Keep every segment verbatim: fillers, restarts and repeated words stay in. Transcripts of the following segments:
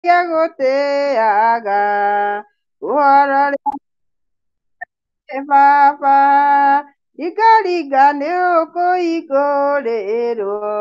gũtĩaga ũhoro baba ringaringa nĩ ũkũhingũrĩrwo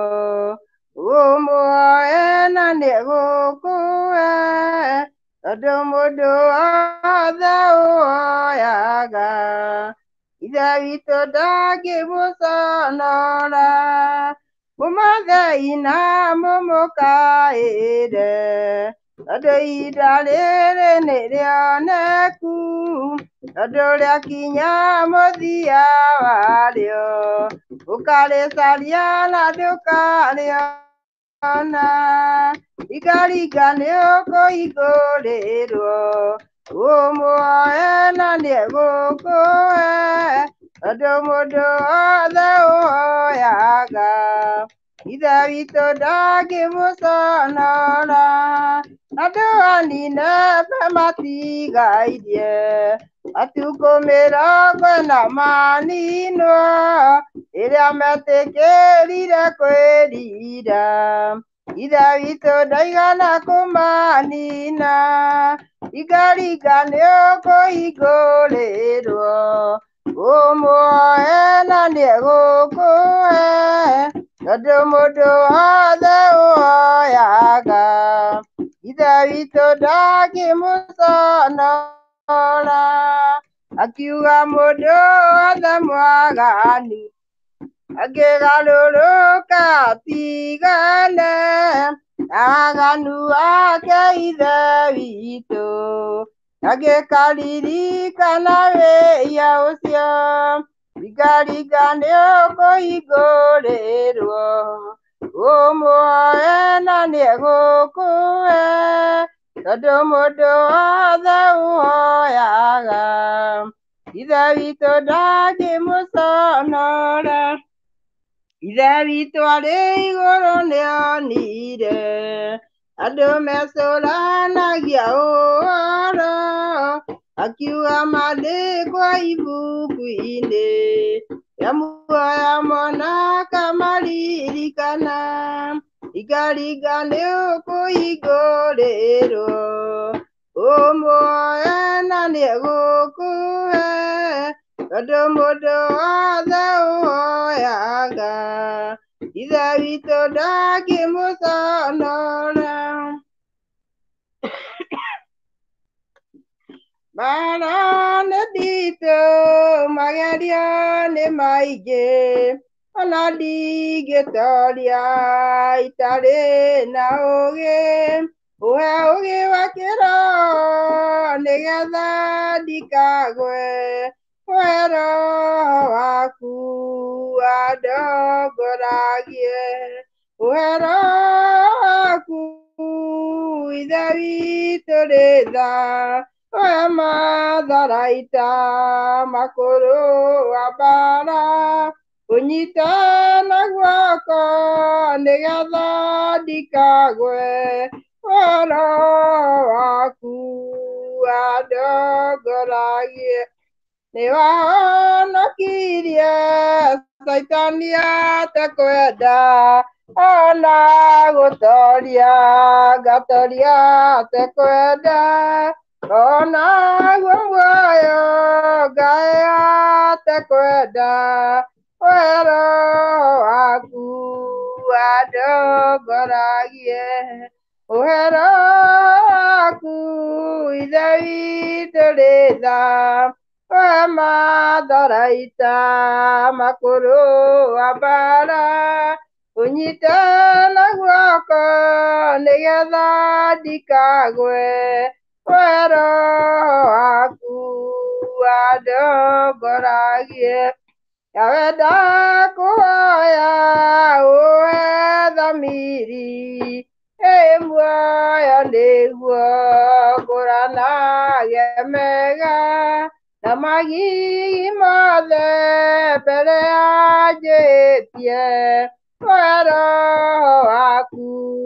ũmuoe na nĩ gũkũhe tondũ mũndũ wothe ũwoyaga ithe witũ ndangĩmũconora mũmathai na mũmũkaĩre tondũ ihinda rĩrĩ nĩ rĩoneku tondũ rĩakinya mũthia warĩo ũkarĩcaria na ndũkarĩona ringaringa nĩ ũkũhingũrĩrwo ũmuoe na nĩ egũkũhe tondũ mũndũ wothe ũwoyaga ithe witũ ndangĩmũconora andũ anine matigairie matukũ mĩrongo ĩna maninwo rĩrĩa metĩkĩrire kwĩrira ithe witũ ndaigana kũmanina ringaringa nĩ ũkũhingũrĩrwo ũmuoe na nĩ egũkũhe tondũ mũndũ wothe ũwoyaga ithe witũ ndangĩmũconora akiuga mũndũ wothe mwaganu angĩgarũrũka atigane na waganu wake ithe witũ angĩkaririkana wĩhia ũcio ringaringa nĩ ũkũhingũrĩrwo ũmuoe na nĩ egũkũhe tondũ mũndũ wothe ũwoyaga ithe witũ ndangĩmũconora ithe witũ arĩ igũrũ nĩonire andũ mecũranagia ũhoro akiuga mandĩkwo ibuku-inĩ rĩa muoyo mona akamaririkana ringaringa nĩ ũkũhingũrĩrwo ũmuoe na nĩ egũkũhe tondũ mũndũ wothe ũwoyaga ithe witũ ndangĩmũconora mbara nĩ nditũ magerio nĩ maingĩ ona ndingĩtoria itarĩ na ũgĩ ũhe ũgĩ wa kĩroho nĩgetha ndikagwe ũhe roho waku andongoragie ũhe roho waku ithe witũ rĩ tha ũhe matharaita makũrũ wa mbara ũnyitana guoko nĩgetha ndikagwe ũhe roho waku andongoragie nĩwahonokirie Saitani atekwenda ona gũtoria ngatoria atekwenda ona guo muoyo Ngai atekwenda ũhe roho waku andongoragie ũhe roho waku ithe witũ rĩ tha ũhe matharaita makũrũ wa mbara ũnyitana guoko nĩgetha ndikagwe ũhe roho waku andongoragie yawe ndakũhoya ũhe thamiri ĩmuoyo nĩguo ngũranagie mega na magigi mothe mbere yanjĩtie ũhe roho waku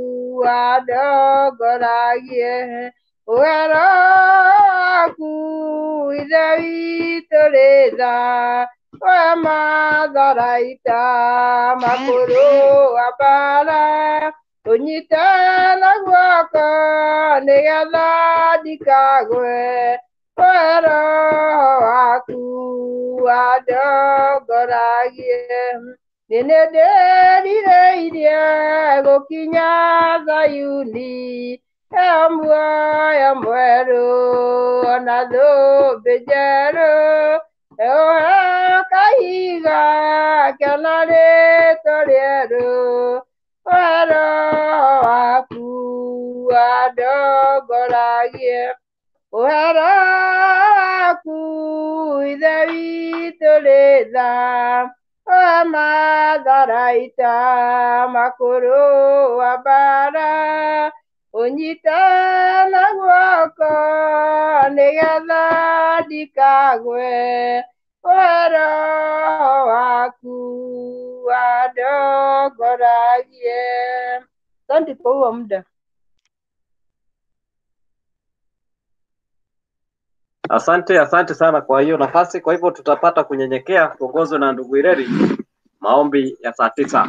andongoragie ũhe roho waku ithe witũ rĩ tha ũhe matharaita makũrũ wa mbara unyitana guoko nĩgetha ndikagwe, we Roho waku wandongoragie. Niĩ nĩndĩrirĩirie gũkinya Zayuni, heo muoyo mwerũ ona thũmbĩ njerũ, ũheo kahiga kena rĩtwa rĩerũ, we Roho waku wandongoragie. We Roho waku Ithe witũ rĩ tha, we matharaita makũrũ wa mbara, unyitana guoko nĩgetha ndikagwe, we Roho waku wandongoragie. Asante kwa huo muda. Asante, asante sana kwa hiyo nafasi. Kwa hivyo tutapata kunyenyekea kuongozwa na ndugu Ireri, maombi ya saa tisa.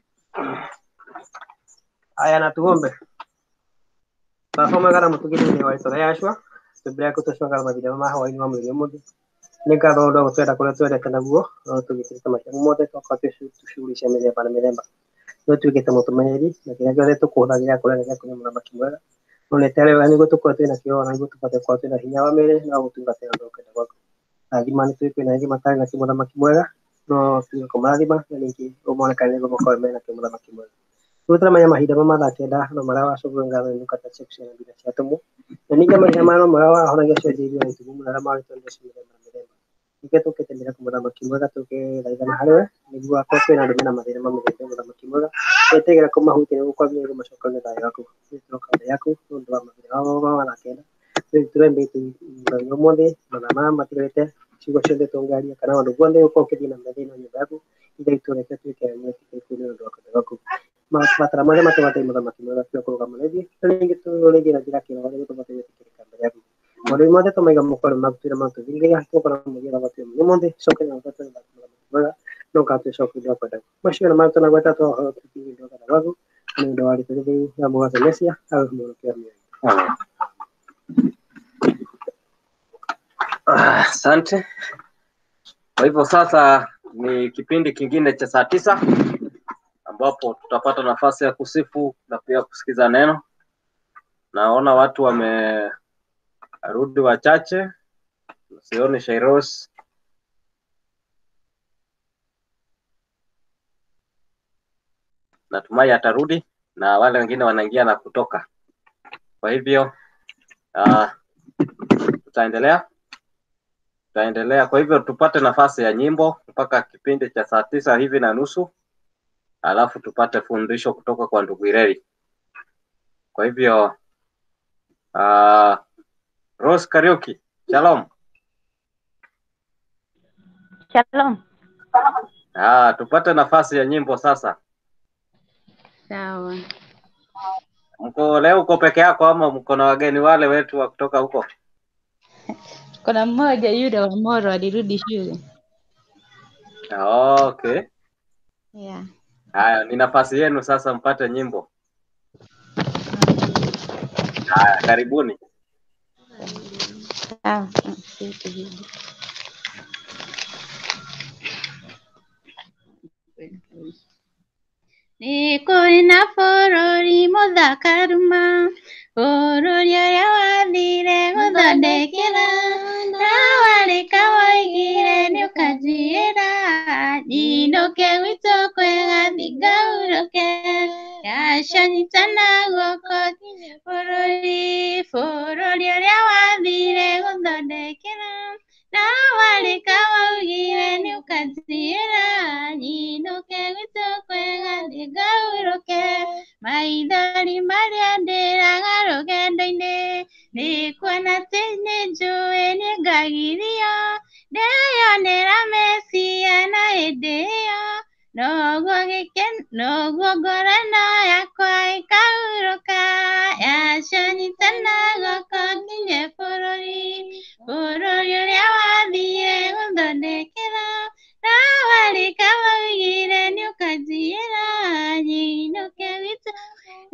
Haya, na tuombe. Tasoma kana mutugire wa Isaya yashwa tubira ko tushwa kana mabira ma hawa ni mamwe mmoja nika ndo ndo twenda kule twenda kana guo no tugikita macha mmoja kwa kesho tushughuli mele pana melemba no tugikita mutumanyiri na kile gyo tukuhuthagira kule na kunya mwana makimwega no netare wani go tukwa twina kio na go tupate kwa twina hinya wa mele na gutungatira ndo kenda gwako agima ni twikwe na ngima tari na kimwana makimwega no tukomarima na ningi umone kale go mako mena kimwana makimwega Tutra maya mahida mama dakeda no marawa sobranga no kata section bila chatumu ninga mahida mano marawa hona gesho jibi na tumu mara mari tonde shimira mara ike to kete mira kumara makimwaga to ke daida mahale nigu ako pe na domina madera mama de mara makimwaga ete gira kuma huti no kwa biyo mashoka ne daira ko to ka yako no ndo mama de mama na keda tutra mbeti no monde mama mama tirete chigo shende tongari kana ndo gonde ko ke dina madena ni babu ide to ne ke ke ne ke ko ndo ka ko matra mare mate mate mata mati mara pio ko kamane di tenge to le gira gira ki no to mate mate ki kamera di mare mate to mega mokor magtira mate di gira to para mo gira mate mo monde shoke na to to mara no ka to shoke do pada mashira mate na bata to ho ti do kada wago ni do ari to di ya mo ga lesia al mo ke mi Asante. Kwa hivyo sasa ni kipindi kingine cha saa tisa ambapo tutapata nafasi ya kusifu na pia kusikiza neno. Naona watu wamerudi wachache. Sioni Shairos. Natumai atarudi na wale wengine wanaingia na kutoka. Kwa hivyo uh, tutaendelea. Tutaendelea. Kwa hivyo tupate nafasi ya nyimbo mpaka kipindi cha saa tisa hivi na nusu. Alafu tupate fundisho kutoka kwa ndugu Ireri. Kwa hivyo uh, Rose Kariuki, shalom. Shalom. Ah, tupate nafasi ya nyimbo sasa. Sawa. Mko leo uko peke yako ama mko na wageni wale wetu wa kutoka huko? Kuna mmoja yule wa Moro alirudi shule. Okay. Yeah. Haya, ni nafasi yenu sasa mpate nyimbo. Haya, karibuni. Ah, Nikuri na bũrũri mũthakaruma bũrũri ũrĩa wathire gũthondekera na warĩka woigire nĩũkanjiyĩra nyinũke gwitũ kwega thingaurũke yacanyitana guoko bũrũri bũrũri ũrĩa wathire gũthondekera na warĩka woigire nĩũkanjiyĩra nyinũke gwitũ kwega thingaurũke maithori marĩa ndĩraga rũgendo-inĩ nĩkuona atĩ nĩnjũĩ nĩngagirio ndeyonera Mesia na hĩndĩ ĩyo noguo gĩkeno noguo ngorano yakwa ĩkahurũka yacanyitana guoko nginye bũrũri bũrũri ũrĩa wathire gũthondekera na warĩka woigire nĩũkanjiyĩra nyinũke gwitũ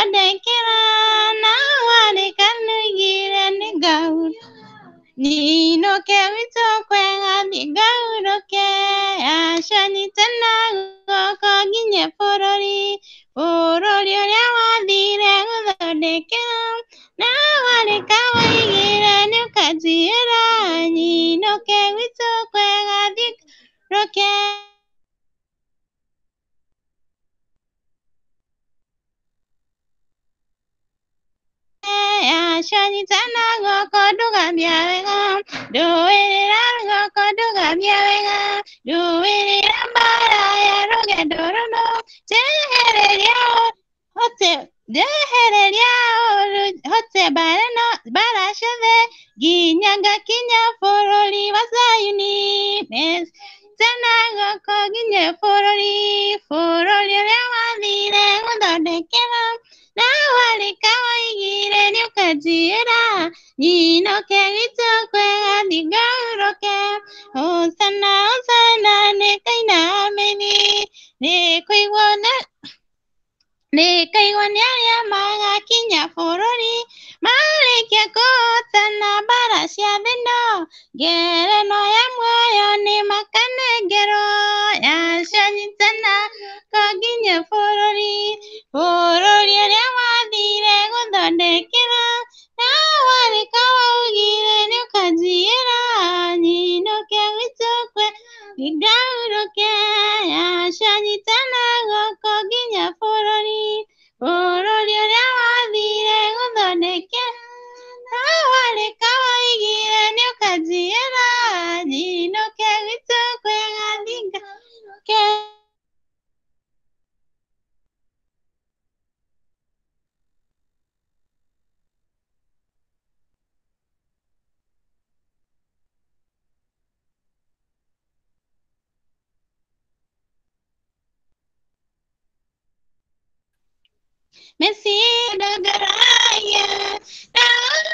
thondekera na warĩkanĩire nĩ ngaurũke ninũke witũ kwega thĩ ngaurũke aca nyitana guoko nginye bũrũri bũrũri ũrĩa wathire gũthondekera na warĩka waigĩre nĩũkanjiyĩra nyinũke gwitũ kwega thĩ ngaurũke Ashanyitana goko ndũgamia wega ndũĩrĩra goko ndũgamia wega ndũĩrĩra mbara ya rũgendo rũno njehereria hote njehereria hote mbara no mbara ciothe nginya ngakinya bũrũri wa Zayuni tena goko nginye bũrũri bũrũri ũrĩa wathire gũthondekera na warĩka waigire nĩũkanjiyĩra nyinũke gwitũ kwega thĩ ngaurũke hosana hosana nĩkaina ameni nĩkũigwo nĩkaigwo nĩ arĩa magakinya bũrũri marĩkia kũhotana mbara cia thĩ ĩno ngerenwa ya muoyo nĩmakanengerwo yacanyitana nginya bũrũri bũrũri ũrĩa wathire gũthondekera na warĩka waugire nĩũkanjiyĩra nyinũke gwitũ kwega thĩ ngaurũke yacanyitana goko nginya bũrũri bũrũri ũrĩa wathire gũthondekera na warĩka waigire nĩũkanjiyĩra nyinũke gwitũ kwega thĩ ngaurũke Messi dagaraya na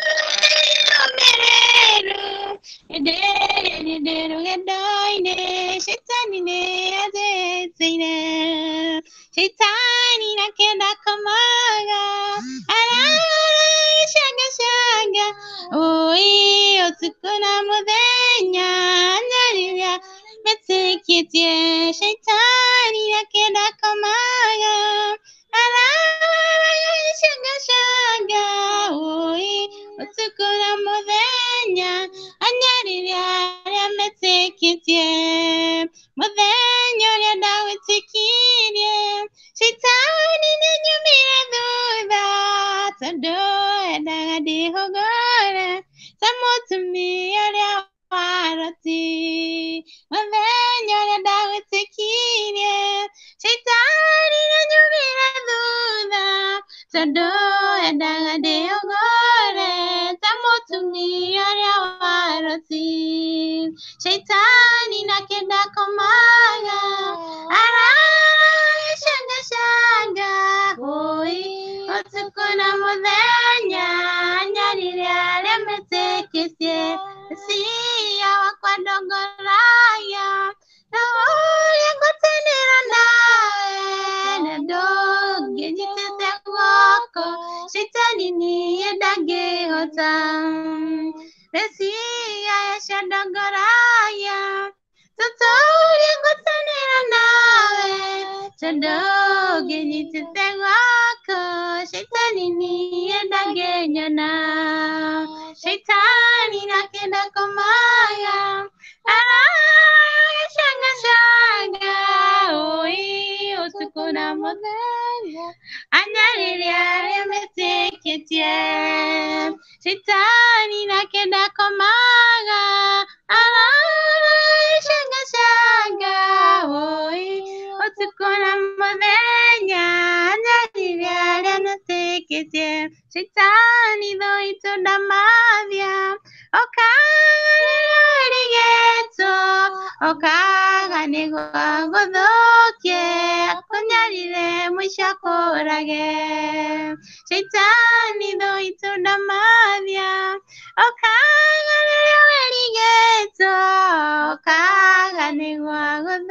mereru dere dere gedoine shetani ne azetsine shetani na kenda kamaga ara shanga shanga oi otsukuna mudenya nariya metsekitie shetani na kenda kamaga ara shanga shanga oi otsukuna mudenya anyariria arĩa metĩkĩtie mũthenya ũrĩa ndawĩtĩkirie shaitani nĩanyumire thutha tondũ endaga ndĩhũgũre ta mũtumia ũrĩa waroti mũthenya ũrĩa ndawĩtĩkirie shaitani nĩanyumire thutha tondũ endaga ndĩhũgũre ta mũtumia ũrĩa waroti shaitani nakenda komaga arashanga shanga oi ũtukũ na mũthenya nyarire arĩa metĩkĩtie cia wakwa ndongoraya na ũrĩa ngwatanĩra nawe na ndũngĩnyitĩte guoko shaitani niĩ ndangĩhota Mesia ya ndongoraya tuturie ngwatanĩra nawe ndũngĩnyitĩte guoko shaitani niĩ ndangĩnyona shaitani nakenda komaga arashanga shanga oi ũtukũ na mũthenya anyarire arĩa metĩkĩtie shaitani nakenda komaga arashanga shanga oi ũtukũ na mũthenya anyarire arĩa metĩkĩtie shaitani thoitũ ndamathia okaga rĩrĩa rĩgetwo okaga nĩguo gũthũkie akũnyarire mũico akũrage shaitani thoitũ ndamathia okaga rĩrĩa rĩgetwo okaga nĩguo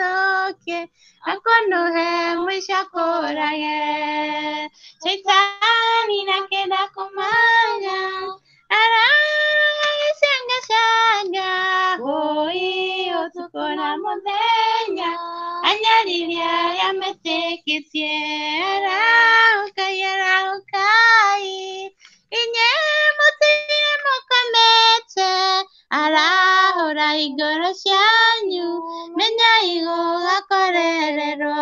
gũthũkie akũnũhe mũico akũrage shaitani Shaitani nakenda kumanga Aranga shanga shanga Hoi otukona muthenya Anyariria yameteketie Araukai araukai Inye mutire mukomete Arahora igoro shanyu Menya igo gakorerero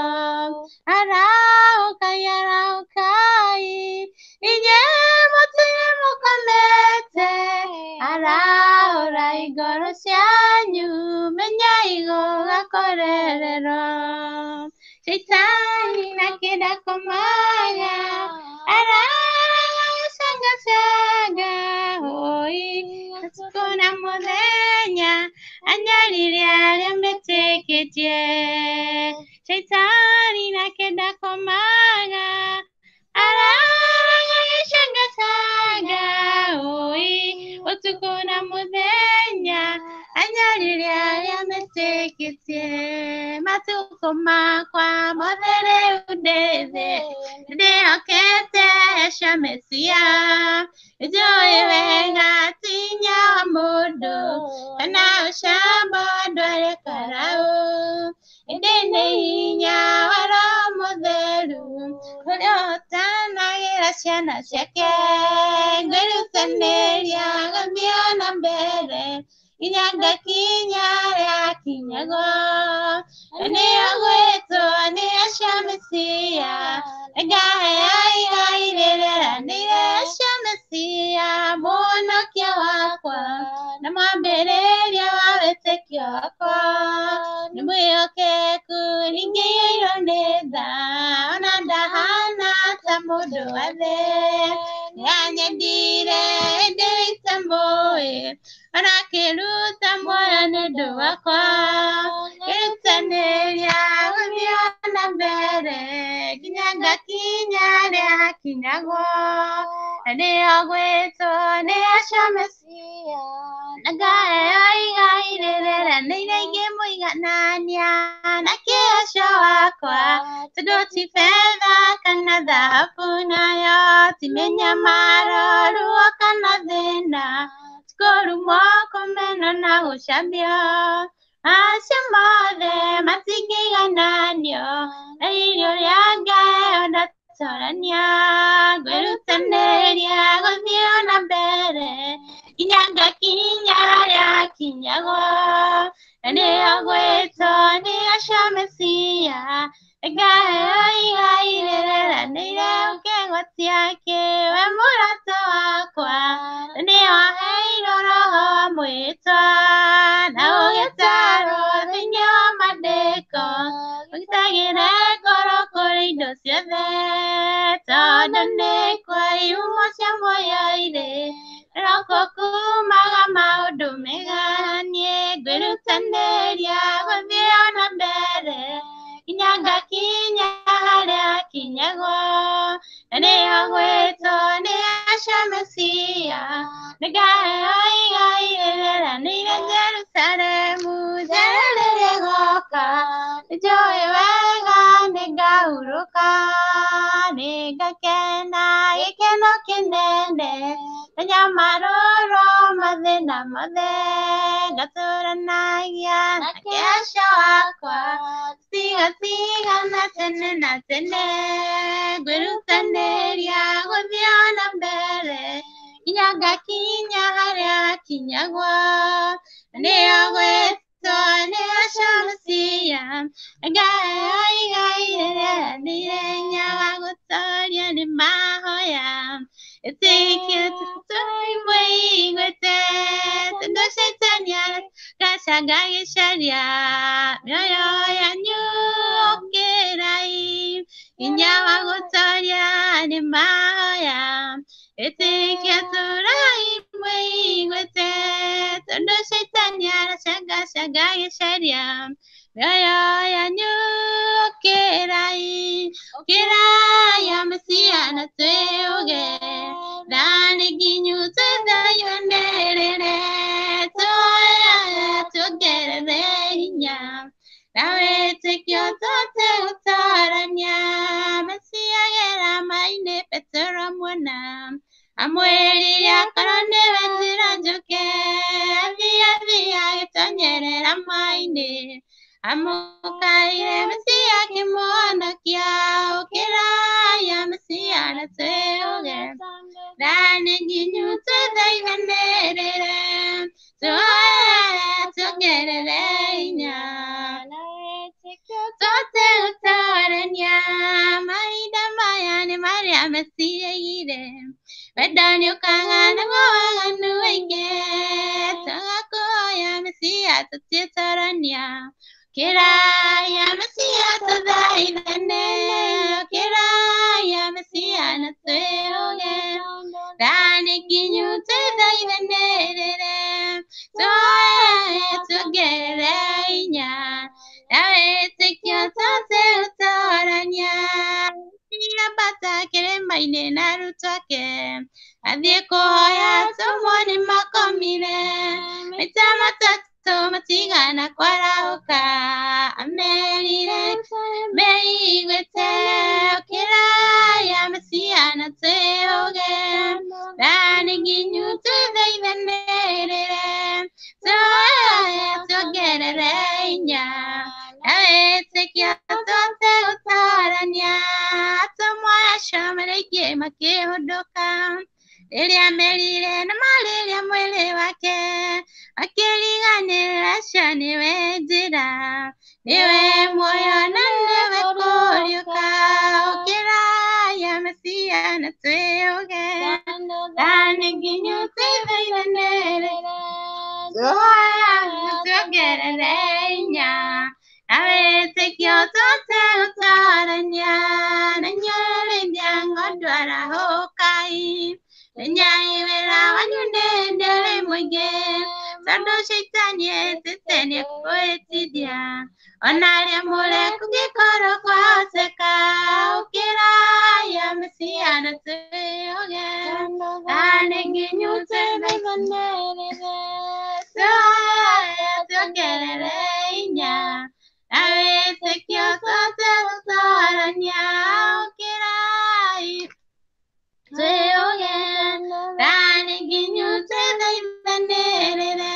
Araukai araukai Inye mutire mukomete Arahora igoro shanyu Menya igo gakorerero Shaitani nakenda kumanga Aranga shanga shanga Hoi Tukuna muthenya Anyariria yameteketie Shaitani nakenda kumanga Aranga shanga shanga Hoi Tukuna muthenya Anyariria yameteketie Matuko makwa mothere udethe Ndehokete Mesia Joy wega tinya wa mundu Kana ushamba ndware karau Indene hinya waro mutheru Uliotanagira ciana ciake Ngwirutanĩria gũthiĩ na mbere Nginya ngakinya rĩa kinyago Na nĩyo gwĩtwo nĩ acio Mesia Ngaheigairĩranĩire cia Mesia Mũhonokia wakwa Na mwambĩrĩria wa wĩtĩkio wakwa Nĩ mwĩhokeku ningĩiyũirwo nĩ tha Ona ndahana ta mũndũ wa thĩ Nĩanyendire hĩndĩ itamũĩ Ona akĩruta muoyo nĩ ũndũ wakwa Ngĩrutanĩria gũthiĩ na mbere Nginya ngakinya rĩa kinyagwo Na nĩyo gwĩtwo nĩ acio Mesia Na ngaheo igai rĩrĩranĩire ingĩmũiganania Na kĩoco wakwa Tondũ ti betha kana thahabu nayo Ti mĩnyamaro ruo kana thĩna Kũrumwo kũmenwo na gũcambio Acio mothe matingĩigananio Na irio rĩa ngaheo ndatorania Ngwĩrutanĩria gũthiĩ na mbere Nginya ngakinya rĩa kinyagwo Na nĩyo gwĩtwo nĩ acio Mesia Ngaheo igai rĩrĩranĩire ũkĩgwatia kĩ we mũrata wakwa Na nĩwaheirwo roho wa mwĩtwa Na ũgĩtarwo thĩinĩ wa mandĩko Ũgitagĩre ngoro kũrĩ indo ciothe Tondũ nĩ kwa ihumo cia muoyo irĩ Roko kumaga maũndũ mega Niĩ ngwĩrutanĩria gũthiĩ na mbere Nginya ngakinya harĩa kinyagwo Na nĩyo gwĩtwo nĩ acio Mesia Ngaheo igai rĩrĩranĩire Jerusalemu Njerũ rĩrĩgoka Nĩnjũĩ wega nĩngahurũka Nĩngakena gĩkeno kĩnene Na marũrũ mathĩna mothe Ngatũũranagia na kĩoco wakwa Tiga tiga na tene na tene Ngwĩrutanĩria gũthiĩ na mbere Nginya ngakinya harĩa kinyagwo Na nĩyo gwĩtwo nĩ acio Mesia Ngaheo igai rĩrĩranĩire Hinya wa gũtoorio nĩ mahoya Ĩtĩkio tũimũiguĩte Tondũ Shaitani aracanga gĩcaria Mĩoyo yanyu ũkĩrai Hinya wa gũtooria nĩ mahoya Ĩtĩkio tũraimũiguĩte Tondũ Shaitani aracanga canga gĩcaria Mĩoyo yanyu ũkĩrai Ũkĩrai ya Mesia na twĩũge Thani nginyu twĩthaywanĩrĩre Tuongerere hinya Na wĩtĩkio tũte gũtorania Mesia gera mainĩ Petero Wedani ukangana ngawaganu wenge Tagakoya Mesia Tatiatarania Kiraya Mesia Tadainane Kiraya Mesia Natsuyoge Dani Ginyu Tadainane Soya Togerainya Dawe Tekya Tatarania Bata keremba ine narutake Adhieko ya somoni makomire Mitama tato matigana kwa rauka Amelire meigwete Okira ya mesia na teoge Dani ginyu tuze ivenere Soya togerere inya Awe kia tote utaranya Tomoya shamareke make hodoka Lilia melile na malilia mwele wake Akirigane rasha niwe jira Niwe moyo na niwe koryoka Okira ya mesia na tuyoge Dani ginyu tuwe ivenere Soya togerere inya Awe tekyo tote utaranya Nanyore nyango dwara hokai Nyai wera wanyunde ndele mwege Sando shaitanye tetene kuetidia Onare mule kukikoro kwa seka Ukira ya mesia na tuyoge Ane nginyute mekonerere Soya togerere inya Awe tekyo tote utaranya Ukirai Tuyoge Dani ginyu tete ivenere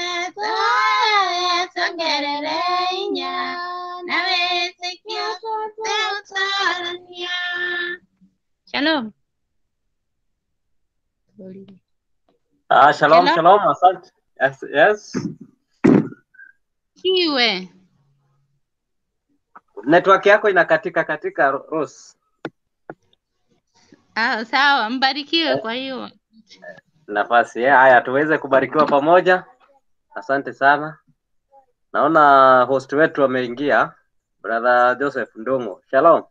Soya togerere inya Awe tekyo tote utaranya Shalom. Ah, shalom, Hello? shalom, asante. Yes, yes. Kiwe. Network yako inakatika katika Rose. Ah, sawa, mbarikiwe kwa hiyo. Nafasi eh, haya tuweze kubarikiwa pamoja. Asante sana. Naona host wetu ameingia, brother Joseph Ndongo. Shalom.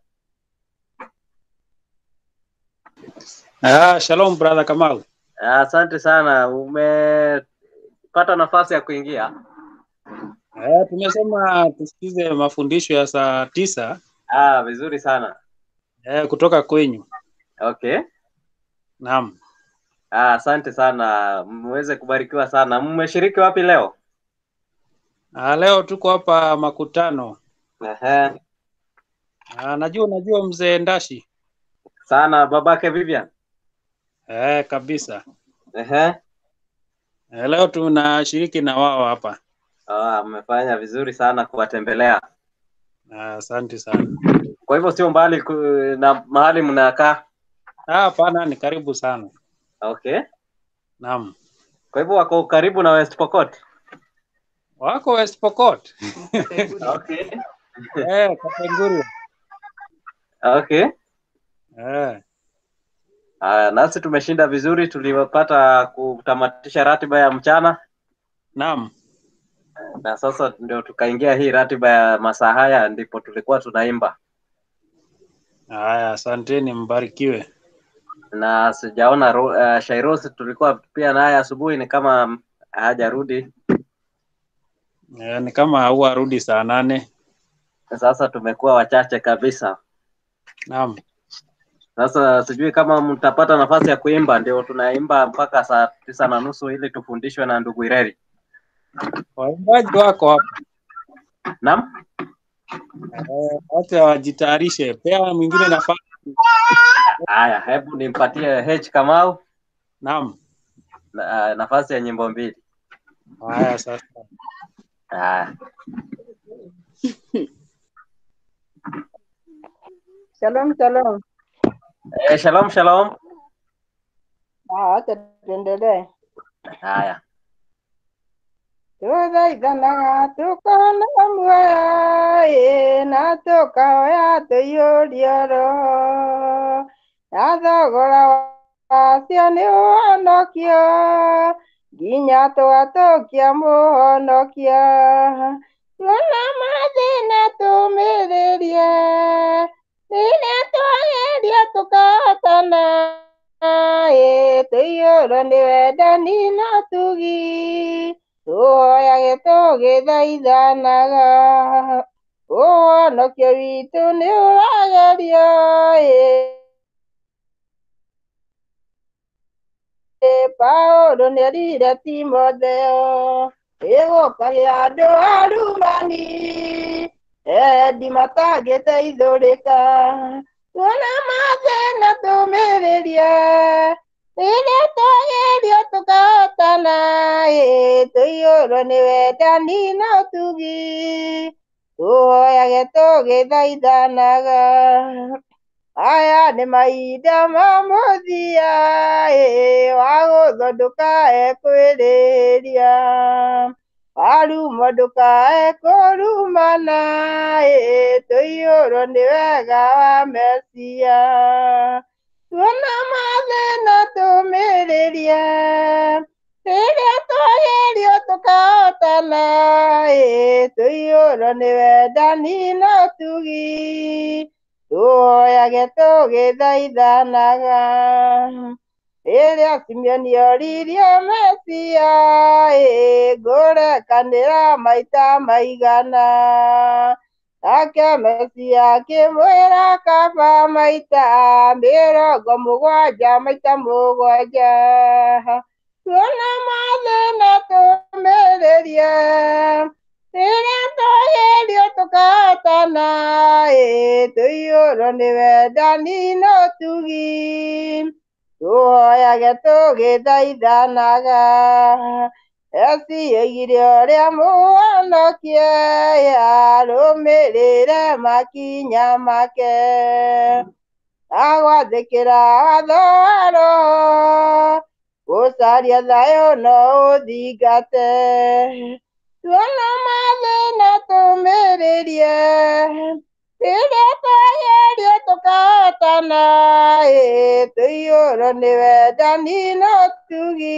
Ah, shalom brother Kamau. Asante sana, umepata nafasi ya kuingia. Eh, tumesema tusikize mafundisho ya saa tisa. Ah, vizuri sana. Eh, kutoka kwenyu. Okay. Naam. Ah, asante sana. Mweze kubarikiwa sana. Mmeshiriki wapi leo? Ah, leo tuko hapa makutano. Ehe. Ah, najua najua mzee Ndashi. Sana babake Vivian. Eh, kabisa. Ehe. Eh, leo tunashiriki na wao hapa. Ah, mmefanya vizuri sana kuwatembelea. Ah, asante sana. Kwa hivyo sio mbali ku, na mahali mnakaa? Ah, hapana, ni karibu sana. Okay. Naam. Kwa hivyo wako karibu na West Pokot? Wako West Pokot. Okay. Eh, Kapenguria. Okay. Eh. Ah, nasi tumeshinda vizuri, tuliwapata kutamatisha ratiba ya mchana. Naam. Na sasa ndio tukaingia hii ratiba ya masaa haya, ndipo tulikuwa tunaimba. Haya, asanteni, mbarikiwe. Na sijaona uh, Shairosi tulikuwa pia naye asubuhi, ni kama hajarudi. Eh, ni kama huwa rudi saa nane. Sasa tumekuwa wachache kabisa. Naam. Sasa sijui kama mtapata nafasi ya kuimba, ndio tunaimba mpaka saa tisa na nusu ili tufundishwe na ndugu Ireri. Waimbaji wako hapa. Naam. Eh, wacha wajitayarishe. Pea mwingine nafasi. Haya, hebu nimpatie H Kamau. Naam. Na, nafasi ya nyimbo mbili. Haya sasa. Haya. Shalom, shalom. Eh, shalom, shalom. Ah, acha tuendelee. Haya. Tuthaithanaga tukona muoyo na tukaoya tũiyũrio roho na thogora cia nĩ ũhonokio nginya twatũkia mũhonokia tuona mathĩna tũmĩrĩrie rĩrĩa twageria tũkahotana ĩ tũiyũrwo nĩ wendani na ũtugi tũhoyage tũgĩthaithanaga ũhonokio witũ nĩ ũragerio ĩ Paũlũ nĩerire Timotheo ĩgũkagĩa andũ arumani endi matangĩteithũrĩka tuona mathĩna tũmĩrĩrie rĩrĩa twagerio tũkahotana ĩ tũiyũrwo nĩ wendani na ũtugi tũhoyage tũgĩthaithanaga aya nĩ mahinda ma mũthia ĩ wa gũthwo ndũkae kwĩrĩhĩria warumwo ndũkae kũrumana ĩ tũiyũrwo nĩ wega wa Mesia tuona mathĩna tũmĩrĩrie rĩrĩa twagerio tũkahotana ĩ tũiyũrwo nĩ wendani na ũtugi tũhoyage tũgĩthaithanaga rĩrĩa Simeoni oririe Mesia ĩ ngũrekanĩra maita maigana nake Mesia akĩmwĩra kaba maita mĩrongo mũgwanja maita mũgwanja tuona mathĩna tũmĩrĩrie rĩrĩa twagerio tũkahotana ĩ tũiyũrwo nĩ wendani na ũtugi tũhoyage tũgĩthaithanaga Esi oigire ũrĩa mũhonokie arũmĩrĩre makinya make agwathĩkĩra watho wa Roho gũcaria thayũ no ũthingate tuona mathĩna tũmĩrĩrie rĩrĩa twagerio tũkahotana ĩ tũiyũrwo nĩ wendani na ũtugi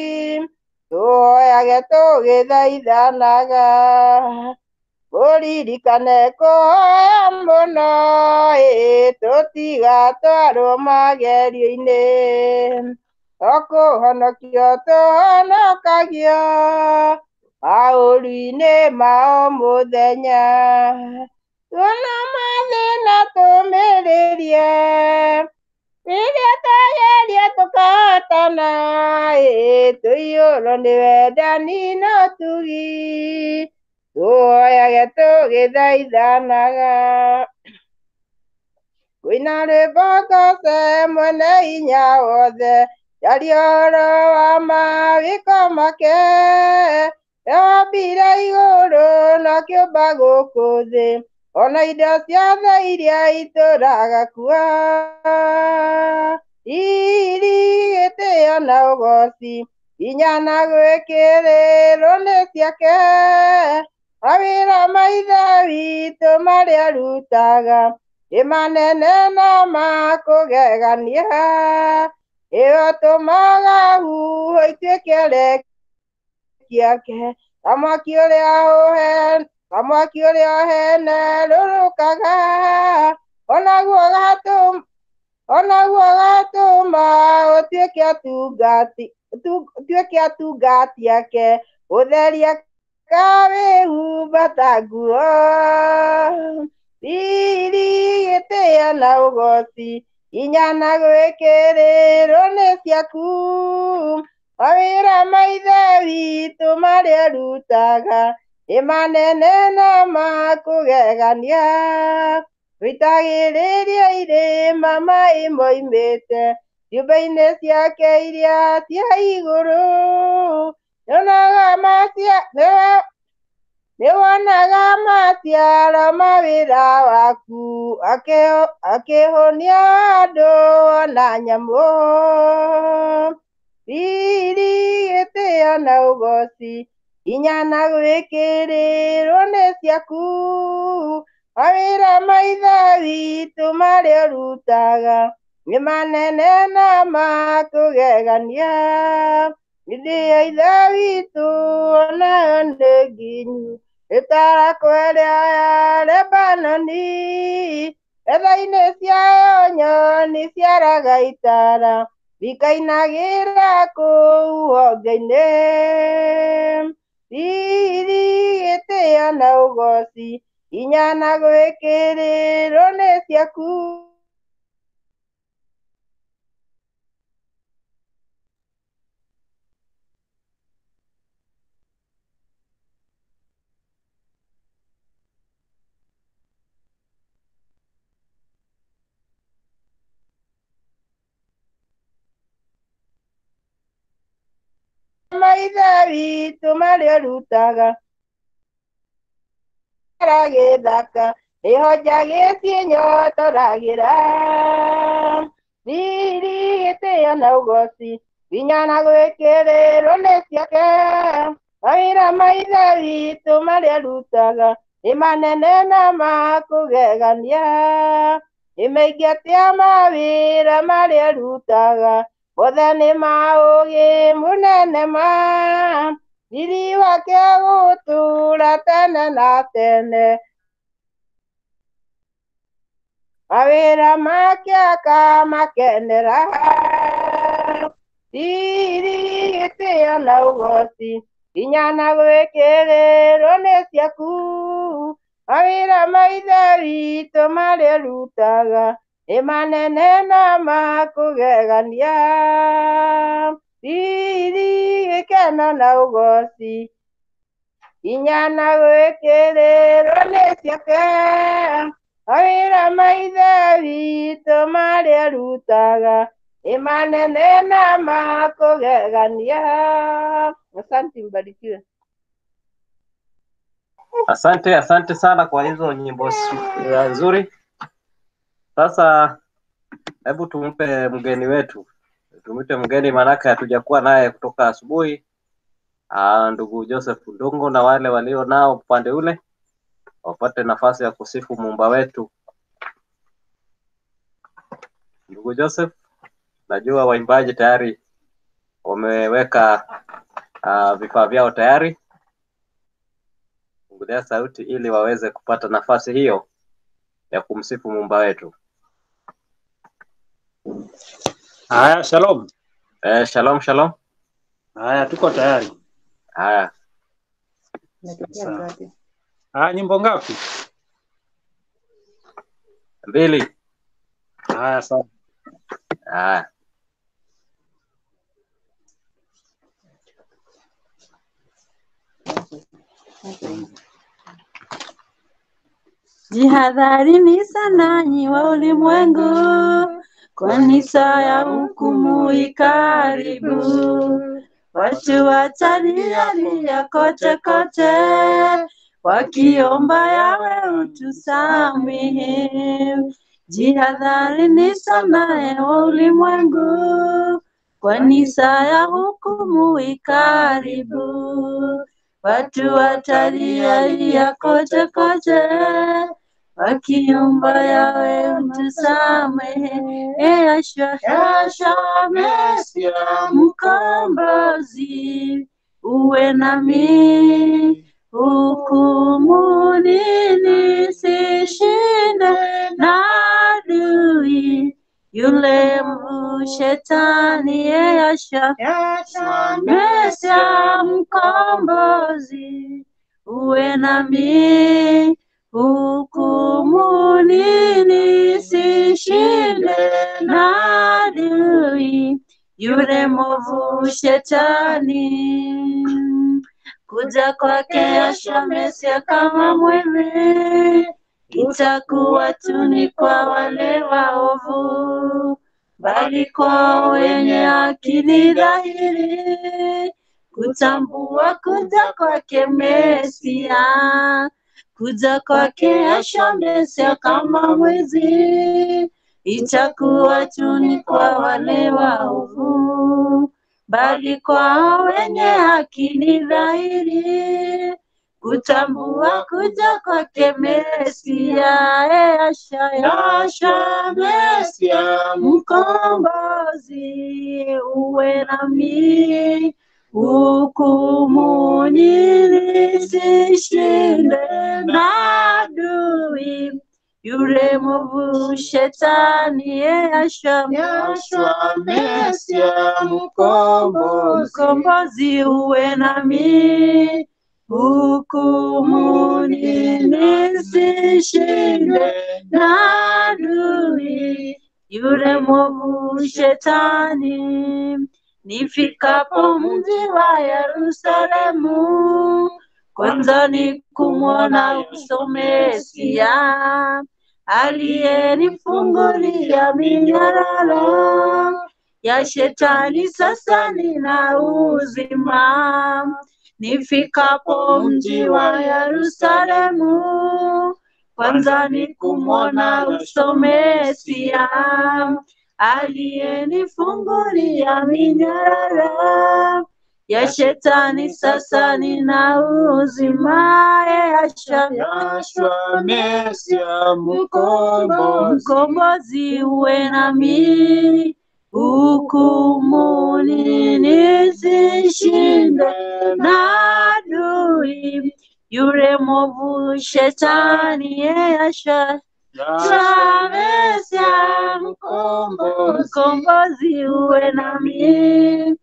tũhoyage tũgĩthaithanaga ũririkane kũhoya mũno ĩ tũtigatwarwo magerio-inĩ okũhonokio tũhonokagio maũru-inĩ ma o mũthenya tuona mathĩna tũmĩrĩrie rĩrĩa twagerio tũkahotana ĩ tũiyũrwo nĩ wendani na ũtugi tũhoyage tũgĩthaithanaga kũina rwĩmbo ngoce mwene hinya wothe caria ũhoro wa mawĩko make yombire igũrũ na kĩũmba gũkũ thĩ ona indo ciothe iria itũũraga kuo riri gĩtĩo na ũgooci hinya na gwĩkĩrĩrwo nĩ ciake mawĩra ma Ithe witũ marĩa arutaga nĩ manene na ma kũgegania ĩyo tũmaga huho ituĩke rĩake ta mwaki ũrĩa ũhene ta mwaki ũrĩa ũhene rũrũkaga onaguo gatũma onaguo gatũma ũtuĩke atungati ũtuĩke atungati ake ũtheria kawĩhumba ta nguo riri gĩtĩo na ũgooci hinya na gwĩkĩrĩrwo nĩ ciaku mawĩra ma Ithe witũ marĩa arutaga nĩ manene na ma kũgegania wĩitagĩrĩria irĩma maĩ moimĩte ciũmbe-inĩ ciake iria cia igũrũ nĩwonaga macia nĩwonaga maciaro ma wĩra waku akĩhũnia andũ ona nyamũ riri gĩtĩo na ũgooci hinya na gwĩkĩrĩrwo nĩ ciaku mawĩra ma Ithe witũ marĩa arutaga nĩ manene na makũgegania. Hĩndĩ ya ithe witũ onayo nĩ nginyu, ĩtara kwerĩa ya Lebanoni. Etha-inĩ ciayo nyoni ciaraga itara, ikainagĩra kũu honge-inĩ. Riri, gĩtĩo na ũgooci, hinya na gwĩkĩrĩrwo nĩ ciaku. Maithe witũ marĩa ũrutaga gĩthaka, nĩho njagĩtie nyotoragĩra. Riri, gĩtĩo na ũgooci, hinya na gwĩkĩrĩrwo nĩ ciake. Mawĩra maithe witũ marĩa ũrutaga nĩ manene na makũgegania. Nĩ maingĩ atĩa mawĩra marĩa ũrutaga, mothe nĩ ma ũũgĩ mũnene ma. Riri wake gũtũũra tene na tene, mawĩra make akamakenera. Riri, gĩtĩo na ũgooci, hinya na gwĩkĩrĩrwo nĩ ciaku. Mawĩra maithe witũ marĩa ũrutaga nĩ manene na makũgegania. Riri, gĩkeno na ũgooci, hinya na gwĩkĩrĩrwo nĩ ciake. Mawĩra maithe witũ marĩa ũrutaga nĩ manene na makũgegania. Asante, mbarikiwe. Asante, asante sana kwa hizo nyimbo nzuri. Sasa hebu tumpe mgeni wetu, tumite mgeni manake hatujakuwa naye kutoka asubuhi. Ah, ndugu Joseph Ndungu na wale walio nao upande ule wapate nafasi ya kusifu Muumba wetu. Ndugu Joseph, najua waimbaji tayari wameweka uh, vifaa vyao tayari. Fungulia sauti ili waweze kupata nafasi hiyo ya kumsifu Muumba wetu. Haya, shalom. Eh, shalom, shalom. Haya, tuko tayari. Haya. Ah, nyimbo ngapi? Mbili. Haya, sawa. Haya. Jihadharini sana nyi wa ulimwengu, kwani saa ya hukumu ikaribu. Watu watalialia kote kote, wakiomba yawe utusamehe. Jihadharini sana wa ulimwengu, kwani saa ya hukumu ikaribu. Watu watalialia kote kote, wakiomba yawe utusamehe. Yashua, Yashua Mesia mkombozi, uwe nami hukumuni, nisishinde na adui yule mvu shetani. Yashua, Yashua Mesia mkombozi, uwe nami hukumuni, nisishinde na adui yule mwovu shetani. Kuja kwake Yashua Mesia kama mwewe, itakuwa tu ni kwa wale waovu, bali kwa wenye akili dhahiri kutambua kuja kwake Mesia. Kuja kwake Yashua Mesia kama mwezi, itakuwa tu ni kwa wale waovu, bali kwa wenye akili dhahiri kutambua kuja kwake Mesia, e Asha, Asha Mesia mkombozi, uwe nami hukumuni nisishinde na adui yule mwovu shetani, e Asha, Asha Mesia mkombozi, mkombozi, uwe nami hukumuni nisishinde na adui yule mwovu shetani. Nifikapo mji wa Yerusalemu, kwanza ni kumwona uso Mesia aliyenifungulia minyororo ya shetani, sasa nina uzima. Nifikapo mji wa Yerusalemu, kwanza ni kumwona uso Mesia aliyenifungulia minyororo ya shetani, sasa nina uzima. E Asha, Asha Mesia mkombozi, mkombozi, uwe nami hukumuni nisishinde na adui yule mwovu shetani, e Asha, Asha Mesia mkombozi, mkombozi, uwe nami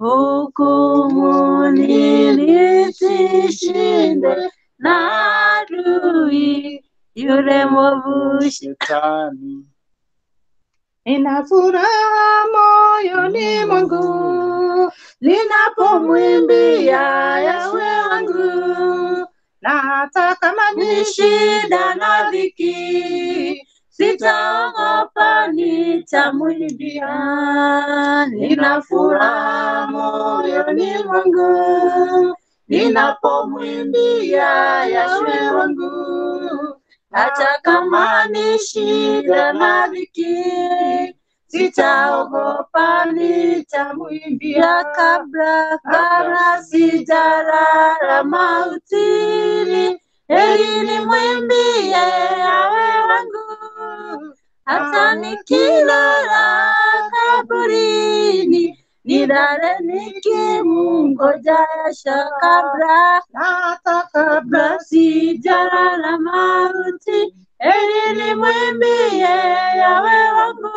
hukumuni nisishinde na adui yule mwovu shetani. Nina furaha moyoni mwangu ninapomwimbia Yawe wangu, na hata kama ni shida na dhiki sitaogopa, nitamwimbia. Nina furaha moyoni mwangu ninapomwimbia Yawe wangu, hata kama ni shida na dhiki sitaogopa, nitamwimbia. Kabla kabla sijalala mautini, heri nimwimbie Yawe wangu, hata nikilala kaburini nilale nikimngoja Asha. Kabla hata kabla sijalala mauti, heri nimwimbie Yawe wangu,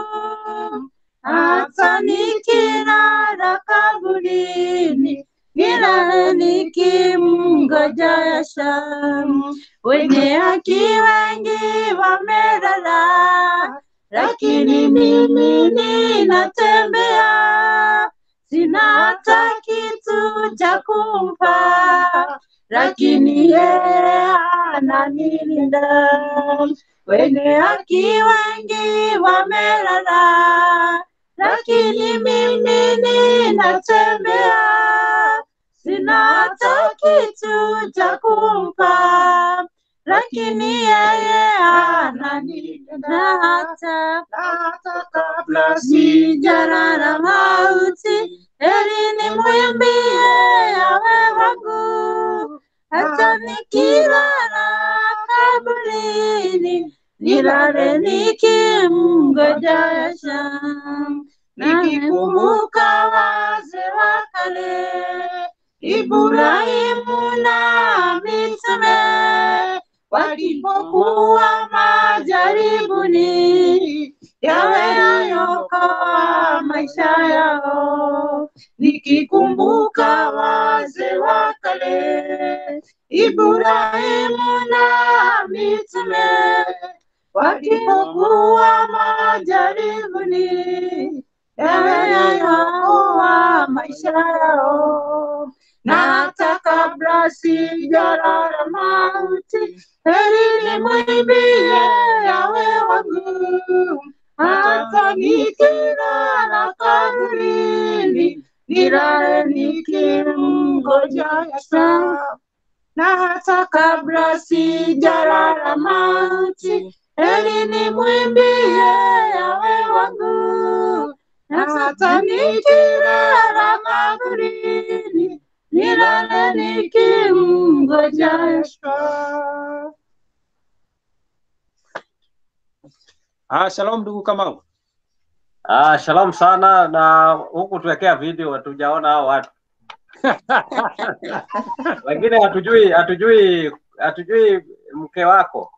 hata nikilala kaburini nilale nikimngoja Asha. Wenye haki wengi wamelala, lakini mimi ninatembea, sina hata kitu cha kumpa, lakini yeye ananilinda. Wenye haki wengi wamelala, lakini mimi ninatembea, sina hata kitu cha kumpa, lakini yeye ananilinda. Hata hata kabla sijalala mauti, heri nimwimbie Yawe wangu, hata nikilala kaburini nilale nikimngoja Asha. Nikikumbuka wazee wa kale, Ibrahimu na mitume walipokuwa majaribuni, Yawe aliokoa maisha yao. Nikikumbuka wazee wa kale, Ibrahimu na mitume walipokuwa majaribuni, Yawe aliokoa maisha yao. Na hata kabla sijalala mauti, heri nimwimbie Yawe wangu, hata nikilala kaburini nilale nikimngoja Asha. Na hata kabla sijalala mauti, heri nimwimbie Yawe wangu, na hata nikilala kaburini milele nikimngoja Yeshua. Ah, shalom ndugu Kamau. Ah, shalom sana, na huku tuwekea video hatujaona hao watu. Wengine hatujui hatujui hatujui mke wako.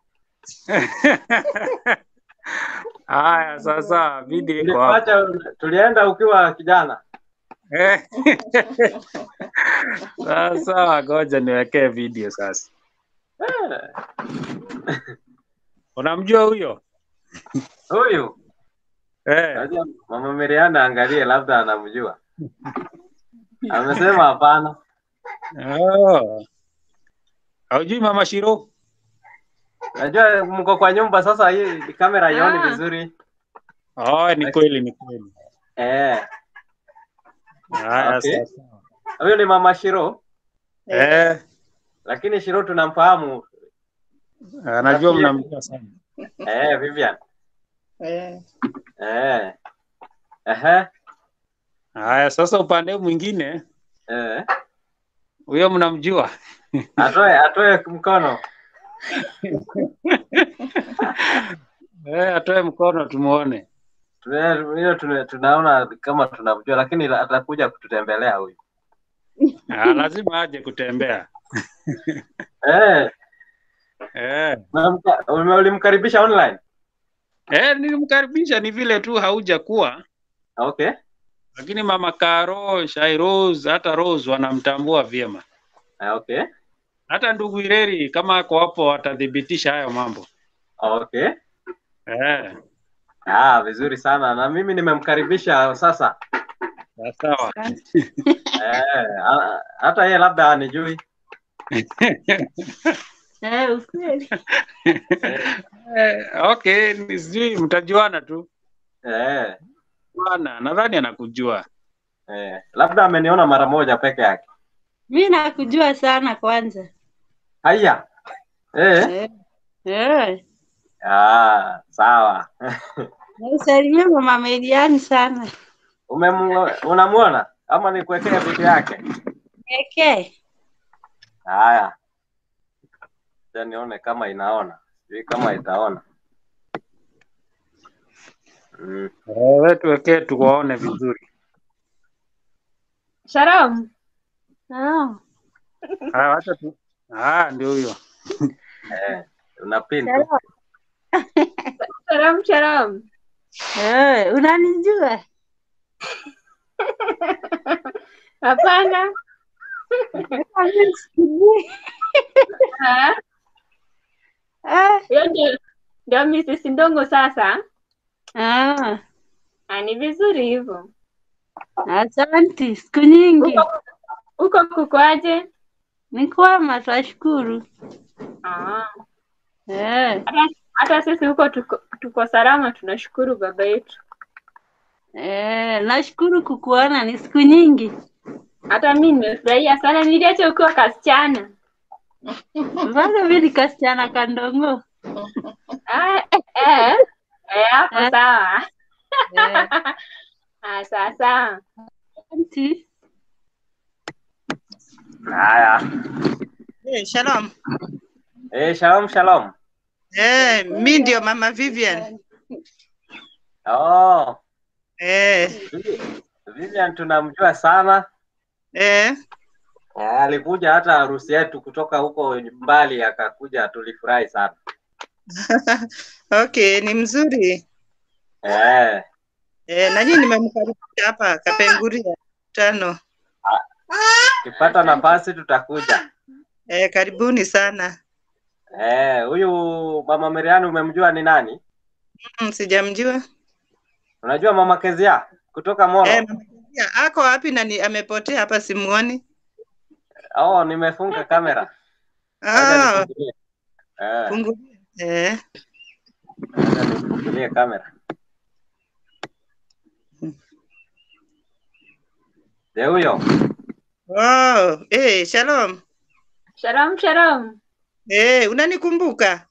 Haya sasa video iko hapo. Tuliacha tulienda ukiwa kijana. Sasa ngoja niwekee video sasa. Unamjua huyo? Huyu? Eh. Najua Mama Miriana, angalie labda anamjua. Amesema hapana. Oh. Haujui Mama Shiro? Najua mko kwa nyumba sasa, hii kamera haioni Ah. vizuri. Oh, ni kweli ni kweli. Eh. Haya Okay. sasa. Huyu ni Mama Shiro. Eh, Lakini Shiro tunamfahamu. anajua mnamjua sana. Eh, Vivian. Eh. Eh. Ehe. Haya sasa upande mwingine Eh. huyo mnamjua? Atoe atoe mkono. Eh, atoe mkono tumuone. Tuna- Hiyo tuna- tunaona kama tunamjua, lakini la- atakuja kututembelea huyu. Ah, lazima aje kutembea. Eh. Eh. Unamka- ume- Ulimkaribisha online? Eh, nilimkaribisha ni vile tu hauja kuwa. Okay. Lakini Mama Karo, Shai Rose, hata Rose wanamtambua vyema. Ah, okay. Hata ndugu Ireri kama ako hapo watathibitisha hayo mambo. Okay. Eh, Ah, vizuri sana. Na mimi nimemkaribisha sasa. sawa. Eh, a- hata yeye labda anijui. Eh, ukweli. Eh, okay, ni sijui mtajuana tu. Eh. Bwana, nadhani anakujua. Eh, labda ameniona mara moja peke yake. Mimi nakujua sana kwanza. Haya. Eh. Eh. Eh. Ah, sawa. Usalimie Mama Miriam sana. Umemu unamuona ama nikuwekea video yake? Eke. Haya. Sasa nione kama inaona. Sijui kama itaona. Mm. Eh, wewe tuwekee tuwaone vizuri. Shalom. Ah. Ah, wacha tu. Ah, ndio huyo. Eh, unapin tu. Shalom. Shalom, shalom. Eh, unanijua? Hapana. Ah, Ah. hiyo ndio ndio Missus Ndongo sasa. Ah. Ah, ni vizuri hivyo. Asante, siku nyingi. Huko huko kukoaje? Ni kwema, twashukuru. Ah. Eh. Hata, hata sisi huko tuko, tuko salama, tunashukuru baba yetu. Eh, nashukuru kukuona, ni siku nyingi. Hata mimi nimefurahia sana, niliacha ukiwa kasichana. Bado mimi ni kasichana kandongo. Ah, eh, eh, hapo Eh. sawa. Eh. Ah, sawa sawa. Asante. Haya. Eh, shalom. Eh, shalom shalom. Eh, mi ndio Mama Vivian. Oh, Eh, Vivian tunamjua sana. eh, Eh, alikuja hata harusi yetu kutoka huko mbali akakuja, tulifurahi sana. okay, ni mzuri. Eh, Eh, na nyinyi nimemkaribisha hapa Kapenguria tano. ukipata nafasi tutakuja. Eh, karibuni sana. Eh, huyu Mama Miriam umemjua ni nani? Mm, sijamjua. Unajua Mama Kezia kutoka Moro? Eh, Mama Kezia, ako wapi na ni amepotea hapa simuoni? Oh, nimefunga kamera. Acha Ah, nifungulie. Eh, fungulia. Eh, acha nifungulie kamera. Ndio huyo. oh, eh, shalom. Shalom, shalom. Eh, unanikumbuka?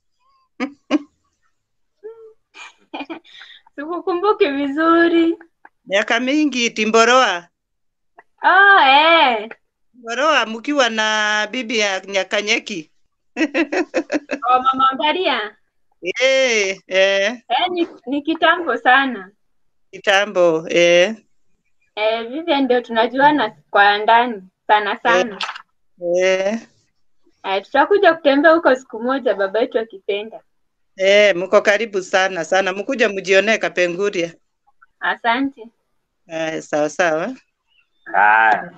Sikukumbuki vizuri. Miaka mingi Timboroa. Oh, eh. Boroa mkiwa na bibi ya Nyakanyeki. Oh, Mama Ngaria. Eh, eh. Eh, ni, ni kitambo sana. Kitambo, eh. Eh, Vivian ndio tunajuana kwa ndani sana sana. Eh. Eh, tutakuja kutembea huko siku moja baba yetu akipenda. Eh, mko karibu sana sana. Mkuja mjionee Kapenguria. Asante. Eh, sawa sawa. Haya.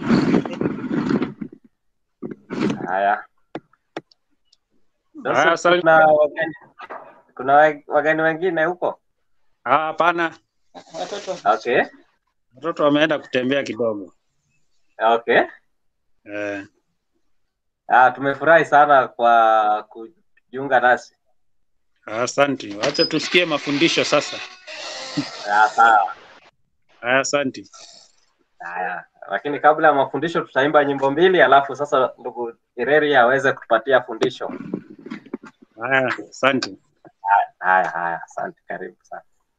Haya. Haya, Sasa asante. kuna wageni, kuna wa- wageni wengine huko? Ah, hapana. Okay. Watoto wameenda kutembea kidogo. Okay. Eh, Ah, tumefurahi sana kwa kujiunga nasi. asante. Wacha tusikie mafundisho sasa. Ah, sawa. Haya, asante. Haya. Lakini kabla ya mafundisho tutaimba nyimbo mbili alafu sasa ndugu Ireri aweze kutupatia fundisho. Haya, asante. Haya, haya, asante, karibu sana.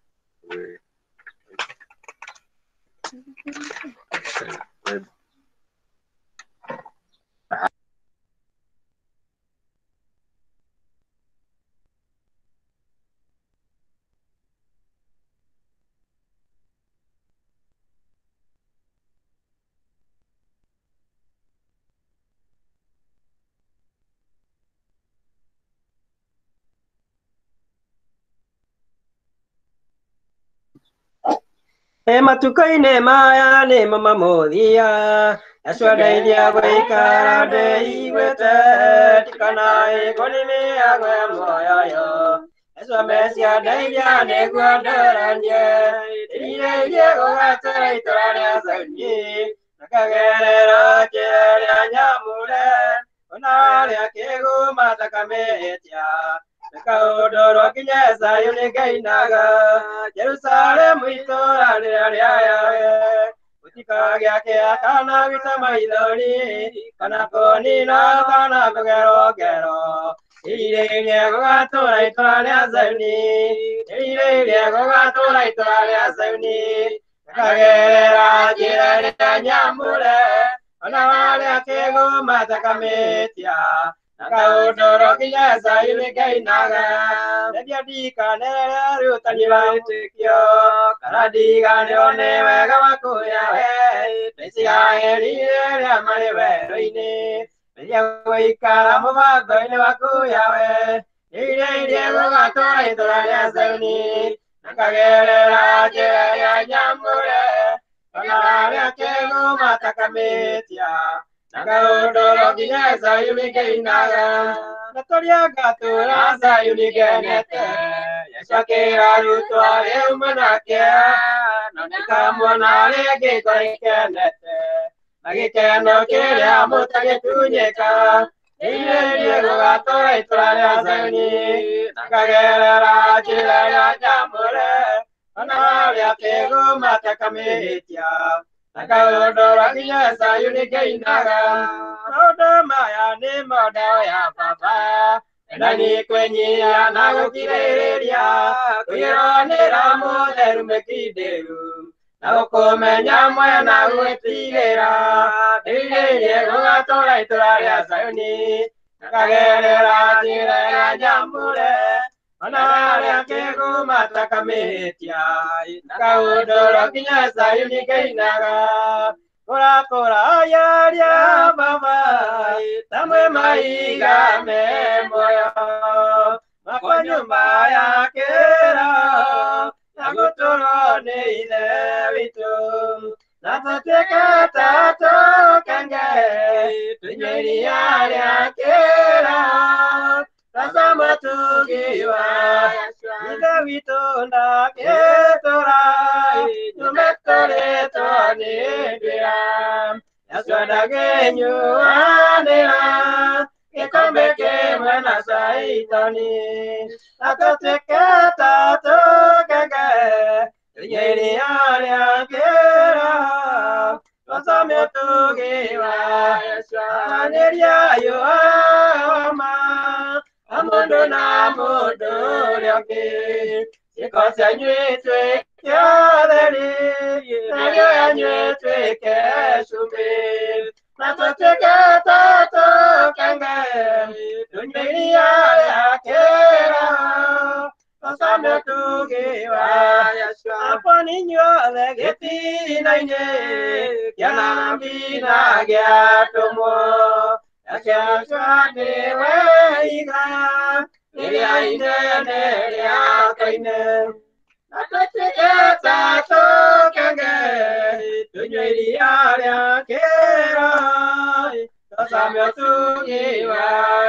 E matuko-inĩ maya nĩ mo mamũthia acwendeithia gũikara ndĩiguĩte tikanaĩ kũrĩ mĩago ya muoyo Yesu ameciandeithia nĩguo ndũranie ndĩrirĩirie gũgatũra itũra rĩa Zayuni nakagerera njĩra ĩrĩa nyamũre ona harĩa kĩgũma takamĩhĩtia Kaudoro kinya Zayuni kainaga Jerusalemu itũra rĩrĩa rĩa Yahwe gũtikagĩa kĩa kana gita maithori kana kũnina kana kũgerongero irirĩirie gũgatũra itũra rĩa Zayuni irirĩirie gũgatũra itũra rĩa Zayuni kagerera njĩra ĩrĩa nyamũre ona harĩa kĩgũma takamĩhĩtia Kaudoro kinya Zayuni kainaga Ndedia ndikanere rĩũtani rwa wĩtĩkio kana ndiganĩrwo nĩ wega waku Yahwe Israeli rĩrĩa marĩ werũ-inĩ Ndedia gũikara mũbango-inĩ waku Yahwe irirĩirie gũgatũra itũra rĩa Zayuni nakagerera njĩra ĩrĩa nyamũre ona harĩa kĩgũma takamĩhĩtia Kaudoro kinya Zayuni kainaga Natoria gatura Zayuni genete Yesu akĩrarutwo rĩu manake na ndikamwona rĩngĩ ngoro ikenete na gĩkeno kĩrĩa mũtagĩtunyĩka irirĩirie gũgatũra itũra rĩa Zayuni nakagerera njĩra ĩrĩa nyamũre ona harĩa kĩgũma takamĩhĩtia Kaudoro kinya Zayuni kainaga maũndũ maya nĩ maũndũ ya baba endani kwenyia na gũkirĩrĩria kwĩyonera mũtheru mũkindĩru na gũkũmenya moyo na gwĩtigĩra irirĩirie gũgatũra itũra rĩa Zayuni nakagerera njĩra ĩrĩa nyamũre ona harĩa kĩgũma takamĩhĩtia Kaudoro kinya Zayuni kainaga kũrakũra yaria baba tamwe maiga me moyo makwa nyũmba ya kĩra na gũtũrwo nĩ ithe witũ na tũtuĩke ta tũkenge tunyue iria rĩa kĩra tazama tukiwa ithe witũ ndagĩtũra tũmetũrĩtwo nĩ ndwĩra Yesu ndagĩnyuanĩra gĩkombe kĩmwe na Saitani na tũtuĩke ta tũkenge tunyue iria rĩa kĩra tazama tukiwa anĩria yũama mũndũ na mũndũ ũrĩa ũngĩ ciĩko cianyu ituĩke ũtheri narĩo yanyu ĩtuĩke cumbĩ Natoteka tato kanga Tunyelia ya kera Osame tukiwa Apa ninyo legeti naine Kiana mbina gya tomo Yakia shwade weiga Niria ine niria kaine Natoteka tato kanga Tunyelia ya kera Osame tukiwa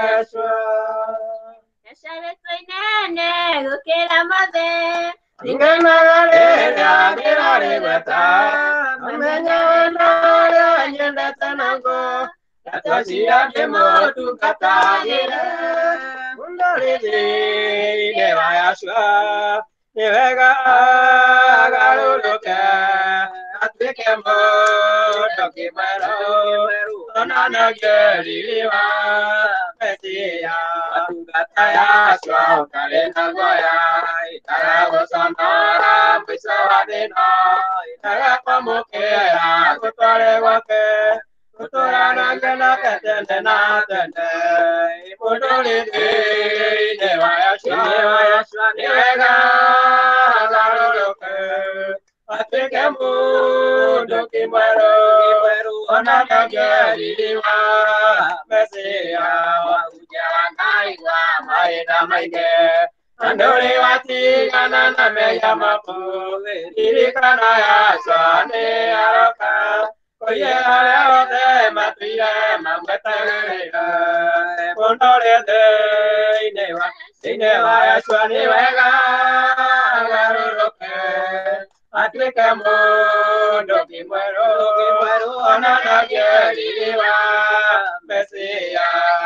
Yashare soinene gukira mothe Ingana ya kirare bata Amenya na nyenda tanango Yatashia demo tu katagire Undare de deva yashwa Nevega garuloke Atike mo doki mero Onana geriwa Mesia Atugata yashwa Kalena goya Itara sonora Pisawadina Itara pamukea Kutore wake Kutura nangena ketende na tende Ipuduli di Dewa yashwa Dewa yashwa Nivega Garuloke Atike mu Doki mweru Onana geriwa Mesia Ujawanaiwa Maida maige Andori wati kana na meya mapu Irikana ya swane aroka Oye ale ode matuye mamwete Pondore de inewa Inewa ya swane wega Garuloke Atike mu Doki mweru Onana geriwa Mesia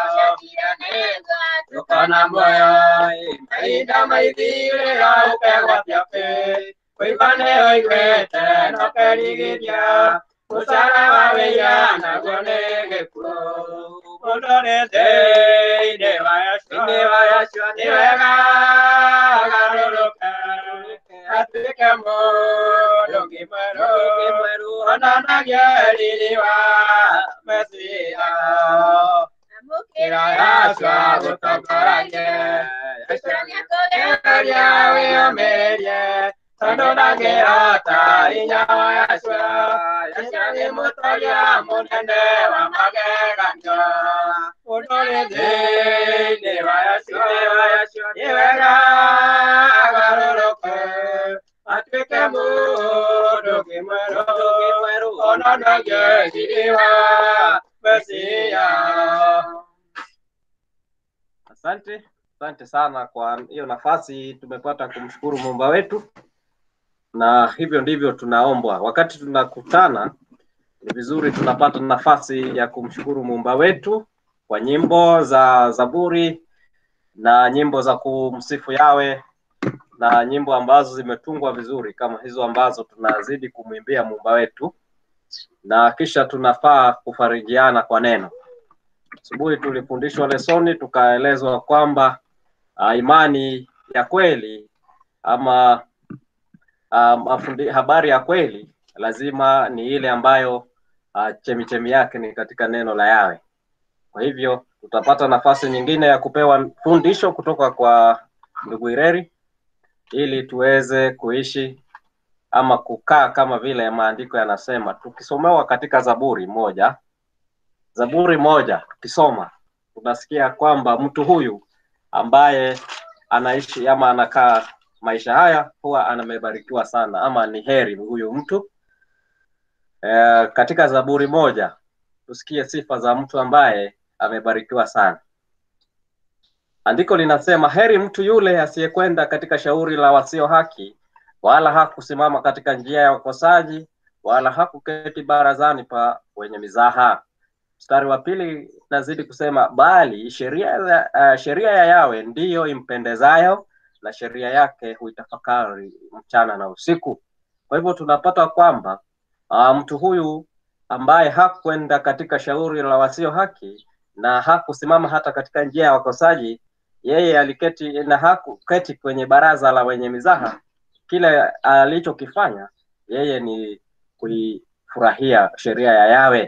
Tukana moyo Maida maidire ya upewa piape Kuibane oikwete no perigidia Usara waweya na gone gepo Pondore de Idewa yashwa Idewa yashwa Niwega Garuloke Atike mo Doki mweru Onana geriwa Mesia Kira yashwa Gutokoranye Yashwa Kogeria Weo merie Tandona gerata Inyawa yashwa Yashwa Nimutoria Munende wa mageganjo Udole de Dewa yashwa Dewa yashwa Niwega Garuloke Atike mu Doki mweru Onana geriwa Mesia. Asante, asante sana kwa hiyo nafasi tumepata kumshukuru Muumba wetu, na hivyo ndivyo tunaombwa. Wakati tunakutana ni vizuri tunapata nafasi ya kumshukuru Muumba wetu kwa nyimbo za Zaburi na nyimbo za kumsifu Yawe na nyimbo ambazo zimetungwa vizuri kama hizo ambazo tunazidi kumwimbia Muumba wetu, na kisha tunafaa kufarijiana kwa neno. Asubuhi tulifundishwa lesoni tukaelezwa kwamba uh, imani ya kweli ama uh, habari ya kweli lazima ni ile ambayo uh, chemichemi yake ni katika neno la Yawe. Kwa hivyo tutapata nafasi nyingine ya kupewa fundisho kutoka kwa ndugu Ireri ili tuweze kuishi ama kukaa kama vile maandiko yanasema. Tukisomewa katika Zaburi moja, Zaburi moja tukisoma tunasikia kwamba mtu huyu ambaye anaishi ama anakaa maisha haya huwa anamebarikiwa sana, ama ni heri huyu mtu. E, katika Zaburi moja tusikie sifa za mtu ambaye amebarikiwa sana. Andiko linasema, heri mtu yule asiyekwenda katika shauri la wasio haki, wala hakusimama katika njia ya wakosaji, wala hakuketi barazani pa wenye mizaha. Mstari wa pili nazidi kusema, bali sheria uh, sheria ya Yawe ndiyo impendezayo, na sheria yake huitafakari mchana na usiku. Kwa hivyo tunapata kwamba uh, mtu huyu ambaye hakwenda katika shauri la wasio haki na hakusimama hata katika njia ya wakosaji, yeye aliketi na hakuketi kwenye baraza la wenye mizaha. Kile alichokifanya yeye ni kuifurahia sheria ya Yawe.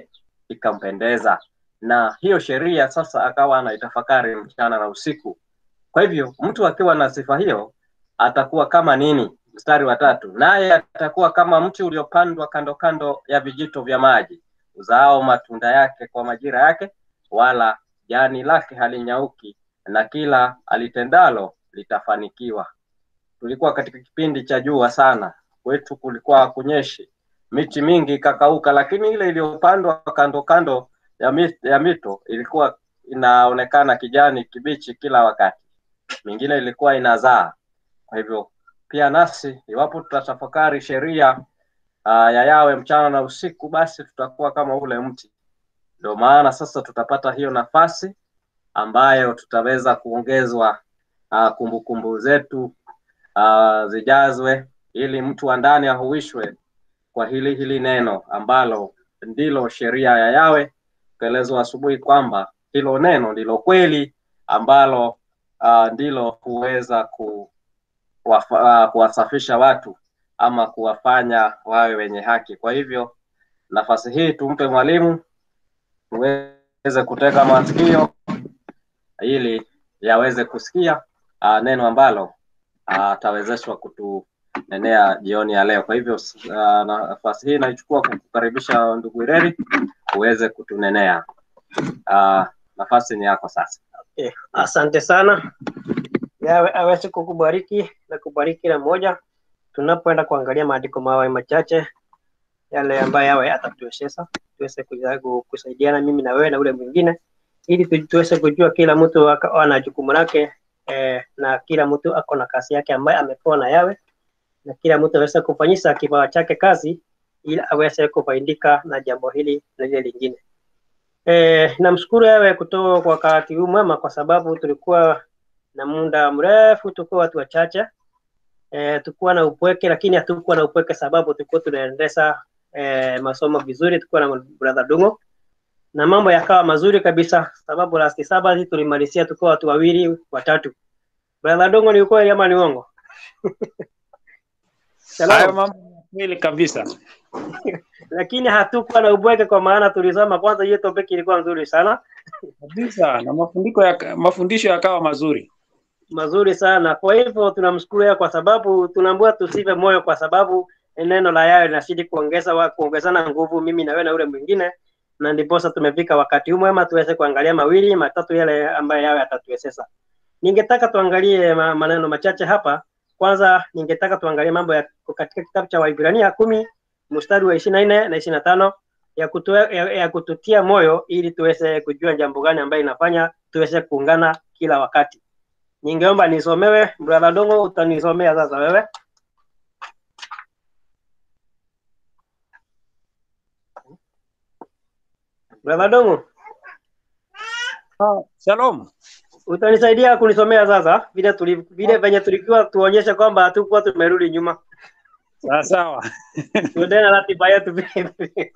ikampendeza, na hiyo sheria sasa akawa anaitafakari mchana na usiku. Kwa hivyo mtu akiwa na sifa hiyo atakuwa kama nini? Mstari wa tatu, naye atakuwa kama mti uliopandwa kando kando ya vijito vya maji, uzao matunda yake kwa majira yake, wala jani lake halinyauki, na kila alitendalo litafanikiwa. Tulikuwa katika kipindi cha jua sana, kwetu kulikuwa kunyeshi, miti mingi ikakauka, lakini ile iliyopandwa kando kando ya mito, ya mito ilikuwa inaonekana kijani kibichi kila wakati, mingine ilikuwa inazaa. Kwa hivyo pia nasi iwapo tutatafakari sheria uh, ya Yawe mchana na usiku, basi tutakuwa kama ule mti. Ndio maana sasa tutapata hiyo nafasi ambayo tutaweza kuongezwa uh, kumbukumbu zetu uh, zijazwe, ili mtu wa ndani ahuishwe kwa hili hili neno ambalo ndilo sheria ya Yawe. Tuelezwa asubuhi kwamba hilo neno ndilo kweli ambalo uh, ndilo huweza ku kuwasafisha watu ama kuwafanya wawe wenye haki. Kwa hivyo nafasi hii tumpe mwalimu uweze kutega masikio ili yaweze kusikia uh, neno ambalo atawezeshwa uh, kutunenea jioni ya leo. Kwa hivyo uh, nafasi hii naichukua kukukaribisha ndugu Ireri uweze kutunenea. Uh, nafasi ni yako sasa. Okay. Asante sana. Yawe aweze kukubariki na kubariki na moja tunapoenda kuangalia maandiko mawe machache yale ambayo Yawe atatuwezesha tuweze kusaidiana mimi na wewe na ule mwingine, ili tuweze kujua kila mtu ana jukumu lake eh, na kila mtu ako na kazi yake ambayo amepewa na Yawe, na kila mtu aweze kufanyisha kipawa chake kazi ili aweze kufaidika na jambo hili na lile lingine. Eh, namshukuru Yawe kutoka kwa wakati huu mwema, kwa sababu tulikuwa na muda mrefu tukuwa watu wachache, eh, tukuwa na upweke, lakini hatukuwa na upweke sababu tulikuwa tunaendeleza eh, masomo vizuri. Tulikuwa na brother Dungo na mambo yakawa mazuri kabisa, sababu last Sabbath tulimalizia tukuwa watu wawili watatu. Brother Dungo, ni ukweli ama ni uongo? Hayo mambo kweli kabisa. Lakini hatukuwa na upweke kwa maana tulisoma kwanza, hiyo topic ilikuwa nzuri sana kabisa, na mafundisho ya mafundisho yakawa mazuri mazuri sana. Kwa hivyo tunamshukuru yeye, kwa sababu tunaambiwa tusive moyo, kwa sababu neno la Yawe linazidi kuongeza wa kuongezana nguvu mimi na wewe na ule mwingine, na ndipo sasa tumefika wakati huu mwema tuweze kuangalia mawili matatu yale ambayo Yawe atatuwezesha. Ningetaka tuangalie maneno machache hapa. Kwanza ningetaka tuangalie mambo ya katika kitabu cha Waibrania kumi mstari wa ishirini na nne na ishirini na tano ya, kutu, ya, ya kututia moyo ili tuweze kujua jambo gani ambayo inafanya tuweze kuungana kila wakati. Ningeomba nisomewe. Brother Dongo, utanisomea sasa wewe. Brother Dongo. Ah, shalom. Utanisaidia kunisomea sasa vile tuli vile venye tulikuwa tuonyeshe kwamba hatukuwa tumerudi nyuma. Sawa sawa. Tuendelee na ratiba yetu vile.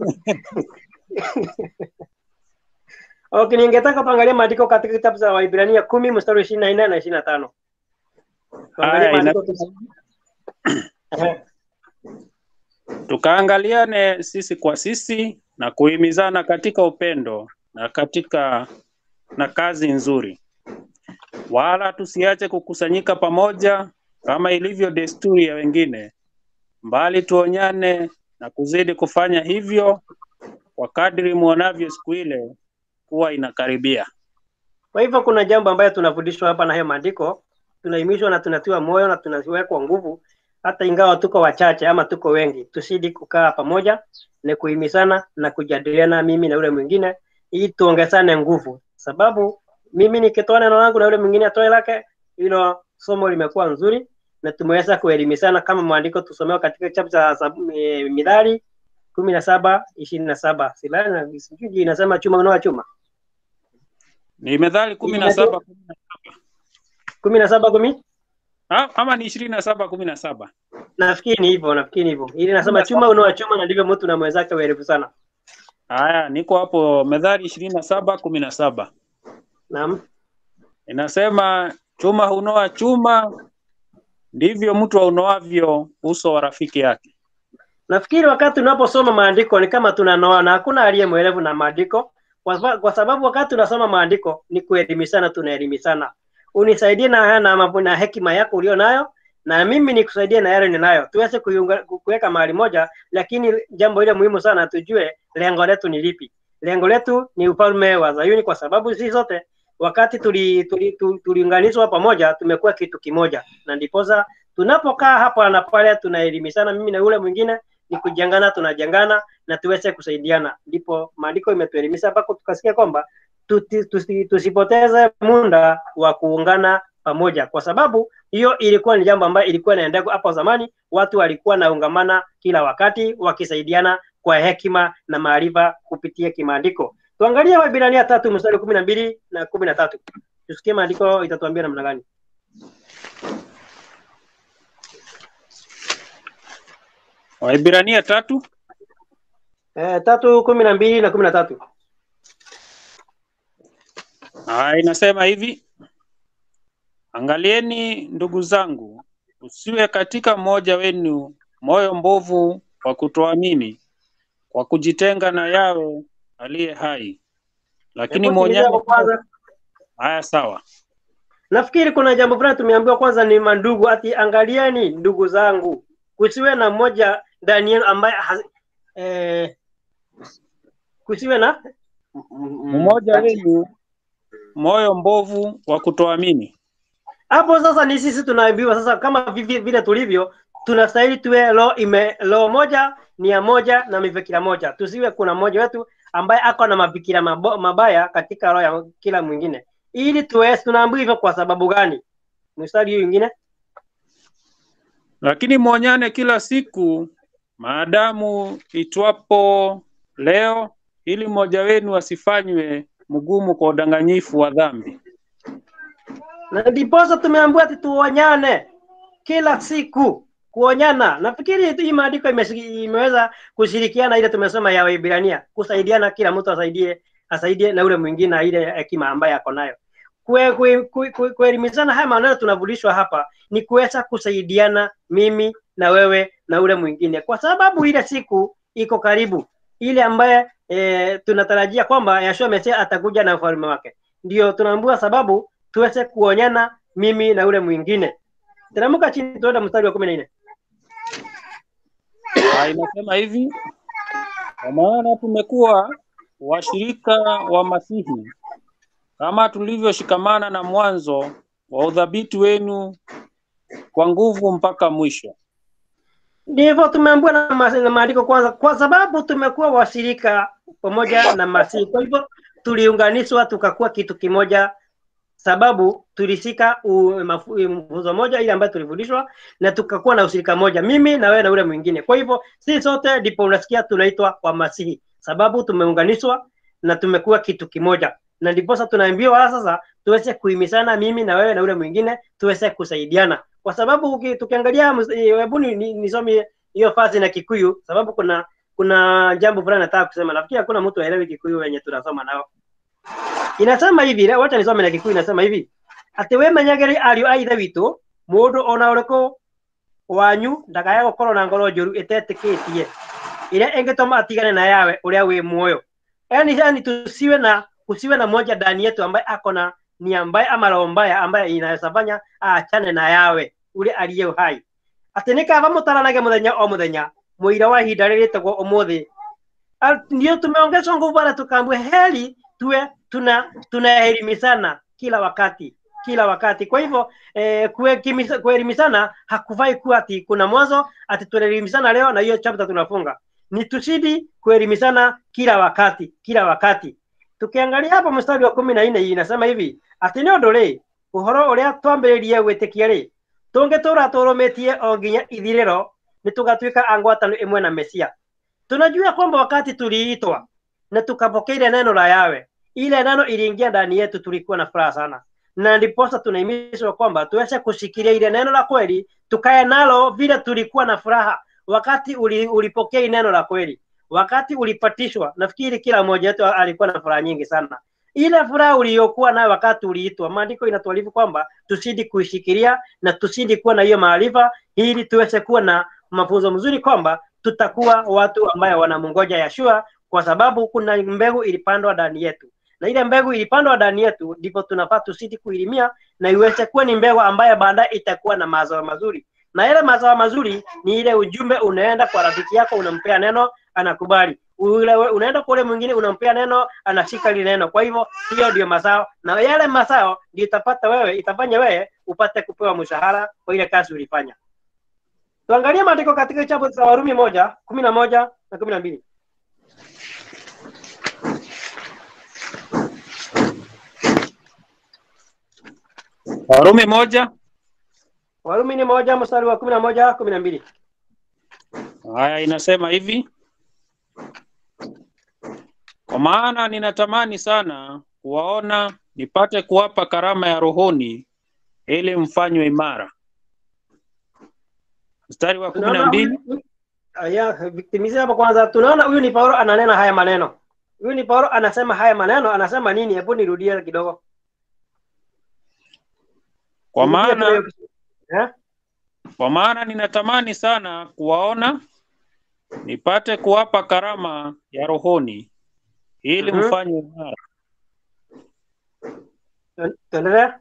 Okay, ningetaka tuangalie maandiko katika kitabu cha Waibrania kumi mstari ishirini na nne na ishirini na tano. Tuangalie maandiko tukaangaliane sisi kwa sisi na kuhimizana katika upendo na katika na kazi nzuri. Wala tusiache kukusanyika pamoja kama ilivyo desturi ya wengine, mbali tuonyane na kuzidi kufanya hivyo kwa kadri muonavyo siku ile kuwa inakaribia. Kwa hivyo kuna jambo ambayo tunafundishwa hapa na hayo maandiko, tunahimizwa na tunatiwa moyo na tunawekwa nguvu, hata ingawa tuko wachache ama tuko wengi, tusidi kukaa pamoja na kuhimizana na kujadiliana mimi na yule mwingine ili tuongezane nguvu, sababu mimi nikitoa neno langu na yule mwingine atoe lake, hilo somo limekuwa nzuri na tumeweza kuelimishana kama maandiko tusomewa katika kitabu cha Mithali kumi na saba ishirini na saba. Silana sijui inasema chuma unoa chuma. Ni Mithali kumi na saba kumi na saba kumi? Ah, ama ni ishirini na saba kumi na saba. Nafikiri ni hivyo, nafikiri ni hivyo. Ili nasema chuma unoa chuma, na ndivyo mtu na mwenzake werevu sana. Haya, niko hapo Mithali ishirini na saba kumi na saba. Naam. Inasema chuma hunoa chuma, ndivyo mtu aunoavyo uso wa rafiki yake. Nafikiri wakati tunaposoma maandiko ni kama tunanoa na hakuna aliye mwelevu na maandiko, kwa, kwa sababu wakati tunasoma maandiko ni kuelimishana, tunaelimishana. Unisaidie na na, na hekima yako ulio nayo na mimi nikusaidie na yale ninayo, tuweze kuweka mahali moja. Lakini jambo ile muhimu sana tujue lengo letu ni lipi. Lengo letu ni ufalme wa Zayuni, kwa sababu sisi sote wakati tuliunganishwa tuli, tuli pamoja tumekuwa kitu kimoja, na ndiposa tunapokaa hapa na pale tunaelimishana, mimi na yule mwingine, ni kujengana, tunajengana na tuweze kusaidiana. Ndipo maandiko imetuelimisha mpaka tukasikia kwamba tusipoteze muda wa kuungana pamoja, kwa sababu hiyo ilikuwa ni jambo ambayo ilikuwa inaendelea hapo zamani. Watu walikuwa naungamana kila wakati wakisaidiana kwa hekima na maarifa kupitia kimaandiko. Tuangalie Waebrania tatu mstari kumi na mbili na kumi na tatu. Tusikie maandiko itatuambia namna gani. Waebrania tatu eh tatu kumi na mbili na kumi na tatu. Ah, inasema hivi: angalieni ndugu zangu, usiwe katika mmoja wenu moyo mbovu wa kutoamini, kwa kujitenga na yawe aliye hai, lakini mwonyane. Haya, sawa. Nafikiri kuna jambo fulani tumeambiwa kwanza ni mandugu, ati angalieni ndugu zangu, kusiwe na mmoja ndani yenu ambaye eh, kusiwe na mmoja wenu moyo mbovu wa kutoamini. Hapo sasa ni sisi tunaambiwa sasa, kama vile tulivyo tunastahili tuwe roho ime roho moja, nia moja na mafikira moja. Tusiwe kuna mmoja wetu ambaye ako na mafikira mabaya katika roho ya kila mwingine. Ili tuwe tunaambiwa hivyo kwa sababu gani? Mstari hiyo nyingine, lakini mwonyane kila siku maadamu itwapo leo, ili mmoja wenu asifanywe mgumu kwa udanganyifu wa dhambi. Na ndiposa tumeambiwa ati tuonyane kila siku, kuonyana. Nafikiri hii maandiko imeweza kushirikiana ile tumesoma ya Waebrania, kusaidiana, kila mtu asaidie asaidie na ule mwingine ile hekima ambaye ako nayo. Kuelimishana haya maneno tunavulishwa hapa ni kuweza kusaidiana, mimi na wewe na ule mwingine, kwa sababu ile siku iko karibu, ile ambaye e, tunatarajia kwamba Yeshua Mesia atakuja na ufalme wake. Ndio tunaambiwa sababu tuweze kuonyana mimi na ule mwingine. Teremka chini tuende mstari wa kumi na nne. Ah, inasema hivi: kwa maana tumekuwa washirika wa Masihi, kama tulivyoshikamana na mwanzo wa udhabiti wenu kwa nguvu mpaka mwisho. Ndivyo tumeambiwa na maandiko kwanza, kwa sababu tumekuwa washirika pamoja na Masihi. Kwa hivyo tuliunganishwa tukakuwa kitu kimoja, sababu tulishika mfunzo moja ile ambayo tulifundishwa, na tukakuwa na ushirika moja, mimi na wewe na ule mwingine. Kwa hivyo sisi sote ndipo unasikia tunaitwa wa Masihi, sababu tumeunganishwa na tumekuwa kitu kimoja. Na ndipo sasa tunaambiwa sasa tuweze kuhimizana, mimi na wewe na ule mwingine, tuweze kusaidiana. Kwa sababu tukiangalia, hebu nisome hiyo fasi na Kikuyu, sababu kuna kuna jambo fulani nataka kusema. Nafikiri hakuna mtu aelewi Kikuyu wenye tunasoma nao. Inasema hivi, wacha nisome na Kikuyu. Inasema hivi: ati we menyageri ario aithe witu, mundu ona uriko wanyu ndakaya gukorwo na ngoro njuru itetikitie ire ingitoma atigane na yawe uria wi muoyo. Yani yani tusiwe na kusiwe na moja ndani yetu ambaye ako na ni ambaye ama roho mbaya ambaye inayosafanya aachane na yawe ule aliye hai. Ati nikava mutaranage muthenya o muthenya, muira wa hinda riritagwo umuthi. Ndio tumeongezwa nguvu na tukaambia heri tuwe tuna tunaelimishana kila wakati kila wakati. Kwa hivyo eh, kuelimishana hakufai kuwa ati kuna mwanzo ati tunaelimishana leo na hiyo chapter tunafunga. Ni tusidi kuelimishana kila wakati kila wakati. Tukiangalia hapa mstari wa kumi na nne inasema hivi: ati ni undu ri uhoro uria twambiririe gwitikia ri tungitura turumitie o nginya ithiriro ni tugatuika angwatano imwe na Mesia. Tunajua kwamba wakati tuliitwa na tukapokea neno la yawe, ile neno iliingia ndani yetu, tulikuwa na furaha sana, na ndiposa tunahimizwa kwamba tuweze kushikilia ile neno la kweli, tukae nalo vile tulikuwa na furaha wakati uli, ulipokea neno la kweli, wakati ulipatishwa. Nafikiri kila mmoja wetu alikuwa na furaha nyingi sana. Ile furaha uliyokuwa nayo wakati uliitwa, maandiko inatuarifu kwamba tusidi kuishikilia na tusidi kuwa na hiyo maarifa, ili tuweze kuwa na mafunzo mzuri kwamba tutakuwa watu ambaye wanamungoja Yeshua, kwa sababu kuna mbegu ilipandwa ndani yetu, na ile mbegu ilipandwa ndani yetu ndipo tunafaa tusiti kuilimia na iweze kuwa ni mbegu ambaye baadaye itakuwa na mazao mazuri. Na ile mazao mazuri ni ile ujumbe unaenda kwa rafiki yako, unampea neno, anakubali. Ule unaenda kwa ule mwingine, unampea neno, anashika lile neno. Kwa hivyo hiyo ndio mazao, na yale mazao ndio itapata wewe, itafanya wewe upate kupewa mshahara kwa ile kazi ulifanya. Tuangalie maandiko katika kitabu cha Warumi moja kumi na moja na kumi na mbili. Warumi moja. Warumi ni moja mstari wa kumi na moja kumi na mbili. Haya, inasema hivi: kwa maana ninatamani sana kuwaona nipate kuwapa karama ya rohoni ili mfanywe imara. Mstari wa kumi na mbili. Aya, victimize hapo kwanza. Tunaona huyu ni Paulo ananena haya maneno. Huyu ni Paulo anasema haya maneno, anasema nini? Hebu nirudie kidogo. Kwa maana eh? Kwa maana ninatamani sana kuwaona nipate kuwapa karama ya rohoni ili mm -hmm. mfanywe imara. Tuendelea.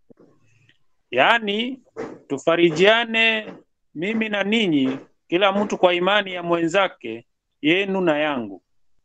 Yaani tufarijiane mimi na ninyi, kila mtu kwa imani ya mwenzake, yenu na yangu.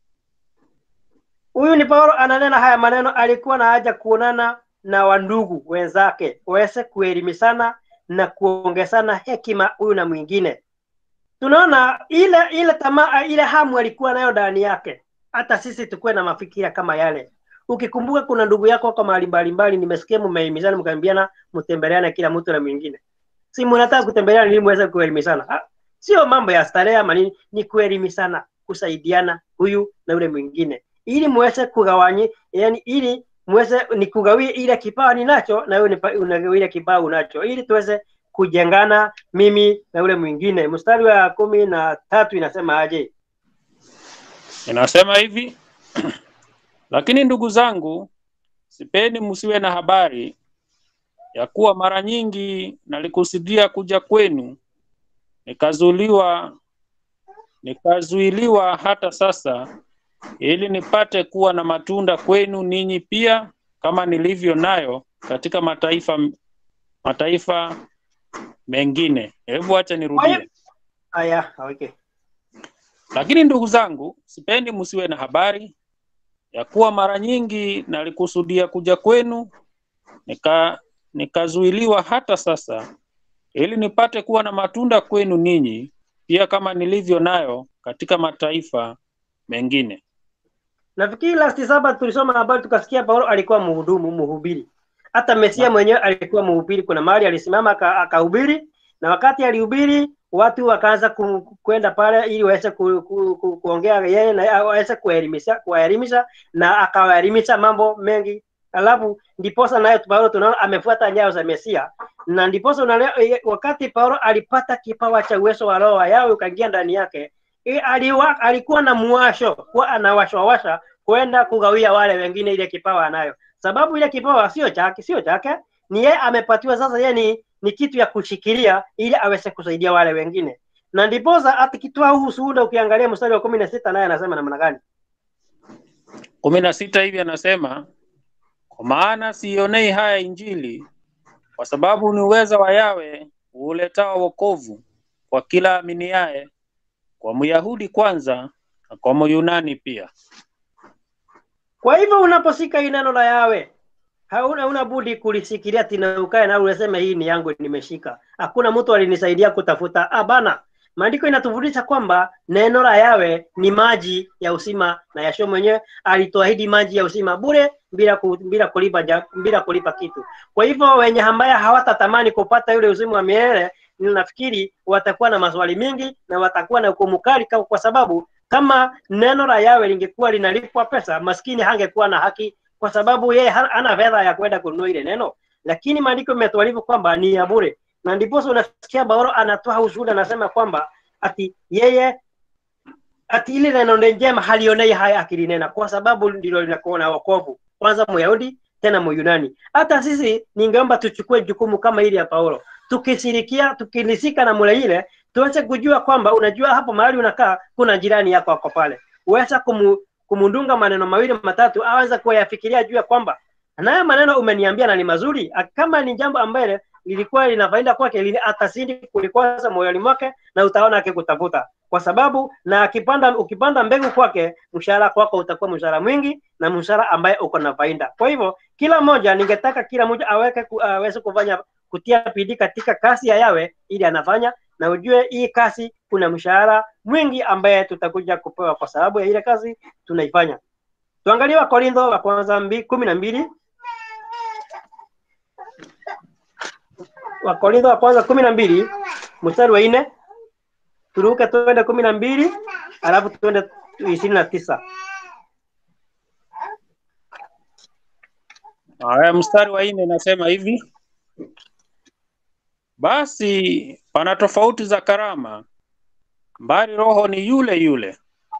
Huyu ni Paulo ananena haya maneno, alikuwa na haja kuonana na wandugu wenzake, waweze kuelimishana na kuongezana hekima huyu na mwingine. Tunaona ile ile tamaa, ile hamu alikuwa nayo ndani yake. Hata sisi tukue na mafikira kama yale. Ukikumbuka kuna ndugu yako kwa mahali mbalimbali, nimesikia mmeimizana mkaambiana mtembeleane kila mtu na mwingine. Si mnataka kutembeleana ili muweze kuelimishana. Sio mambo ya starehe ama nini, ni kuelimishana, kusaidiana huyu na yule mwingine. Ili muweze kugawanyi, yani ili muweze ni kugawie ile kipawa ninacho na wewe unagawie ile kipawa unacho, ili tuweze kujengana mimi na yule mwingine. Mstari wa kumi na tatu inasema aje? Inasema hivi: lakini ndugu zangu, sipendi msiwe na habari ya kuwa mara nyingi nalikusudia kuja kwenu, nikazuiliwa nikazuiliwa hata sasa, ili nipate kuwa na matunda kwenu ninyi pia, kama nilivyo nayo katika mataifa mataifa mengine. Hebu acha nirudie. Aya, okay. Lakini ndugu zangu, sipendi msiwe na habari ya kuwa mara nyingi nalikusudia kuja kwenu, nika nikazuiliwa hata sasa, ili nipate kuwa na matunda kwenu ninyi pia, kama nilivyo nayo katika mataifa mengine. Nafikiri last saba tulisoma habari tukasikia Paulo alikuwa mhudumu, mhubiri. Hata Mesia mwenyewe alikuwa mhubiri. Kuna mahali alisimama akahubiri, na wakati alihubiri watu wakaanza kwenda pale ili waweze ku, ku, ku, kuongea yeye na waweze kuelimisha kuelimisha na akawaelimisha mambo mengi. Alafu ndiposa naye Paulo tunaona amefuata nyayo za Mesia, na ndiposa unaona wakati Paulo alipata kipawa cha uwezo wa roho yao ukaingia ndani yake, e, aliwa, alikuwa na muwasho kwa anawashwa washa kwenda kugawia wale wengine ile kipawa anayo, sababu ile kipawa sio chake sio chake ni yeye amepatiwa. Sasa yeye ni, ni kitu ya kushikilia ili aweze kusaidia wale wengine. Na ndiposa atikitoa huu ushuhuda, ukiangalia mstari wa kumi na sita naye anasema namna gani? kumi na sita hivi anasema: kwa maana sionei haya Injili, kwa sababu ni uweza wa Yawe uletao wokovu kwa kila aminiaye, kwa Myahudi kwanza na kwa Myunani pia. Kwa hivyo unaposika hii neno la Yawe, hauna una budi kulisikilia tena, ukae na useme hii ni yangu, nimeshika. Hakuna mtu alinisaidia kutafuta. Ah bana, maandiko inatufundisha kwamba neno la Yawe ni maji ya uzima, na Yeshua mwenyewe alituahidi maji ya uzima bure bila ku, bila kulipa bila kulipa kitu. Kwa hivyo wenye ambaya hawatatamani kupata yule uzima wa milele, ninafikiri watakuwa na maswali mengi na watakuwa na hukumu kali, kwa sababu kama neno la Yawe lingekuwa linalipwa pesa, maskini hangekuwa na haki, kwa sababu yeye hana fedha ya kwenda kununua ile neno. Lakini maandiko yametuarifu kwamba ni ya bure, na ndipo unasikia Paulo anatoa ushuhuda, anasema kwamba ati yeye ati ile neno njema halionei haya akilinena, kwa sababu ndilo linakuwa na wokovu, kwanza Myahudi tena Myunani. Hata sisi ningeomba tuchukue jukumu kama ile ya Paulo, tukishirikia tukilisika na mule ile, tuache kujua kwamba unajua hapo mahali unakaa kuna jirani yako ako pale. Uweza kumu, kumundunga maneno mawili matatu, aweza kuyafikiria juu ya kwamba naye maneno umeniambia na ni mazuri, kama ni jambo ambalo lilikuwa lina faida kwake, lile atasindi kulikwaza moyoni mwake, na utaona akikutafuta, kwa sababu na akipanda, ukipanda mbegu kwake, mshahara kwako utakuwa mshahara mwingi na mshahara ambaye uko na faida. Kwa hivyo kila mmoja, ningetaka kila mmoja aweke aweze kufanya kutia bidii katika kazi ya yawe ili anafanya, na ujue hii kazi kuna mshahara mwingi ambaye tutakuja kupewa kwa sababu ya ile kazi tunaifanya. Tuangalie Wakorintho wa kwanza kumi na mbili. Wakorintho wa kwanza kumi na mbili mstari wa nne, turuke twende kumi na mbili alafu twende ishirini na tisa. Haya, mstari wa nne nasema hivi: basi pana tofauti za karama, bali Roho ni yule yule.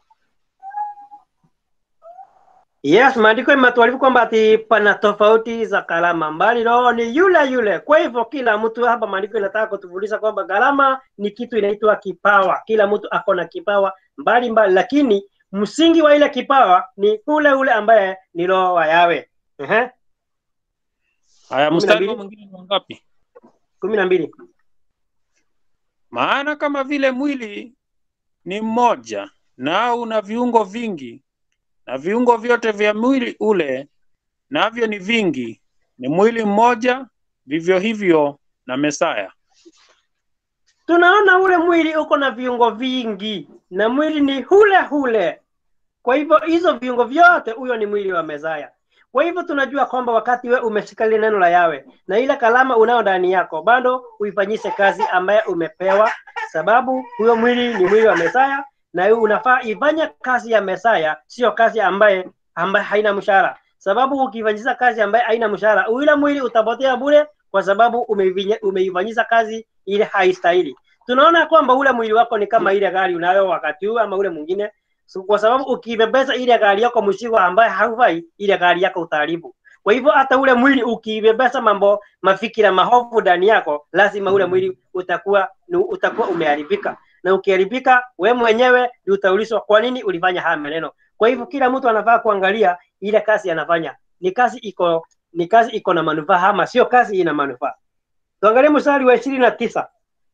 Yes, maandiko imetuarifu kwamba ati pana tofauti za karama, bali Roho ni yule yule. Kwa hivyo kila mtu hapa, maandiko inataka kutufundisha kwamba karama ni kitu inaitwa kipawa. Kila mtu ako na kipawa mbali mbali, lakini msingi wa ile kipawa ni ule ule ambaye ni Roho wa Yawe. Ehe. Haya, mstari mwingine ni ngapi? kumi na mbili. Maana kama vile mwili ni mmoja na una viungo vingi, na viungo vyote vya mwili ule navyo ni vingi, ni mwili mmoja, vivyo hivyo na Mesaya. Tunaona ule mwili uko na viungo vingi na mwili ni hule hule. Kwa hivyo hizo viungo vyote, huyo ni mwili wa Mesaya. Kwa hivyo tunajua kwamba wakati we umeshika ile neno la Yawe na ile kalama unao ndani yako, bado uifanyishe kazi ambaye umepewa, sababu huyo mwili ni mwili wa Mesaya, na unafaa ifanye kazi ya Mesaya, sio kazi ambaye ambaye haina mshahara. Sababu ukifanyisha kazi ambaye haina mshahara, ule mwili utapotea bure, kwa sababu umeifanyisha kazi ile haistahili. Tunaona kwamba ule mwili wako ni kama ile gari unayo wakati huu ama ule mwingine. So, kwa sababu ukibebeza ile gari yako mzigo ambaye haufai, ile gari yako utaharibu. Kwa hivyo hata ule mwili ukibebeza mambo mafikira mahofu ndani yako, lazima ule mwili utakuwa utakuwa umeharibika. Na ukiharibika, we mwenyewe utaulizwa kwa nini ulifanya haya maneno. Kwa hivyo kila mtu anafaa kuangalia ile kazi anafanya, ni kazi iko ni kazi iko na manufaa ama sio kazi ina manufaa. Tuangalie mstari wa ishirini na tisa.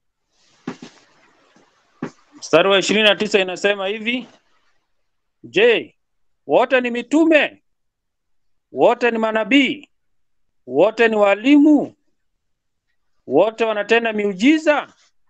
Mstari wa ishirini na tisa inasema hivi: je, wote ni mitume? Wote ni manabii? Wote ni walimu? Wote wanatenda miujiza?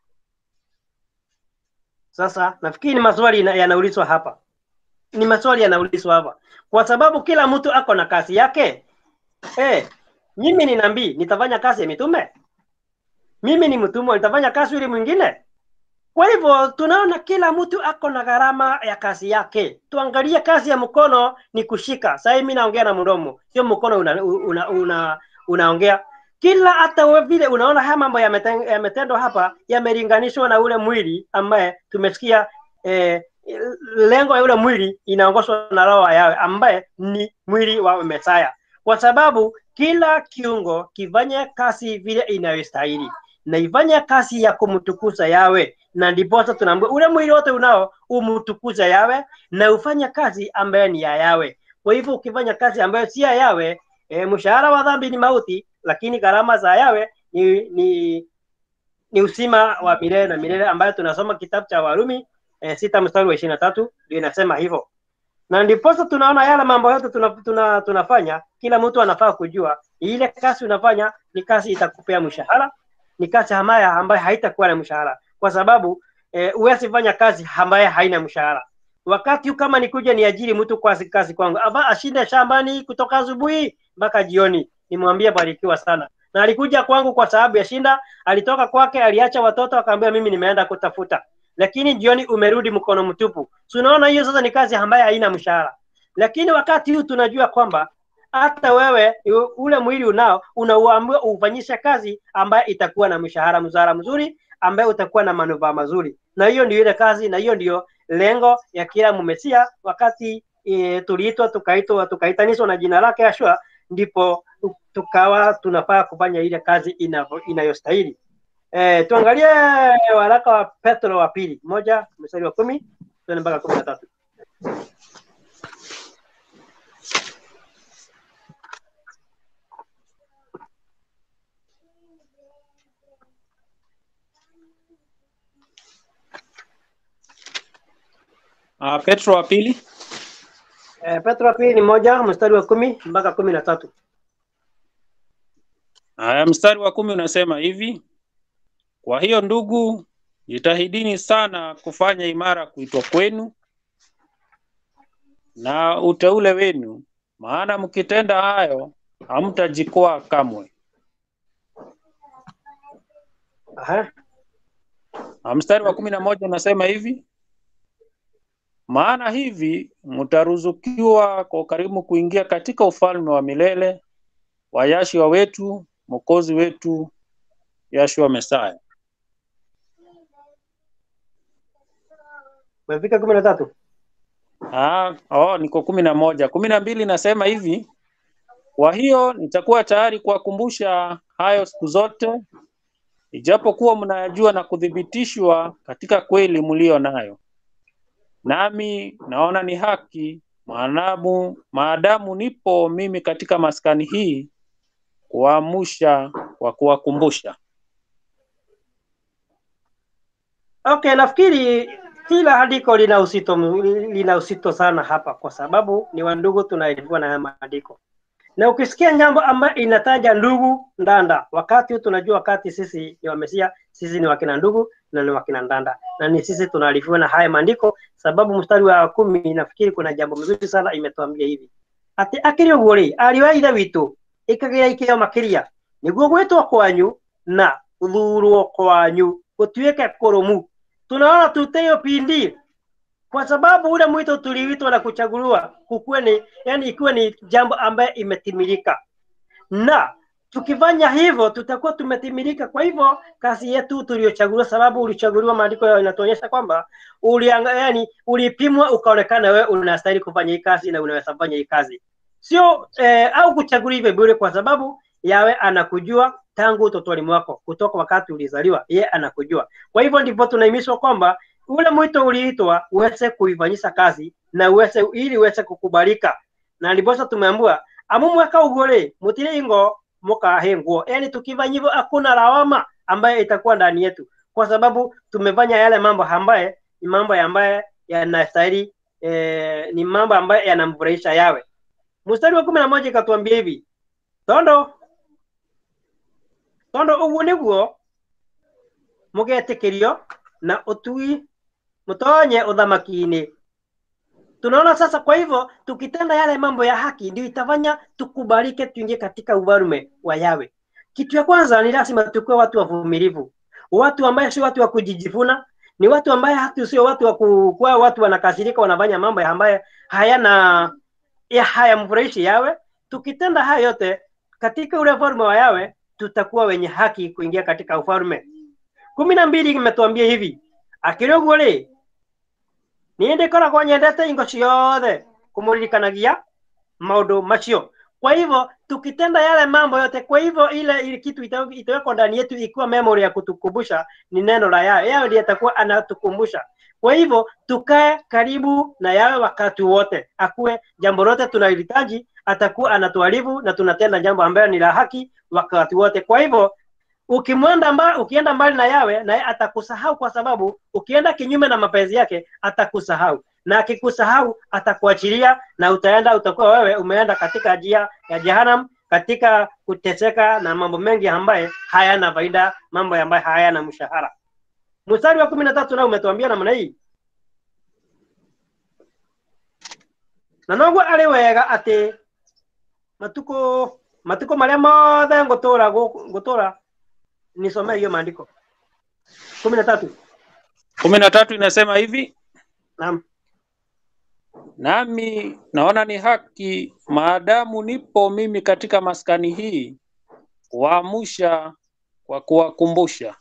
Sasa nafikiri ni maswali yanaulizwa hapa. Ni maswali yanaulizwa hapa. Kwa sababu kila mtu ako na kazi yake. Eh, mimi ni nabii, nitafanya kazi ya mitume? Mimi ni mtumwa, nitafanya kazi ile mwingine? Kwa hivyo tunaona kila mtu ako na gharama ya kazi yake. Tuangalie kazi ya mkono ni kushika. Sasa mimi naongea na mdomo, sio mkono una, una, una, unaongea. Kila hata wewe vile unaona haya mambo yametendwa hapa yamelinganishwa na ule mwili ambaye tumesikia eh, lengo ya ule mwili inaongozwa na Roho Yawe ambaye ni mwili wa Mesaya. Kwa sababu kila kiungo kifanye kazi vile inayostahili na ifanye kazi ya kumtukuza Yawe, na ndipo tunaambiwa ule mwili wote unao umtukuza Yawe na ufanye kazi ambaye ni ya Yawe. Kwa hivyo ukifanya kazi ambayo si ya Yawe, e, mshahara wa dhambi ni mauti, lakini gharama za Yawe ni ni, ni usima wa milele na milele, ambayo tunasoma kitabu cha Warumi e, sita mstari wa ishirini na tatu ndio inasema hivyo. Na ndipo tunaona yale mambo yote tuna, tuna, tunafanya, kila mtu anafaa kujua ile kazi unafanya ni kazi itakupea mshahara, ni kazi ambayo ambayo haitakuwa na mshahara, kwa sababu e, uwezi fanya kazi ambayo haina mshahara. Wakati kama nikuja niajiri mtu kwa kazi kwangu, aba ashinde shambani kutoka asubuhi mpaka jioni, nimwambie barikiwa sana. Na alikuja kwangu kwa sababu ya shinda, alitoka kwake, aliacha watoto, akamwambia mimi nimeenda kutafuta. Lakini jioni umerudi mkono mtupu. Tunaona hiyo sasa ni kazi ambayo haina mshahara. Lakini wakati huu tunajua kwamba hata wewe ule mwili unao unaoambiwa ufanyishe kazi ambayo itakuwa na mshahara mzara mzuri, ambaye utakuwa na manufaa mazuri. Na hiyo ndio ile kazi, na hiyo ndio lengo ya kila mmesia. Wakati e, tuliitwa tukaitwa tukaitanishwa na jina lake Yeshua, ndipo tukawa tunafaa kufanya ile kazi inayostahili. Eh, tuangalie waraka wa Petro wa pili moja mstari wa kumi tuende mpaka kumi na tatu. Ah, Petro wa pili. Eh, Petro wa pili ni moja mstari wa kumi mpaka kumi na tatu. Haya, mstari wa kumi unasema hivi: kwa hiyo ndugu, jitahidini sana kufanya imara kuitwa kwenu na uteule wenu, maana mkitenda hayo hamtajikwaa kamwe. Aha. Na mstari wa kumi na moja unasema hivi: maana hivi mtaruzukiwa kwa karimu kuingia katika ufalme wa milele wa Yashua wetu Mwokozi wetu Yashua Mesaya. Umefika kumi na tatu? Ah, oh, niko kumi na moja. Kumi na mbili nasema hivi: kwa hiyo nitakuwa tayari kuwakumbusha hayo siku zote, ijapokuwa mnayajua na kuthibitishwa katika kweli mlio nayo. Nami naona ni haki maadamu maadamu nipo mimi katika maskani hii kuamsha kwa kuwakumbusha. Okay, nafikiri kila andiko lina uzito lina uzito sana hapa, kwa sababu ni wandugu tunaelewa na maandiko. Na ukisikia jambo ambayo inataja ndugu ndanda, wakati tunajua wakati sisi ni wamesia, sisi ni wakina ndugu na ni wakina ndanda, na ni sisi tunaarifiwa na haya maandiko, sababu mstari wa kumi nafikiri kuna jambo mzuri sana imetuambia hivi: ati akiri ogori aliwaitha witu ikagira ikio makiria niguo gwetwo kwanyu na uthurwo kwanyu gutuike kurumu. Tunaona tuteo pindi kwa sababu ule mwito tuliwitwa na kuchaguliwa kukuwe ni, yani ikiwe ni jambo ambaye imetimilika, na tukifanya hivyo tutakuwa tumetimilika. Kwa hivyo kazi yetu tuliochaguliwa, sababu ulichaguliwa, maandiko yao inatuonyesha kwamba uli yani ulipimwa ukaonekana wewe unastahili kufanya hii kazi na unaweza kufanya hii kazi, sio eh, au kuchaguliwa bure, kwa sababu yawe anakujua tangu utotoni mwako, kutoka wakati ulizaliwa yeye anakujua. Kwa hivyo ndipo tunahimizwa kwamba ule mwito uliitwa uweze kuifanyisha kazi na uweze ili uweze kukubalika, na ndiposa tumeambiwa amumweka ugore mutire ingo mukahengwo, yani tukifanya hivyo hakuna lawama ambaye itakuwa ndani yetu, kwa sababu tumefanya yale mambo ambaye ni mambo ambaye yanastahili, eh, ni mambo ambaye yanamfurahisha yawe. Mstari wa kumi na moja ikatuambia hivi: tondo tondo uguo niguo mugetekerio na utui mutonye uthamaki-ini. Tunaona sasa, kwa hivyo tukitenda yale mambo ya haki ndio itafanya tukubalike, tuingie katika ufalme wa Yawe. Kitu ya kwanza ni lazima tukue watu wavumilivu, watu ambao sio watu wa kujijivuna, ni watu ambao hata sio watu wa kuwa watu wanakasirika, wanafanya mambo ambayo hayana ya hayamfurahishi Yawe. Tukitenda haya yote katika ule ufalme wa Yawe, tutakuwa wenye haki kuingia katika ufalme. kumi na mbili imetuambia hivi: akirogore niende kora kwa nyendete ingo ciothe kumuririkanagia maundu macio. Kwa hivyo tukitenda yale mambo yote, kwa hivyo ile ile kitu itawekwa ndani yetu ikiwa memory ya kutukumbusha ni neno la Yawe. Yawe ndiye atakuwa anatukumbusha. Kwa hivyo tukae karibu na Yawe wakati wote, akuwe jambo lote tunalihitaji atakuwa anatuarifu na tunatenda jambo ambalo ni la haki wakati wote. Kwa hivyo ukimwenda mbali, ukienda mbali na Yawe, naye atakusahau, kwa sababu ukienda kinyume na mapenzi yake atakusahau, na akikusahau atakuachilia, na utaenda utakuwa wewe umeenda katika njia ya jehanamu, katika kuteseka na mambo mengi ambaye hayana faida, mambo ambaye hayana mshahara. Mstari wa kumi na tatu na umetuambia namna hii: na noguo ari wega ati matuko matuko maria mothe ngutura ngutura. Nisomee hiyo maandiko. kumi na tatu. kumi na tatu inasema hivi: naam, nami naona ni haki maadamu nipo mimi katika maskani hii kuamsha kwa kuwakumbusha.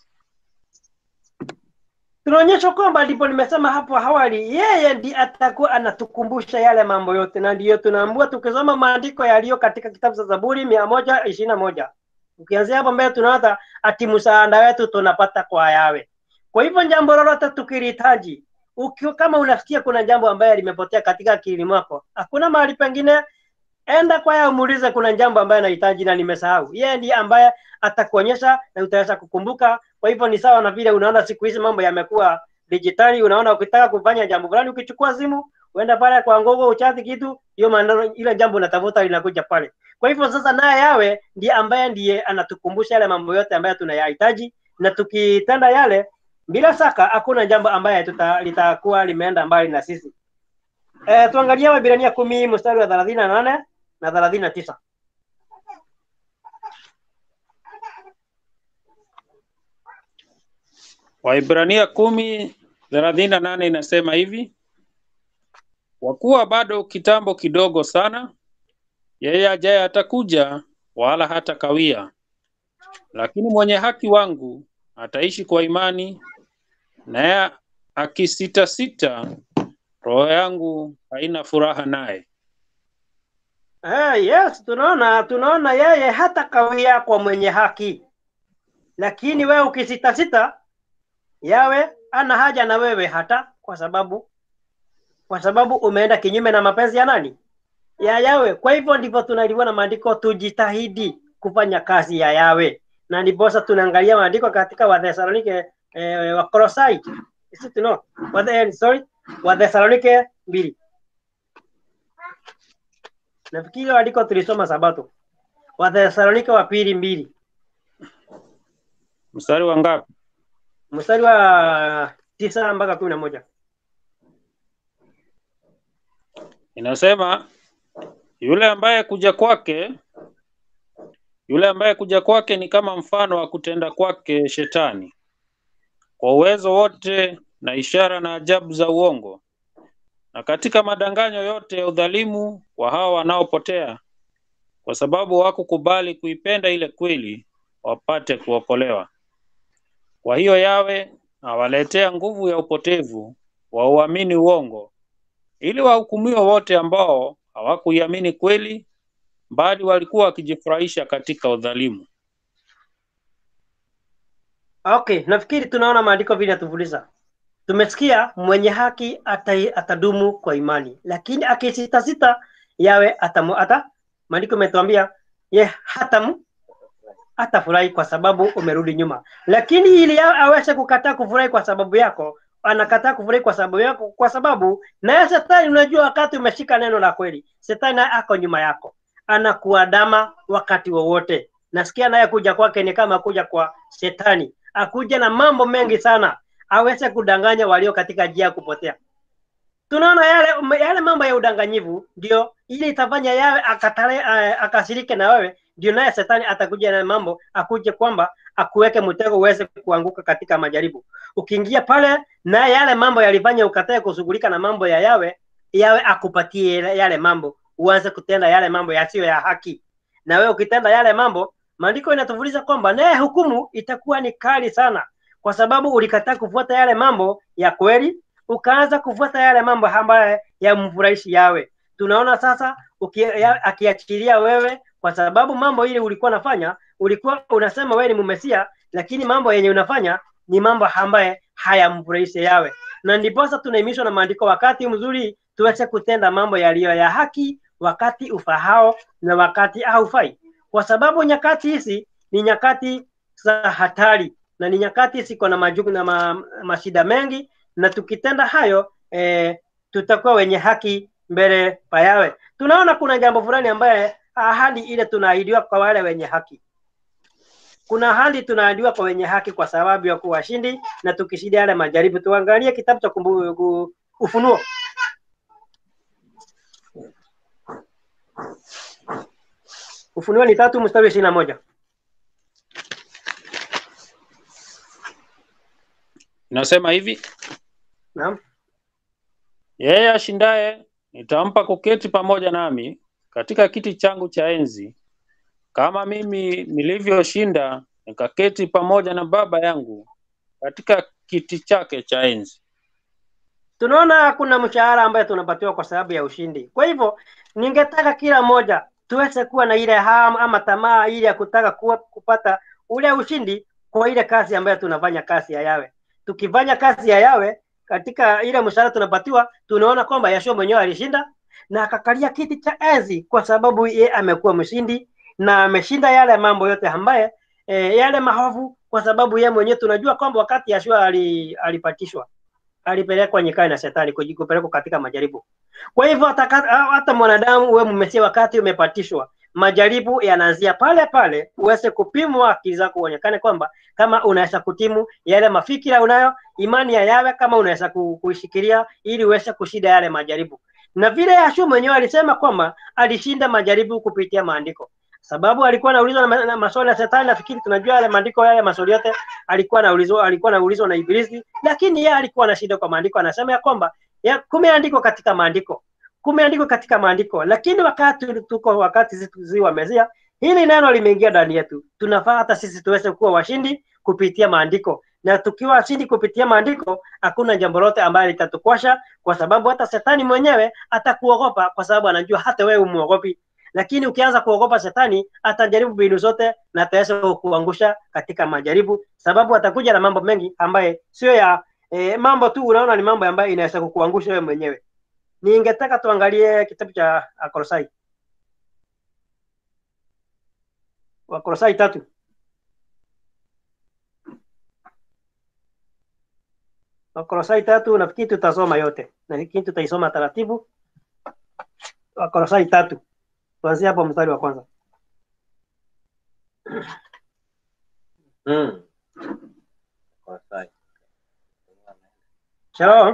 Tunaonyesha kwamba ndipo nimesema hapo awali, yeye ndiye atakuwa anatukumbusha yale mambo yote, na ndiyo tunaambiwa tukisoma maandiko yaliyo katika kitabu cha Zaburi mia moja ishirini na moja Ukianzia hapo mbele tunaona ati msaada wetu tunapata kwa Yawe. Kwa hivyo jambo lolote tukilihitaji, ukiwa kama unasikia kuna jambo ambaye limepotea katika akili mwako, hakuna mahali pengine, enda kwa Yawe muulize kuna jambo ambaye nahitaji na nimesahau. Yeye ndiye ambaye atakuonyesha na utaweza kukumbuka. Kwa hivyo ni sawa na vile unaona siku hizi mambo yamekuwa digitali, unaona ukitaka kufanya jambo fulani ukichukua simu, uenda pale kwa Google uchati kitu, hiyo maneno ile jambo unatafuta linakuja pale. Kwa hivyo sasa naye Yawe ndiye ambaye ndiye anatukumbusha yale mambo yote ambayo tunayahitaji, na tukitenda yale bila shaka hakuna jambo ambaye tuta litakuwa limeenda mbali na sisi. Eh, tuangalie Waebrania kumi mstari wa thelathini na nane na thelathini na tisa. Waebrania kumi thelathini na nane inasema hivi: kwa kuwa bado kitambo kidogo sana, yeye ajaye atakuja, wala hata kawia. Lakini mwenye haki wangu ataishi kwa imani, naye akisita sita, roho yangu haina furaha naye. Eh, yes, tunaona tunaona yeye hata kawia kwa mwenye haki. Lakini wewe ukisita sita, Yawe ana haja na wewe hata kwa sababu kwa sababu umeenda kinyume na mapenzi ya nani? Ya Yawe. Kwa hivyo ndivyo tunaliona maandiko, tujitahidi kufanya kazi ya Yawe. Na ndiposa tunaangalia maandiko katika Wathesalonike eh, wa Kolosai. Is it no? What the sorry? Wathesalonike mbili. Nafikiri andiko tulisoma Sabato. Wathesalonike wa pili mbili. Mstari wa ngapi? Mstari wa tisa mpaka kumi na moja. Inasema yule ambaye kuja kwake yule ambaye kuja kwake ni kama mfano wa kutenda kwake Shetani, kwa uwezo wote na ishara na ajabu za uongo, na katika madanganyo yote ya udhalimu wa hao wanaopotea, kwa sababu hawakukubali kuipenda ile kweli wapate kuokolewa. Kwa hiyo Yawe awaletea nguvu ya upotevu wa uamini uongo, ili wahukumiwe wote ambao hawakuiamini kweli, bali walikuwa wakijifurahisha katika udhalimu. Okay, nafikiri tunaona maandiko vile yatuvuliza. Tumesikia mwenye haki atai, atadumu kwa imani, lakini akisita sita, Yawe atamu ata maandiko umetuambia ye hatamu atafurahi kwa sababu umerudi nyuma. Lakini ili Yawe aweze kukataa kufurahi kwa sababu yako, anakataa kufurahi kwa sababu yako, kwa sababu na Shetani, unajua wakati umeshika neno la kweli, Shetani ako nyuma yako, anakuandama wakati wowote. Nasikia naye kuja kwake ni kama kuja kwa Shetani, akuja na mambo mengi sana aweze kudanganya walio katika njia ya kupotea. Tunaona yale yale mambo ya udanganyivu ndio ili itafanya Yawe akatale akasirike na wewe, ndio naye Shetani atakuja na mambo akuje kwamba akuweke mtego uweze kuanguka katika majaribu. Ukiingia pale na yale mambo yalifanya ukatae kushughulika na mambo ya Yawe, Yawe akupatie yale mambo uanze kutenda yale mambo yasiyo ya haki. Na wewe ukitenda yale mambo, maandiko inatuvuliza kwamba naye hukumu itakuwa ni kali sana, kwa sababu ulikataa kufuata yale mambo ya kweli, ukaanza kufuata yale mambo ambayo yamfurahishi Yawe. Tunaona sasa akiachilia wewe, kwa sababu mambo ile ulikuwa nafanya, ulikuwa unasema wewe ni mumesia, lakini mambo yenye unafanya ni mambo ambayo hayamfurahishi Yawe. Na ndiposa tunaimishwa na maandiko, wakati mzuri tuache kutenda mambo yaliyo ya haki, wakati ufahao na wakati haufai, kwa sababu nyakati hizi ni nyakati za hatari na ni nyakati ziko na majukumu na ma, mashida mengi, na tukitenda hayo eh, tutakuwa wenye haki mbele pa Yawe. Tunaona kuna jambo fulani ambaye ahadi ile tunaahidiwa kwa wale wenye haki. Kuna ahadi tunaahidiwa kwa wenye haki kwa sababu ya kuwashindi na tukishinda yale majaribu. Tuangalie kitabu cha kumbu, Ufunuo. Ufunuo ni tatu mstari ishirini na moja. Nasema hivi: Naam. Yeye ashindaye nitampa kuketi pamoja nami katika kiti changu cha enzi, kama mimi nilivyoshinda nikaketi pamoja na Baba yangu katika kiti chake cha enzi. Tunaona kuna mshahara ambaye tunapatiwa kwa sababu ya ushindi. Kwa hivyo ningetaka kila moja tuweze kuwa na ile hamu ama tamaa ile ya kutaka kuwa, kupata ule ushindi kwa ile kazi ambayo tunafanya, kazi ya Yawe. Tukifanya kazi ya Yawe katika ile mshahara tunapatiwa, tunaona kwamba Yeshua mwenyewe alishinda na akakalia kiti cha enzi kwa sababu yeye amekuwa mshindi na ameshinda yale mambo yote ambaye e, yale mahovu, kwa sababu yeye mwenyewe tunajua kwamba wakati Yeshua alipatishwa alipelekwa nyikani na Shetani kupelekwa katika majaribu. Kwa hivyo hata mwanadamu wewe mmesia, wakati umepatishwa, majaribu yanaanzia pale pale, uweze kupimwa akili zako, uonekane kwamba kama unaweza kutimu yale mafikira unayo, imani ya Yawe kama unaweza kuishikilia ili uweze kushinda yale majaribu. Na vile Yeshua mwenyewe alisema kwamba alishinda majaribu kupitia maandiko, sababu alikuwa anaulizwa na, na maswali ya Shetani. Nafikiri tunajua yale maandiko, yale maswali yote alikuwa anaulizwa, alikuwa anaulizwa na Ibilisi, lakini yeye alikuwa anashinda kwa maandiko. Anasema ya kwamba ya kumeandikwa katika maandiko, kumeandikwa katika maandiko. Lakini wakati tuko wakati sisi wa Mesia, hili neno limeingia ndani yetu, tunafaa hata sisi tuweze kuwa washindi kupitia maandiko. Na tukiwa washindi kupitia maandiko, hakuna jambo lote ambalo litatukwasha, kwa sababu hata Shetani mwenyewe atakuogopa, kwa sababu anajua hata wewe umuogopi. Lakini ukianza kuogopa Shetani, atajaribu mbinu zote na ataweza kukuangusha katika majaribu, sababu atakuja na mambo mengi ambaye sio ya e, mambo tu unaona ni mambo ambayo inaweza kukuangusha wewe mwenyewe. Ningetaka tuangalie kitabu cha Wakolosai. Wakolosai tatu. Wakolosai tatu, nafikiri tutasoma yote. Nafikiri tutaisoma taratibu. Wakolosai tatu. Tuanzie hapo mstari wa kwanza. Mm. Shalom.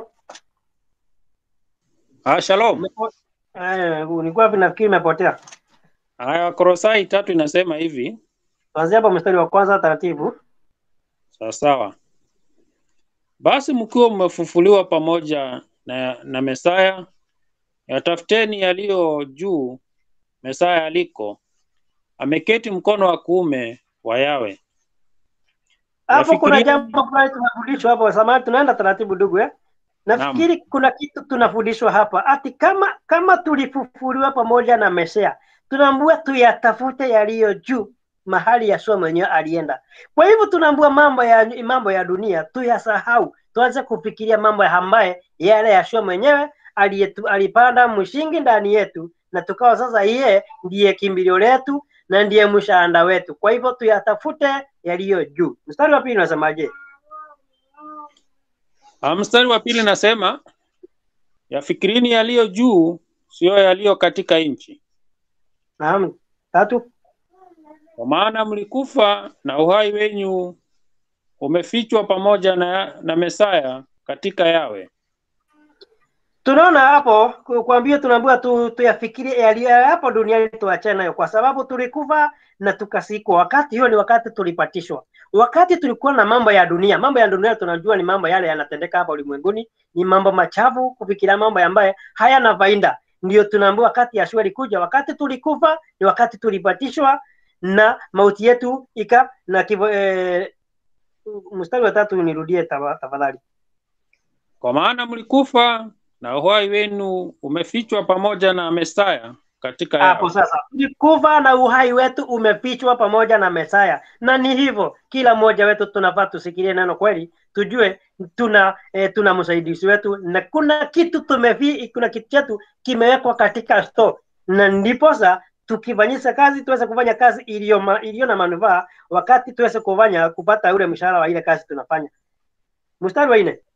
Ah, shalom. Eh, nilikuwa nafikiri nimepotea. Haya, Wakolosai tatu inasema hivi. Tuanzie hapo mstari wa kwanza taratibu. Sawa sawa. Basi mkiwa mmefufuliwa pamoja na, na Mesaya, yatafuteni yaliyo juu, Mesaya aliko ameketi mkono wa kuume wa Yawe. Hapo kuna jambo fulani tunafundishwa hapo, samahani tunaenda taratibu ndugu eh. Nafikiri kuna kitu tunafundishwa hapa, ati kama kama tulifufuliwa pamoja na Mesaya, tunaambiwa tuyatafute yaliyo juu, mahali Yeshua mwenyewe alienda. Kwa hivyo tunaambiwa mambo ya mambo ya dunia tuyasahau, tuanze kufikiria mambo ya ambaye yale Yeshua mwenyewe alipanda mshingi ndani yetu, na tukawa sasa yeye ndiye kimbilio letu na ndiye mshahada wetu. Kwa hivyo tuyatafute yaliyo juu. Mstari wa pili unasemaje? Ah, mstari wa pili nasema yafikirini yaliyo juu, sio yaliyo katika nchi. Naam. Tatu. Kwa maana mlikufa na uhai wenyu umefichwa pamoja na, na Mesaya katika Yawe. Tunaona hapo kuambia, tunaambiwa tu tuyafikirie yaliyo hapo duniani, tuachane nayo, kwa sababu tulikufa na tukasikwa. Wakati hiyo ni wakati tulipatishwa. Wakati tulikuwa na mambo ya dunia, mambo ya dunia tunajua ni mambo yale yanatendeka hapa ulimwenguni, ni mambo machafu, kufikiria mambo ambaye hayana faida. Ndio tunaambiwa wakati Yeshua alikuja, wakati tulikufa ni wakati tulipatishwa na mauti yetu ika na kivo, eh, mstari wa tatu nirudie tafadhali. Kwa maana mlikufa na uhai wenu umefichwa pamoja na Mesaya katika Yawe. Hapo sasa tulikufa na uhai wetu umefichwa pamoja na Mesaya, na ni hivyo kila mmoja wetu tunafaa tusikilie neno kweli, tujue tuna eh, tuna msaidizi wetu, na kuna kitu tumefi kuna kitu chetu kimewekwa katika store, na ndipo sasa tukifanyisha kazi tuweze kufanya kazi iliyo iliyo na manufaa, wakati tuweze kufanya kupata ule mshahara wa ile kazi tunafanya. Mstari wa nne.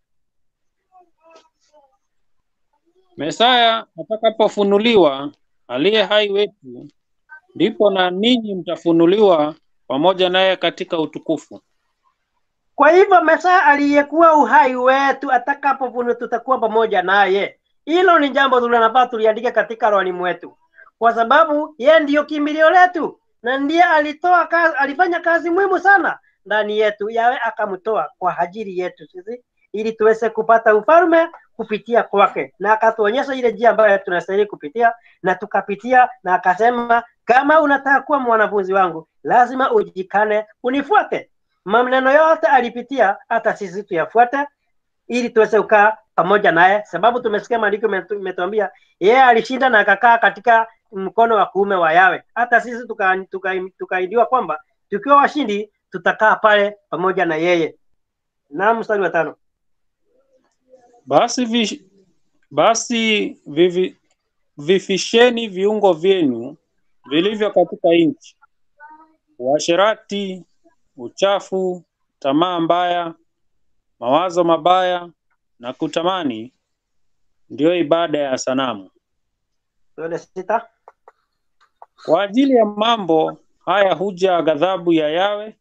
Mesaya atakapofunuliwa aliye hai wetu, ndipo na ninyi mtafunuliwa pamoja naye katika utukufu. Kwa hivyo Mesaya aliyekuwa uhai wetu atakapofunuliwa tutakuwa pamoja naye. Hilo ni jambo tunafaa tuliandike katika rohoni mwetu, kwa sababu yeye ndiyo kimbilio letu na ndiye alitoa kazi, alifanya kazi muhimu sana ndani yetu. Yawe akamtoa kwa ajili yetu sisi ili tuweze kupata ufalme kupitia kwake, na akatuonyesha ile njia ambayo tunastahili kupitia na tukapitia, na akasema kama unataka kuwa mwanafunzi wangu lazima ujikane unifuate. Maneno yote alipitia hata sisi tuyafuate ili tuweze kukaa pamoja naye, sababu tumesikia maandiko imetuambia yeye alishinda na akakaa katika mkono wa kuume wa Yawe. Hata sisi tukaahidiwa tuka, tuka kwamba tukiwa washindi tutakaa pale pamoja na yeye. Na mstari wa tano. Basi vi, basi vivi, vifisheni viungo vyenu vilivyo katika nchi, uasherati, uchafu, tamaa mbaya, mawazo mabaya na kutamani, ndio ibada ya sanamu. Sita. Kwa ajili ya mambo haya huja ghadhabu ya Yawe,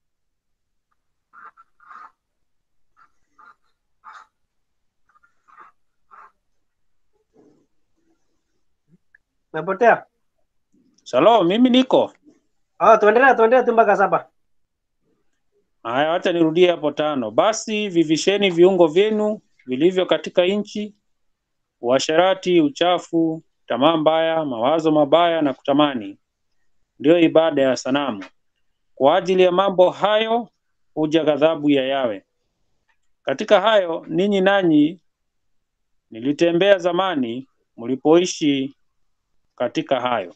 Napotea. Shalom, mimi niko. Ah, tuendelea tuendelea tu mpaka saba. Haya, acha nirudie hapo tano. Basi vivisheni viungo vyenu vilivyo katika nchi, uasherati, uchafu, tamaa mbaya, mawazo mabaya na kutamani, ndio ibada ya sanamu. Kwa ajili ya mambo hayo huja ghadhabu ya Yawe. Katika hayo ninyi nanyi nilitembea zamani mlipoishi katika hayo.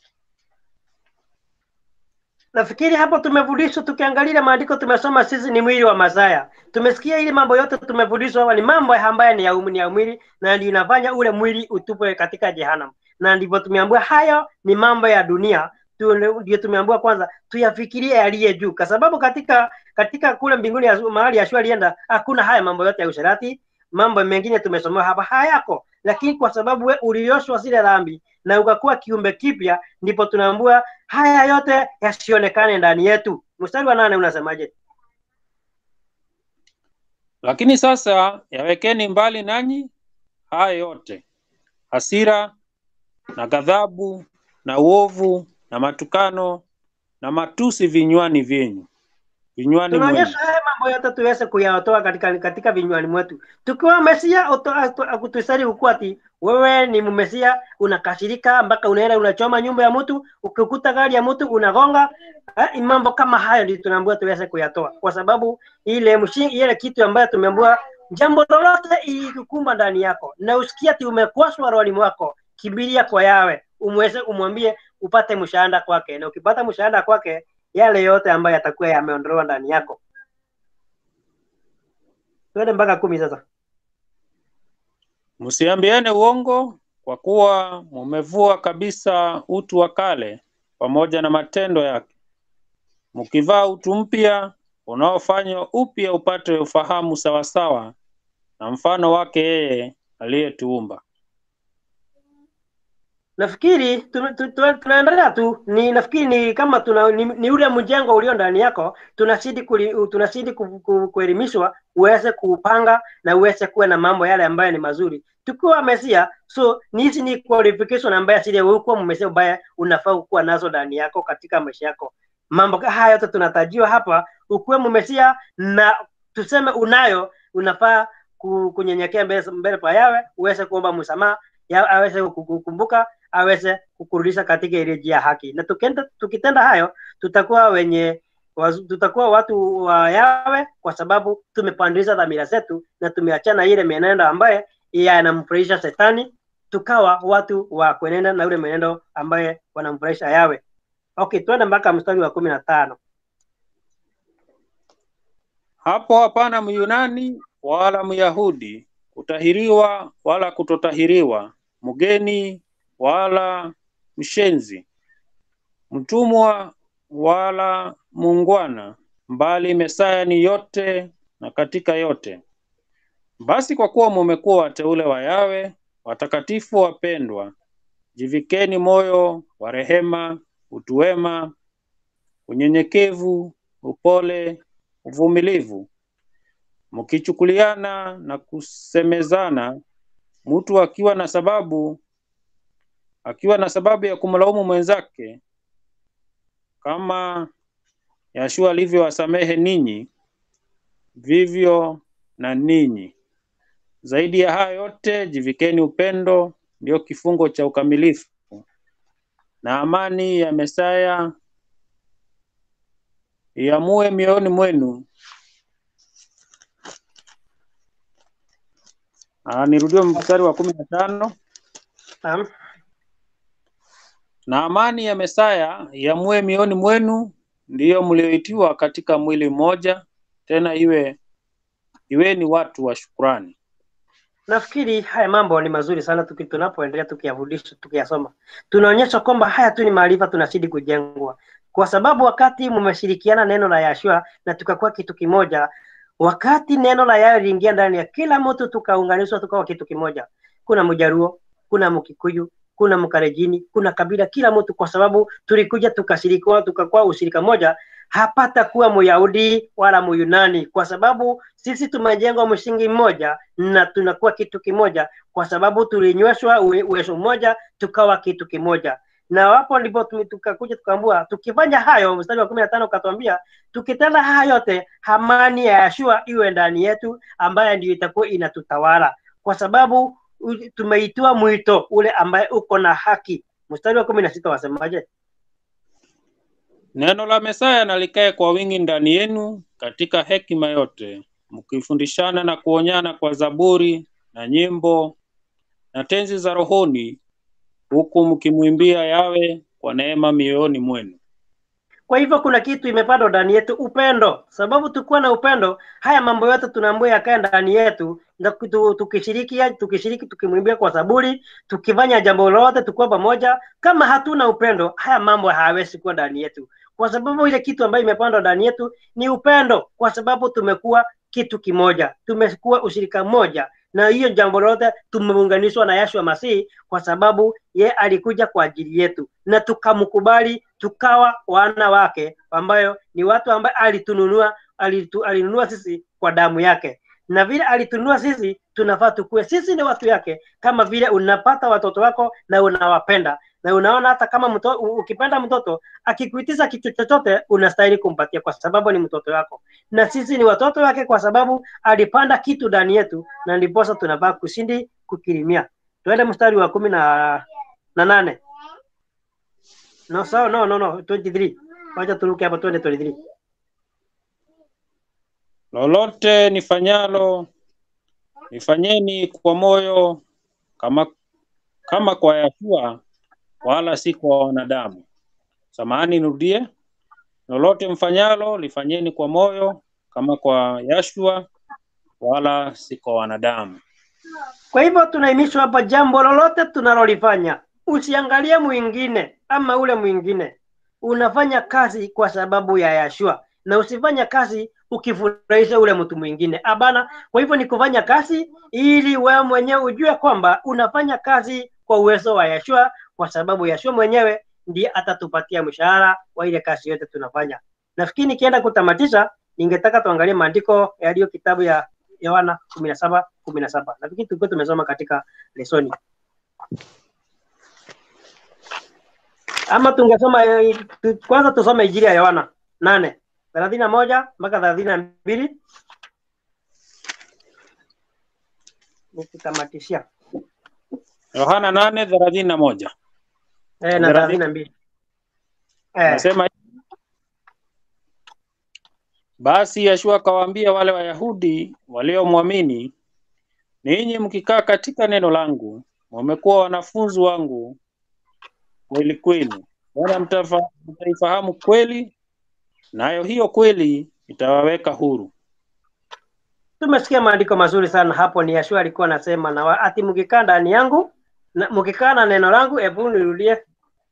Nafikiri hapo tumefundishwa, tukiangalia maandiko tumesoma sisi ni mwili wa Masaya. Tumesikia ili mambo yote tumefundishwa ni mambo ambayo ni ya umuni ya mwili na ndio inafanya ule mwili utupwe katika jehanamu. Na ndivyo tumeambiwa hayo ni mambo ya dunia. Ndio tumeambiwa kwanza tuyafikirie yaliye juu, kwa sababu katika katika kule mbinguni ya mahali Yeshua alienda hakuna haya mambo yote ya usherati. Mambo mengine tumesoma hapa hayako, lakini kwa sababu we ulioshwa zile dhambi na ukakuwa kiumbe kipya, ndipo tunaambiwa haya yote yasionekane ndani yetu. Mstari wa nane unasemaje? Lakini sasa yawekeni mbali nanyi haya yote, hasira na ghadhabu na uovu na matukano na matusi vinywani vyenu. Vinywani mwenu. Tunaonyesha haya mambo yote tuweze kuyatoa katika katika vinywani mwetu. Tukiwa Mesia akutusari ukwati, wewe ni Mmesia, unakashirika mpaka unaenda unachoma nyumba ya mtu, ukikuta gari ya mtu unagonga. Eh, mambo kama hayo ndio tunaambiwa tuweze kuyatoa, kwa sababu ile mshingi ile kitu ambayo tumeambiwa, jambo lolote ilikukumba ndani yako na usikia ati umekwaswa rohoni mwako, kimbilia kwa Yawe, umweze umwambie upate mshahada kwake, na ukipata mshahada kwake yale yote ambayo yatakuwa yameondolewa ndani yako. Twende mpaka kumi sasa. Msiambiane uongo, kwa kuwa mumevua kabisa utu wa kale pamoja na matendo yake, mkivaa utu mpya unaofanywa upya upate ufahamu sawasawa na mfano wake yeye aliyetuumba. Nafikiri tunaendelea tu, ni nafikiri ni kama tuna ni, ni ule mjengo ulio ndani yako, tunazidi tunazidi kuelimishwa uweze kupanga na uweze kuwa na mambo yale ambayo ni mazuri. Tukiwa Mesia, so ni hizi ni qualification ambayo sile wewe kwa Mmesia ubaya unafaa kuwa nazo ndani yako katika maisha yako. Mambo haya yote tunatajiwa hapa, ukuwe Mmesia na tuseme unayo, unafaa kunyenyekea mbele mbele pa Yawe, uweze kuomba msamaha, ya aweze kukumbuka, aweze kukurudisha katika ile njia ya haki. Na tukenda tukitenda hayo tutakuwa wenye wazu, tutakuwa watu wa Yawe, kwa sababu tumepandisha dhamira zetu na tumeachana ile mienendo ambaye yanamfurahisha Shetani, tukawa watu wa kuenenda na ule mienendo ambaye wanamfurahisha Yawe. Okay, twende mpaka mstari wa kumi na tano. Hapo hapana Myunani wala Myahudi, kutahiriwa wala kutotahiriwa, mgeni wala mshenzi, mtumwa wala muungwana, mbali Mesaya ni yote na katika yote. Basi kwa kuwa mumekuwa wateule wa Yawe, watakatifu wapendwa, jivikeni moyo wa rehema, utu wema, unyenyekevu, upole, uvumilivu, mkichukuliana na kusemezana, mtu akiwa na sababu akiwa na sababu ya kumlaumu mwenzake, kama Yeshua alivyowasamehe ninyi, vivyo na ninyi. Zaidi ya hayo yote jivikeni upendo, ndio kifungo cha ukamilifu, na amani ya Mesaya iamue mioyoni mwenu, Ah, nirudie mstari wa kumi na tano. Naam. Na amani ya Mesaya yamue mioni mwenu, ndiyo mlioitiwa katika mwili mmoja, tena iwe iweni watu wa shukrani. Nafikiri haya mambo ni mazuri sana tuki tunapoendelea tukiyafundisha tukiyasoma. Tunaonyesha kwamba haya tu ni maarifa tunazidi kujengwa. Kwa sababu wakati mmeshirikiana neno la Yeshua na tukakuwa kitu kimoja, wakati neno la Yahweh liingia ndani ya kila mtu tukaunganishwa tukawa kitu kimoja. Kuna Mjaruo, kuna Mkikuyu, kuna Mkarejini, kuna kabila, kila mtu, kwa sababu tulikuja tukashirikiana tukakuwa ushirika moja, hapata kuwa Myahudi wala Myunani, kwa sababu sisi tumejengwa msingi mmoja na tunakuwa kitu kimoja, kwa sababu tulinyweshwa uwezo mmoja tukawa kitu kimoja. Na hapo ndipo tukakuja tukaambua tukifanya hayo, mstari wa kumi na tano ukatuambia tukitenda haya yote, amani ya Yeshua iwe ndani yetu, ambaye ndio itakuwa inatutawala, kwa sababu tumeitwa mwito ule ambaye uko na haki. Mstari wa kumi na sita wasemaje? Neno la Mesaya na likae kwa wingi ndani yenu katika hekima yote, mkifundishana na kuonyana kwa zaburi na nyimbo na tenzi za rohoni, huku mkimwimbia Yawe kwa neema mioyoni mwenu. Kwa hivyo kuna kitu imepandwa ndani yetu, upendo. Sababu tukuwa na upendo, haya mambo yote tunaambiwa yakae ndani yetu, na tukishiriki tukishiriki tukimwimbia kwa zaburi, tukifanya jambo lolote tukuwa pamoja. Kama hatuna upendo, haya mambo hayawezi kuwa ndani yetu, kwa sababu ile kitu ambayo imepandwa ndani yetu ni upendo, kwa sababu tumekuwa kitu kimoja, tumekuwa ushirika mmoja, na hiyo jambo lote tumeunganishwa na Yeshua Masihi, kwa sababu ye alikuja kwa ajili yetu na tukamkubali, tukawa wana wake, ambayo ni watu ambao alitununua alitu, alinunua sisi kwa damu yake. Na vile alitununua sisi, tunafaa tukue sisi ni watu yake, kama vile unapata watoto wako na unawapenda. Na unaona hata kama mto, ukipenda mtoto akikuitisha kitu chochote unastahili kumpatia, kwa sababu ni mtoto wako, na sisi ni watoto wake, kwa sababu alipanda kitu ndani yetu, na ndiposa tunafaa kushindi kukirimia. Tuende mstari wa kumi na na nane. No, so, no, no, no, twenty-three. Wacha turuke hapa twende twenty-three. Lolote nifanyalo nifanyeni kwa moyo kama kama kwa Yeshua, wala si kwa wanadamu. Samahani, nirudie. Lolote mfanyalo lifanyeni kwa moyo kama kwa Yeshua, wala si kwa wanadamu. Kwa hivyo tunahimishwa hapa, jambo lolote tunalolifanya usiangalie mwingine ama ule mwingine. Unafanya kazi kwa sababu ya Yeshua, na usifanya kazi ukifurahisha ule mtu mwingine. Abana, kwa hivyo ni kufanya kazi ili wewe mwenyewe ujue kwamba unafanya kazi kwa uwezo wa Yeshua, kwa sababu Yeshua mwenyewe ndiye atatupatia mshahara wa ile kazi yote tunafanya. Nafikiri nikienda kutamatisha, ningetaka tuangalie maandiko yaliyo kitabu ya Yohana kumi na saba kumi na saba. Nafikiri tulikuwa tumesoma katika lesoni. Ama tungesoma kwanza, tusome Injili ya Yohana nane thelathini na moja mpaka thelathini na mbili. Nikitamatishia Yohana nane thelathini na moja. Eh, na thelathini na mbili. Eh. Nasema basi Yeshua akawaambia wale Wayahudi waliomwamini, ninyi mkikaa katika neno langu, mmekuwa wanafunzi wangu kweli kweli. Bwana mtaifahamu kweli, nayo hiyo kweli itawaweka huru. Tumesikia maandiko mazuri sana hapo. Ni Yeshua alikuwa anasema na ati mkikaa ndani yangu na mkikaa na neno langu. Hebu nirudie.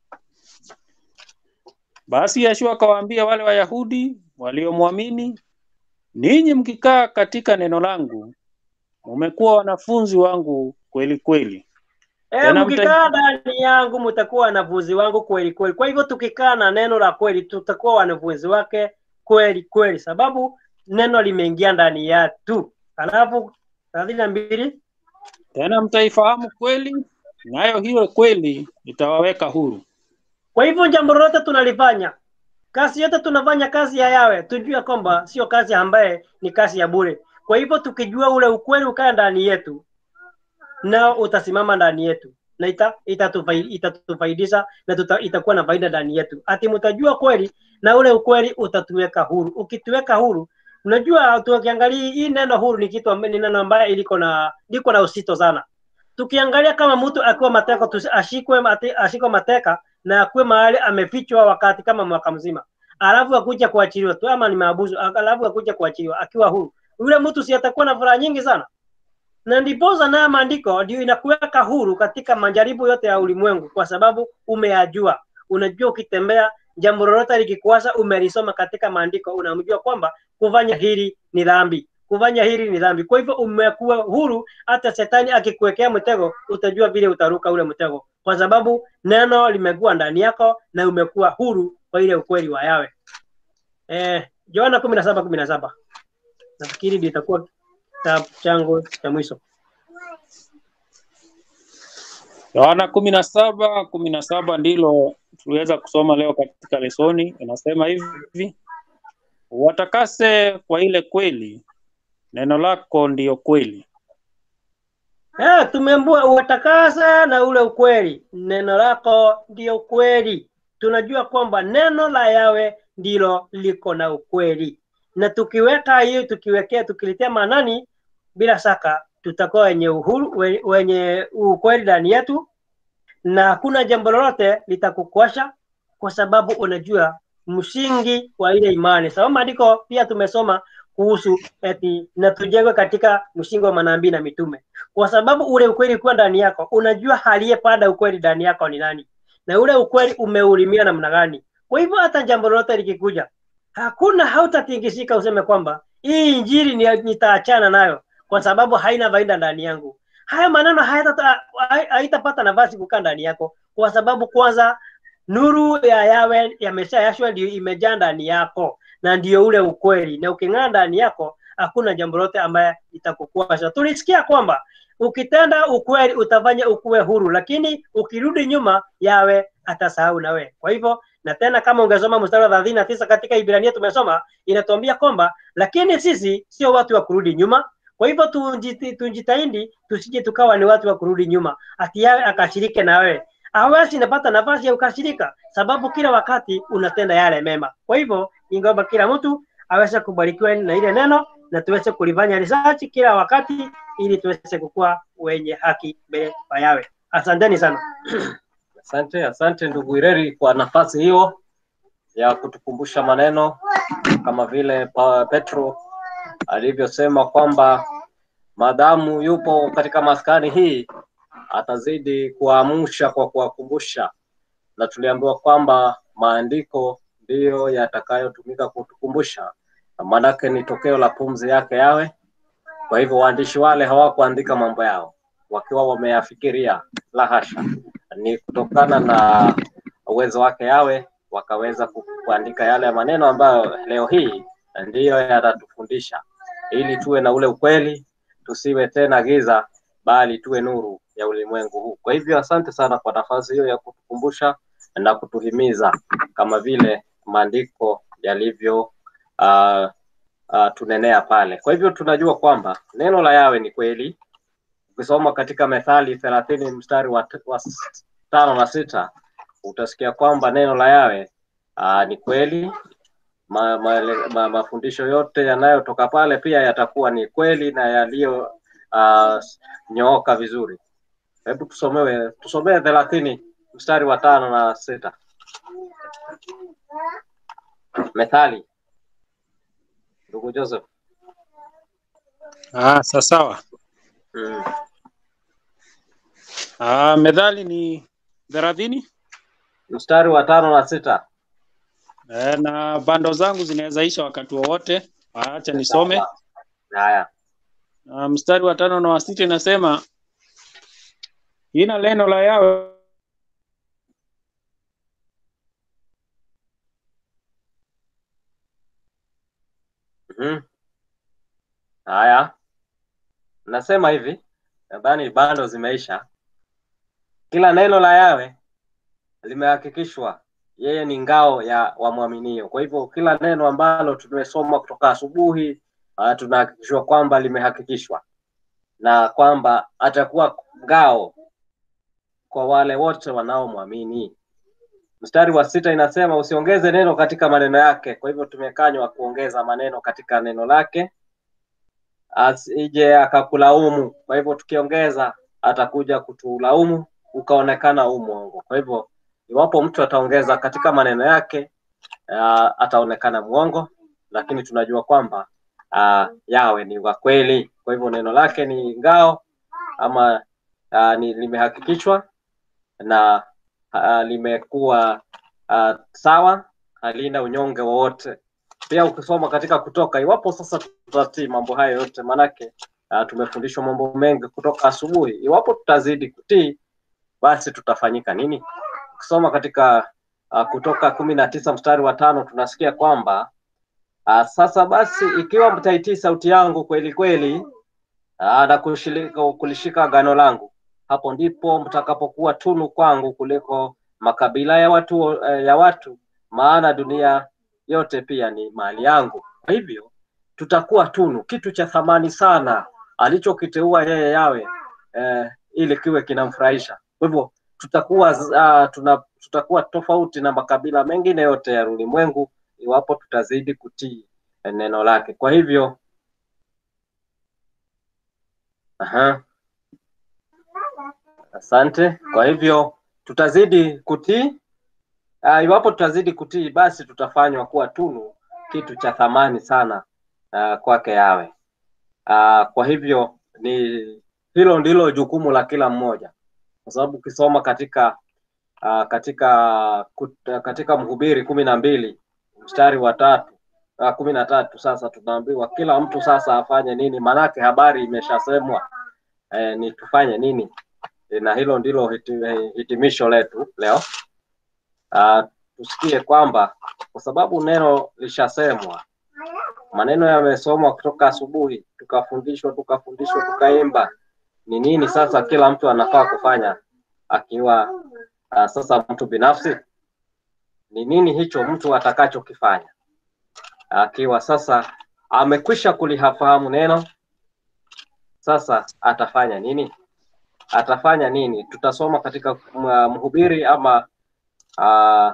Basi Yeshua akawaambia wale Wayahudi waliomwamini, ninyi mkikaa katika neno langu, mmekuwa wanafunzi wangu kweli kweli. Eh, mkikaa ndani yangu mtakuwa wanafunzi wangu kweli kweli. Kwa hivyo tukikaa na neno la kweli tutakuwa wanafunzi wake kweli kweli, sababu neno limeingia ndani yetu. Alafu thelathini na mbili, tena mtaifahamu kweli, nayo hiyo kweli itawaweka huru. Kwa hivyo jambo lolote tunalifanya, kazi yote tunafanya kazi ya Yawe, tujue kwamba sio kazi ambaye ni kazi ya bure. Kwa hivyo tukijua ule ukweli ukae ndani yetu, na utasimama ndani yetu, na ita itatufaidisha na tuta, itakuwa na faida ndani yetu. Ati mtajua kweli na ule ukweli utatuweka huru. Ukituweka huru, Unajua tukiangalia hii neno huru ni kitu ambacho ni neno ambaye iliko na liko na usito sana. Tukiangalia kama mtu akiwa mateka tu, ashikwe mate, ashikwe mateka na akuwe mahali amefichwa wakati kama mwaka mzima. Alafu akuja kuachiliwa tu ama ni maabuzu, alafu akuja kuachiliwa akiwa huru. Yule mtu si atakuwa na furaha nyingi sana. Na ndiposa na maandiko ndio inakuweka huru katika majaribu yote ya ulimwengu kwa sababu umeyajua. Unajua ukitembea jambo lolote likikuasa umelisoma katika maandiko, unamjua kwamba kufanya hili ni dhambi. Kufanya hili ni dhambi. Kwa hivyo umekuwa huru, hata shetani akikuwekea mtego utajua vile utaruka ule mtego. Kwa sababu neno limekuwa ndani yako na umekuwa huru kwa ile ukweli wa Yawe. Eh, Yohana kumi na saba kumi na saba. Nafikiri ndio itakuwa kitabu changu cha mwisho. Yohana kumi na saba kumi na saba ndilo tuliweza kusoma leo katika lesoni. Inasema hivi: watakase kwa ile kweli, neno lako ndiyo kweli. Eh, tumeambiwa uwatakasa na ule ukweli, neno lako ndiyo kweli. Tunajua kwamba neno la Yawe ndilo liko na ukweli, na tukiweka hiyo, tukiwekea, tukiletea maanani, bila shaka tutakuwa wenye uhuru, wenye ukweli ndani yetu, na hakuna jambo lolote litakukwasha kwa sababu unajua msingi wa ile imani. Sababu maandiko pia tumesoma kuhusu eti na tujengwe katika msingi wa manabii na mitume. Kwa sababu ule ukweli kwa ndani yako, unajua aliyepanda ukweli ndani yako ni nani, na ule ukweli umeulimia namna gani. Kwa hivyo hata jambo lolote likikuja, hakuna hautatingishika useme kwamba hii injili nitaachana nayo kwa sababu haina faida ndani yangu. Haya maneno haitapata nafasi kukaa ndani yako kwa sababu kwanza nuru ya Yawe yameshayashwa, ndio imejaa ndani yako na ndio ule ukweli, na uking'aa ndani yako hakuna jambo lote ambaye itakukwasha. Tulisikia kwamba ukitenda ukweli utafanya ukuwe huru, lakini ukirudi nyuma Yawe atasahau nawe. Kwa hivyo, na tena kama ungesoma mstari wa thelathini na tisa katika Ibrania tumesoma, inatuambia kwamba lakini sisi sio watu wa kurudi nyuma. Kwa hivyo tujitahidi tusije tukawa ni watu wa kurudi nyuma, ati Yawe akashirike na wewe. Hawezi napata nafasi ya ukashirika sababu kila wakati unatenda yale mema. Kwa hivyo ingawa kila mtu aweze kubarikiwa na ile neno na tuweze kulifanya research kila wakati ili tuweze kukua wenye haki mbele ya Yawe. Asanteni sana. Asante, asante ndugu Ireri kwa nafasi hiyo ya kutukumbusha maneno kama vile pa Petro alivyosema kwamba madamu yupo katika maskani hii atazidi kuamsha kwa kuwakumbusha, na tuliambiwa kwamba maandiko ndiyo yatakayotumika kutukumbusha, maanake ni tokeo la pumzi yake Yawe. Kwa hivyo waandishi wale hawakuandika mambo yao wakiwa wameyafikiria, la hasha, ni kutokana na uwezo wake Yawe wakaweza kuandika yale maneno ambayo leo hii ndiyo yatatufundisha ili tuwe na ule ukweli, tusiwe tena giza bali tuwe nuru ya ulimwengu huu. Kwa hivyo asante sana kwa nafasi hiyo ya kutukumbusha na kutuhimiza kama vile maandiko yalivyo uh, uh, tunenea pale. Kwa hivyo tunajua kwamba neno la Yawe ni kweli. Ukisoma katika Methali thelathini mstari wa, wa tano na sita utasikia kwamba neno la Yawe uh, ni kweli. Ma, ma, ma, mafundisho yote yanayotoka pale pia yatakuwa ni kweli na yaliyo uh, nyooka vizuri. Hebu tusomewe tusomee thelathini mstari wa tano na sita. Methali. Ndugu Joseph. Ah, sawa. Mm. Ah, Methali ni thelathini mstari wa tano na sita. Eh, na bando zangu zinaweza isha wakati wowote. Acha nisome. Haya. Uh, mstari wa tano na wa sita inasema, jina neno la Yawe Mhm. Haya. Nasema hivi, nadhani bando zimeisha. Kila neno la Yawe limehakikishwa yeye ni ngao ya wamwaminio. Kwa hivyo kila neno ambalo tumesoma kutoka asubuhi uh, tunahakikishwa kwamba limehakikishwa na kwamba atakuwa ngao kwa wale wote wanaomwamini. Mstari wa sita inasema usiongeze neno katika maneno yake. Kwa hivyo tumekanywa kuongeza maneno katika neno lake asije akakulaumu. Kwa hivyo tukiongeza atakuja kutulaumu ukaonekana u mwongo. Kwa hivyo iwapo mtu ataongeza katika maneno yake uh, ataonekana mwongo, lakini tunajua kwamba uh, yawe ni wa kweli. Kwa hivyo neno lake ni ngao ama uh, ni limehakikishwa na uh, limekuwa uh, sawa, halina unyonge wowote. Pia ukisoma katika Kutoka, iwapo sasa tutatii mambo hayo yote, manake uh, tumefundishwa mambo mengi kutoka asubuhi. Iwapo tutazidi kutii, basi tutafanyika nini? Ukisoma katika uh, Kutoka kumi na tisa mstari wa tano tunasikia kwamba uh, sasa basi ikiwa mtaitii sauti yangu kweli kweli uh, na kushilika, kulishika agano langu, hapo ndipo mtakapokuwa tunu kwangu kuliko makabila ya watu, uh, ya watu, maana dunia yote pia ni mali yangu. Kwa hivyo tutakuwa tunu, kitu cha thamani sana alichokiteua yeye yawe eh, ili kiwe kinamfurahisha. Kwa hivyo tutakuwa uh, tuna, tutakuwa tofauti na makabila mengine yote ya ulimwengu iwapo tutazidi kutii neno lake. Kwa hivyo aha, asante. Kwa hivyo tutazidi kutii. Uh, iwapo tutazidi kutii, basi tutafanywa kuwa tunu, kitu cha thamani sana uh, kwake yawe. Uh, kwa hivyo ni hilo ndilo jukumu la kila mmoja, kwa sababu ukisoma katika uh, katika kut, katika Mhubiri kumi na mbili mstari wa tatu uh, kumi na tatu sasa tunaambiwa kila mtu sasa afanye nini, manake habari imeshasemwa eh, ni tufanye nini. E, na hilo ndilo hitimisho letu leo. Uh, tusikie kwamba kwa sababu neno lishasemwa, maneno yamesomwa kutoka asubuhi, tukafundishwa tukafundishwa tukaimba, ni nini sasa kila mtu anafaa kufanya akiwa uh, sasa mtu binafsi? Ni nini hicho mtu atakachokifanya akiwa sasa amekwisha kulifahamu neno? Sasa atafanya nini? Atafanya nini? Tutasoma katika uh, Mhubiri ama Uh,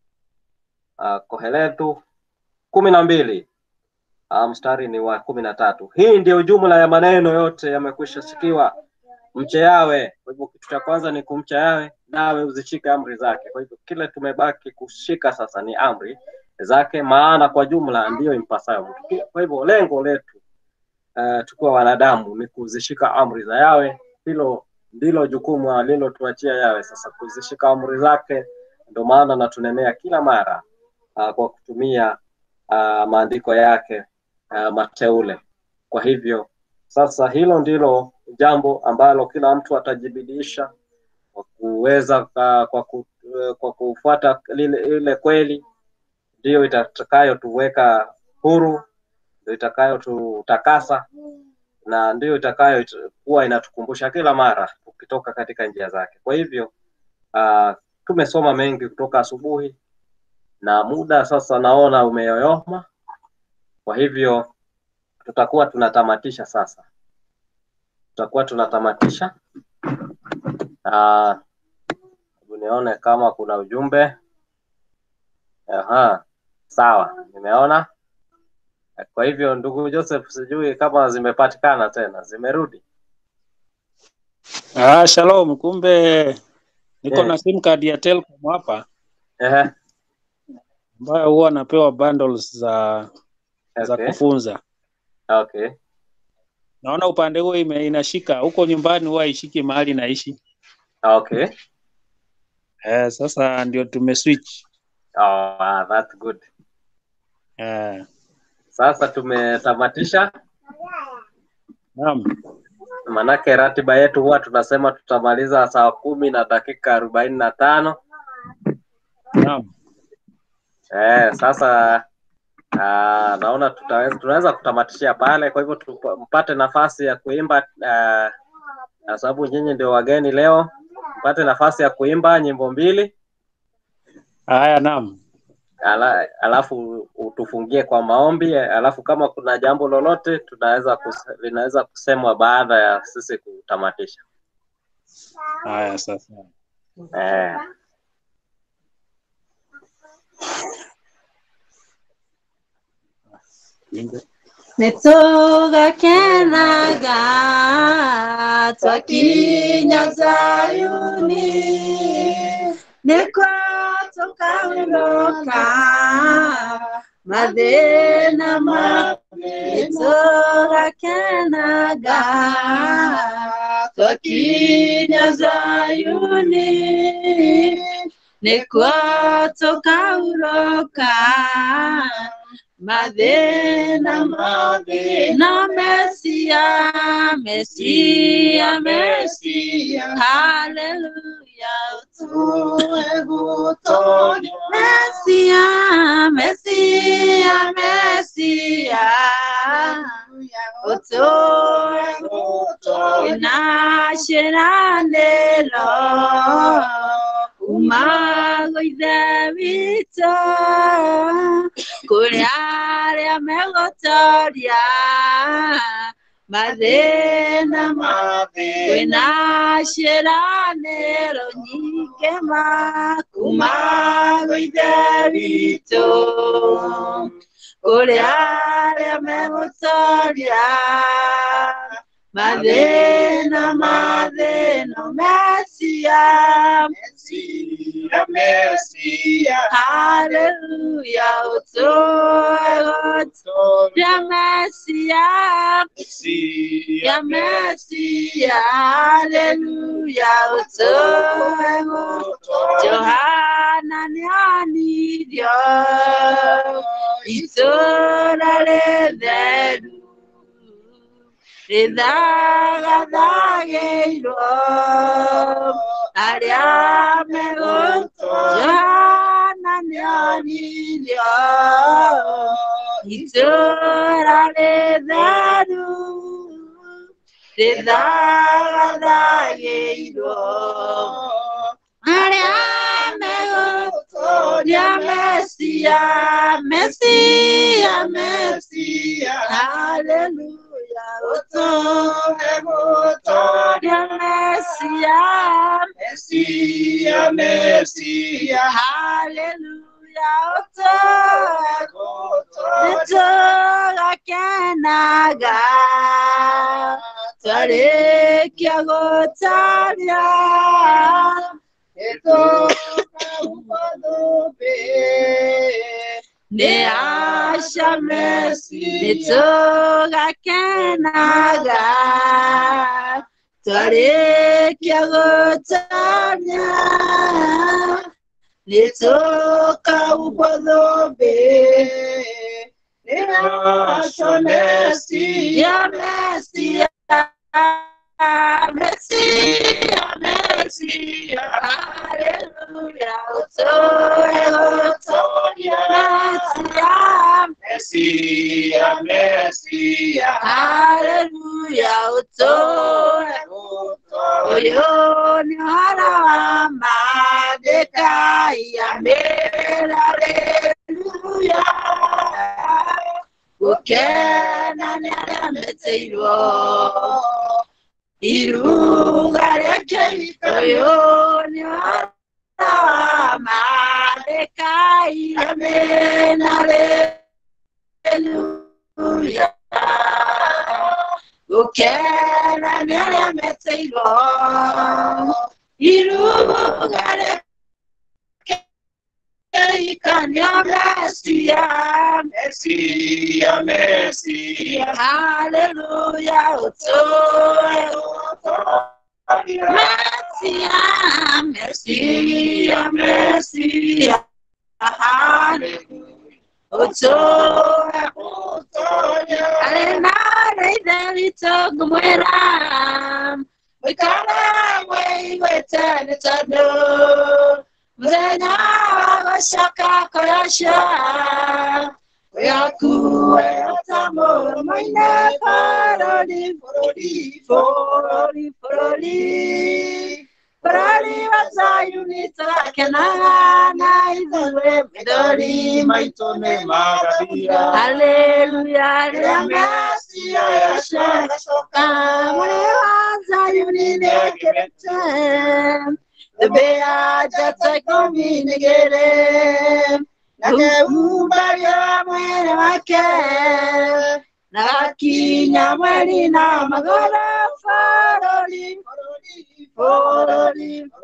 uh, Koheletu kumi na mbili uh, mstari ni wa kumi na tatu. Hii ndio jumla ya maneno yote yamekwisha sikiwa, mche yawe. Kwa hivyo kitu cha kwanza ni kumcha yawe, nawe uzishike amri zake. Kwa hivyo kile tumebaki kushika sasa ni amri zake, maana kwa jumla ndio impasayo mtu. Kwa hivyo lengo letu uh, tukiwa wanadamu ni kuzishika amri za yawe. Hilo ndilo jukumu alilotuachia yawe, sasa kuzishika amri zake. Ndio maana na tunenea kila mara uh, kwa kutumia uh, maandiko yake uh, mateule. Kwa hivyo sasa hilo ndilo jambo ambalo kila mtu atajibidisha kwa kuweza uh, kwa, ku, uh, kwa kufuata lile ile kweli, ndio itakayo tuweka huru, ndio itakayo tutakasa, na ndio itakayo kuwa inatukumbusha kila mara ukitoka katika njia zake. Kwa hivyo uh, tumesoma mengi kutoka asubuhi na muda sasa naona umeyoyoma. Kwa hivyo tutakuwa tunatamatisha sasa. Tutakuwa tunatamatisha. Ah, nione kama kuna ujumbe. Aha, sawa, nimeona. Kwa hivyo ndugu Joseph, sijui kama zimepatikana tena, zimerudi. Ah, shalom, kumbe niko Yeah. na sim card ya Telcom hapa Ehe. ambayo huwa napewa bundles za za Okay. kufunza. Okay. Naona upande huo ime inashika, huko nyumbani huwa ishiki mahali naishi. Okay. Eh, sasa ndio tumeswitch. Oh, ah, that's good. Eh, Sasa tumetamatisha. naam. Manake ratiba yetu huwa tunasema tutamaliza saa kumi na dakika arobaini na tano. Naam. Eh, sasa uh, naona tutaweza tunaweza kutamatishia pale. Kwa hivyo mpate nafasi ya kuimba uh, na sababu nyinyi ndio wageni leo, mpate nafasi ya kuimba nyimbo mbili. Haya, naam. Ala, alafu utufungie kwa maombi, alafu kama kuna jambo lolote tunaweza kus, linaweza kusemwa baada ya sisi kutamatisha. Haya sasa. Eh. Netoga kenaga twakinya Zayuni nekwatoka unoka madena ma netoga kenaga twakinya Zayuni nekwatoka unoka Madena, Madena, Messia, Messia, Messia, Hallelujah, tu eguto, Messia, Messia, Messia, Oto eguto, Nasceranelo, Umago y Davito. Kuriaria melotoria Madena Madena Sheranero Nikema Kumago y Davito Kuriaria melotoria Madena Madena Messia Messia Messia Hallelujah Oto Ya Messia Messia Messia Hallelujah Oto Johanna Nyani Dio Itora Leveru Ridaga Dageiro Ariame Gonto Jana Nyanilio Itora Ledaru Ridaga Dageiro Ariame Gonto Ya Messia Messia Messia Hallelujah Oto, Oto, ya Messia, Messia, Messia, Hallelujah, Oto, Oto, Oto, Akenaga, Tare Kiagotaria, Eto, Kaupadobe. Ne asha mercy, netoga kenaga, tare kiagotanya, netoka upadobe, ne asha mercy, ya mercy, mercy, mercy, hallelujah, oto, oto, Messia, Messia, hallelujah, oto, oto, oyo ni harama dekai amela, hallelujah, ukena ni ameteiro, irugare keito yo ni harama dekai amela, hallelujah. Ukena nere metelo, irugare keikanya Messia, Messia, Messia, hallelujah, oto, Messia, Messia, Messia, hallelujah. Oto, oto, alena reidelito gumueram, wikala wei wetane tado, mzenya washaka koyasha, koyaku etamo maine parodi, parodi, parodi, parodi. Parali Zayuni Kenana Izwe Midori Maitone Maravilla. Hallelujah, Messia Yashoka Zayuni Neketem. The Bea Jatakomi Negere nakeumbaria mwene wake na kinya mweri na magora faroli faroli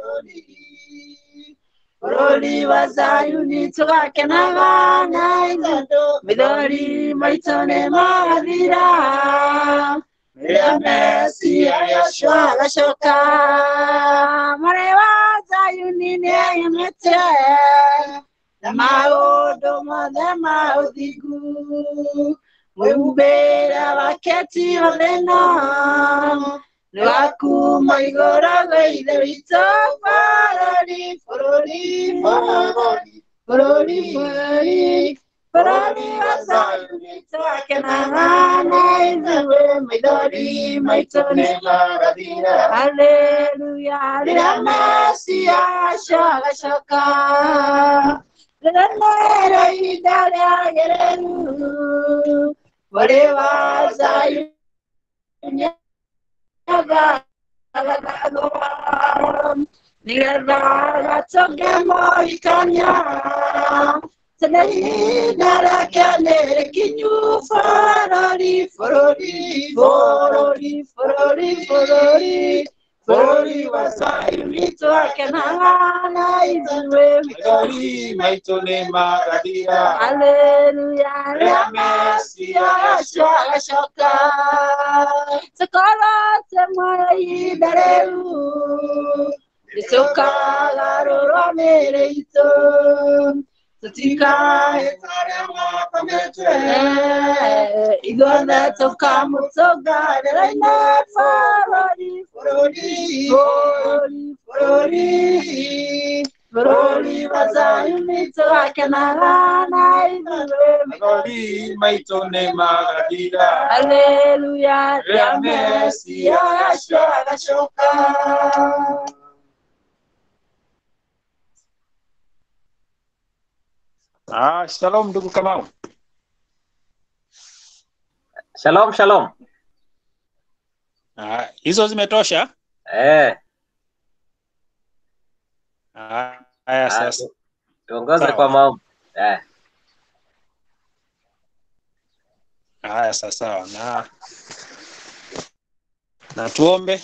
faroli wa Zayuni tugakenaga na ithundo mithori maitũ nĩ magathira rĩrĩa Mesia Yeshua agacoka mwari wa Zayuni nĩeyumĩte na maũndũ mothe ma ũthingu mwĩhumbĩre wake ti wa thĩĩno nĩ wa kuuma igũrũ gwĩ Ithe witũ bũrũri bũrũri bũrũri bũrũri bũrũri bũrũri wa Zayuni twakenaga na ithuĩ maithori maitũ nĩ magathira haleluya rĩrĩa Mesia Yeshua agacoka rĩrĩa nĩrĩo ihinda rĩagĩrĩru mwari wa Zayuni agathagwo nĩgetha gacoke mũhikania tene ihinda rĩake nĩ rĩkinyu bũrũri bũrũri bũrũri bũrũri bũrũri bũrũri wa Zayuni twakenaga na ithuĩ maithori maitũ nĩ magathira haleluya rĩrĩa Mesia Yeshua agacoka tũkorwo twĩ muoyo ihinda rĩu nĩtũkagarũrwo mĩĩrĩ itũ tutikae tare makomete igone tukamutũnganĩra-inĩ bũrũri bũrũri bũrũri bũrũri wa Zayuni tũgakenaga na ithuĩ maithori maitũ nĩ magathira haleluya rĩrĩa Mesia Yeshua agacoka. Ah, shalom ndugu Kamau. Shalom, shalom. Ah, hizo zimetosha? Eh. Ah, haya sasa. Tuongoze kwa maombi. Eh. Haya sasa na na tuombe.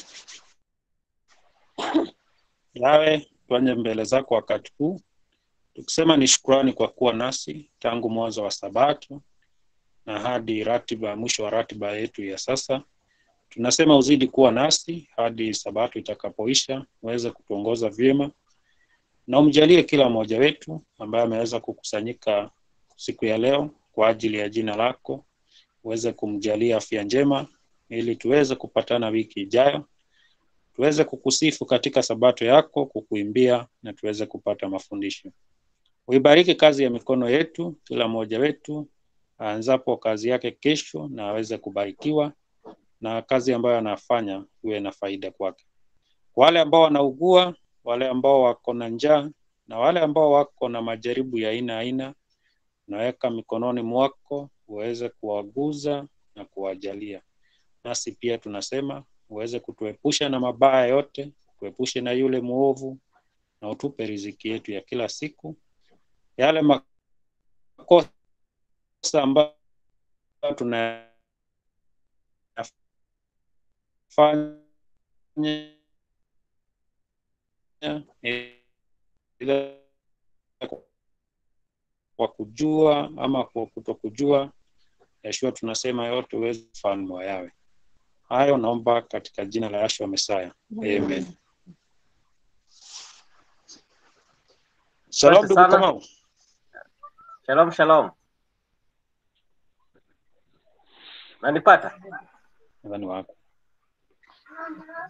Yawe tuanje mbele zako wakati huu. Tukisema ni shukrani kwa kuwa nasi tangu mwanzo wa Sabato na hadi ratiba mwisho wa ratiba yetu ya sasa. Tunasema uzidi kuwa nasi hadi Sabato itakapoisha, uweze kutuongoza vyema na umjalie kila mmoja wetu ambaye ameweza kukusanyika siku ya leo kwa ajili ya jina lako, uweze kumjalia afya njema ili tuweze kupatana wiki ijayo. Tuweze kukusifu katika Sabato yako, kukuimbia na tuweze kupata mafundisho. Uibariki kazi ya mikono yetu, kila mmoja wetu aanzapo kazi yake kesho na aweze kubarikiwa na kazi ambayo anafanya iwe na faida kwake. Wale ambao wanaugua, wale ambao wako na njaa na wale ambao wako na majaribu ya aina aina, naweka mikononi mwako uweze kuwaguza na kuwajalia. Nasi pia tunasema uweze kutuepusha na mabaya yote, tuepushe na yule muovu na utupe riziki yetu ya kila siku. Yale makosa ambayo tunafanya kwa kujua ama kwa kutokujua, Yeshua tunasema yote uweze ufalme wa Yawe. Hayo naomba katika jina la Yeshua Mesaya. Amen. Shalom ndugu Kamau. Shalom, shalom. Nanipata? Nadhani wako.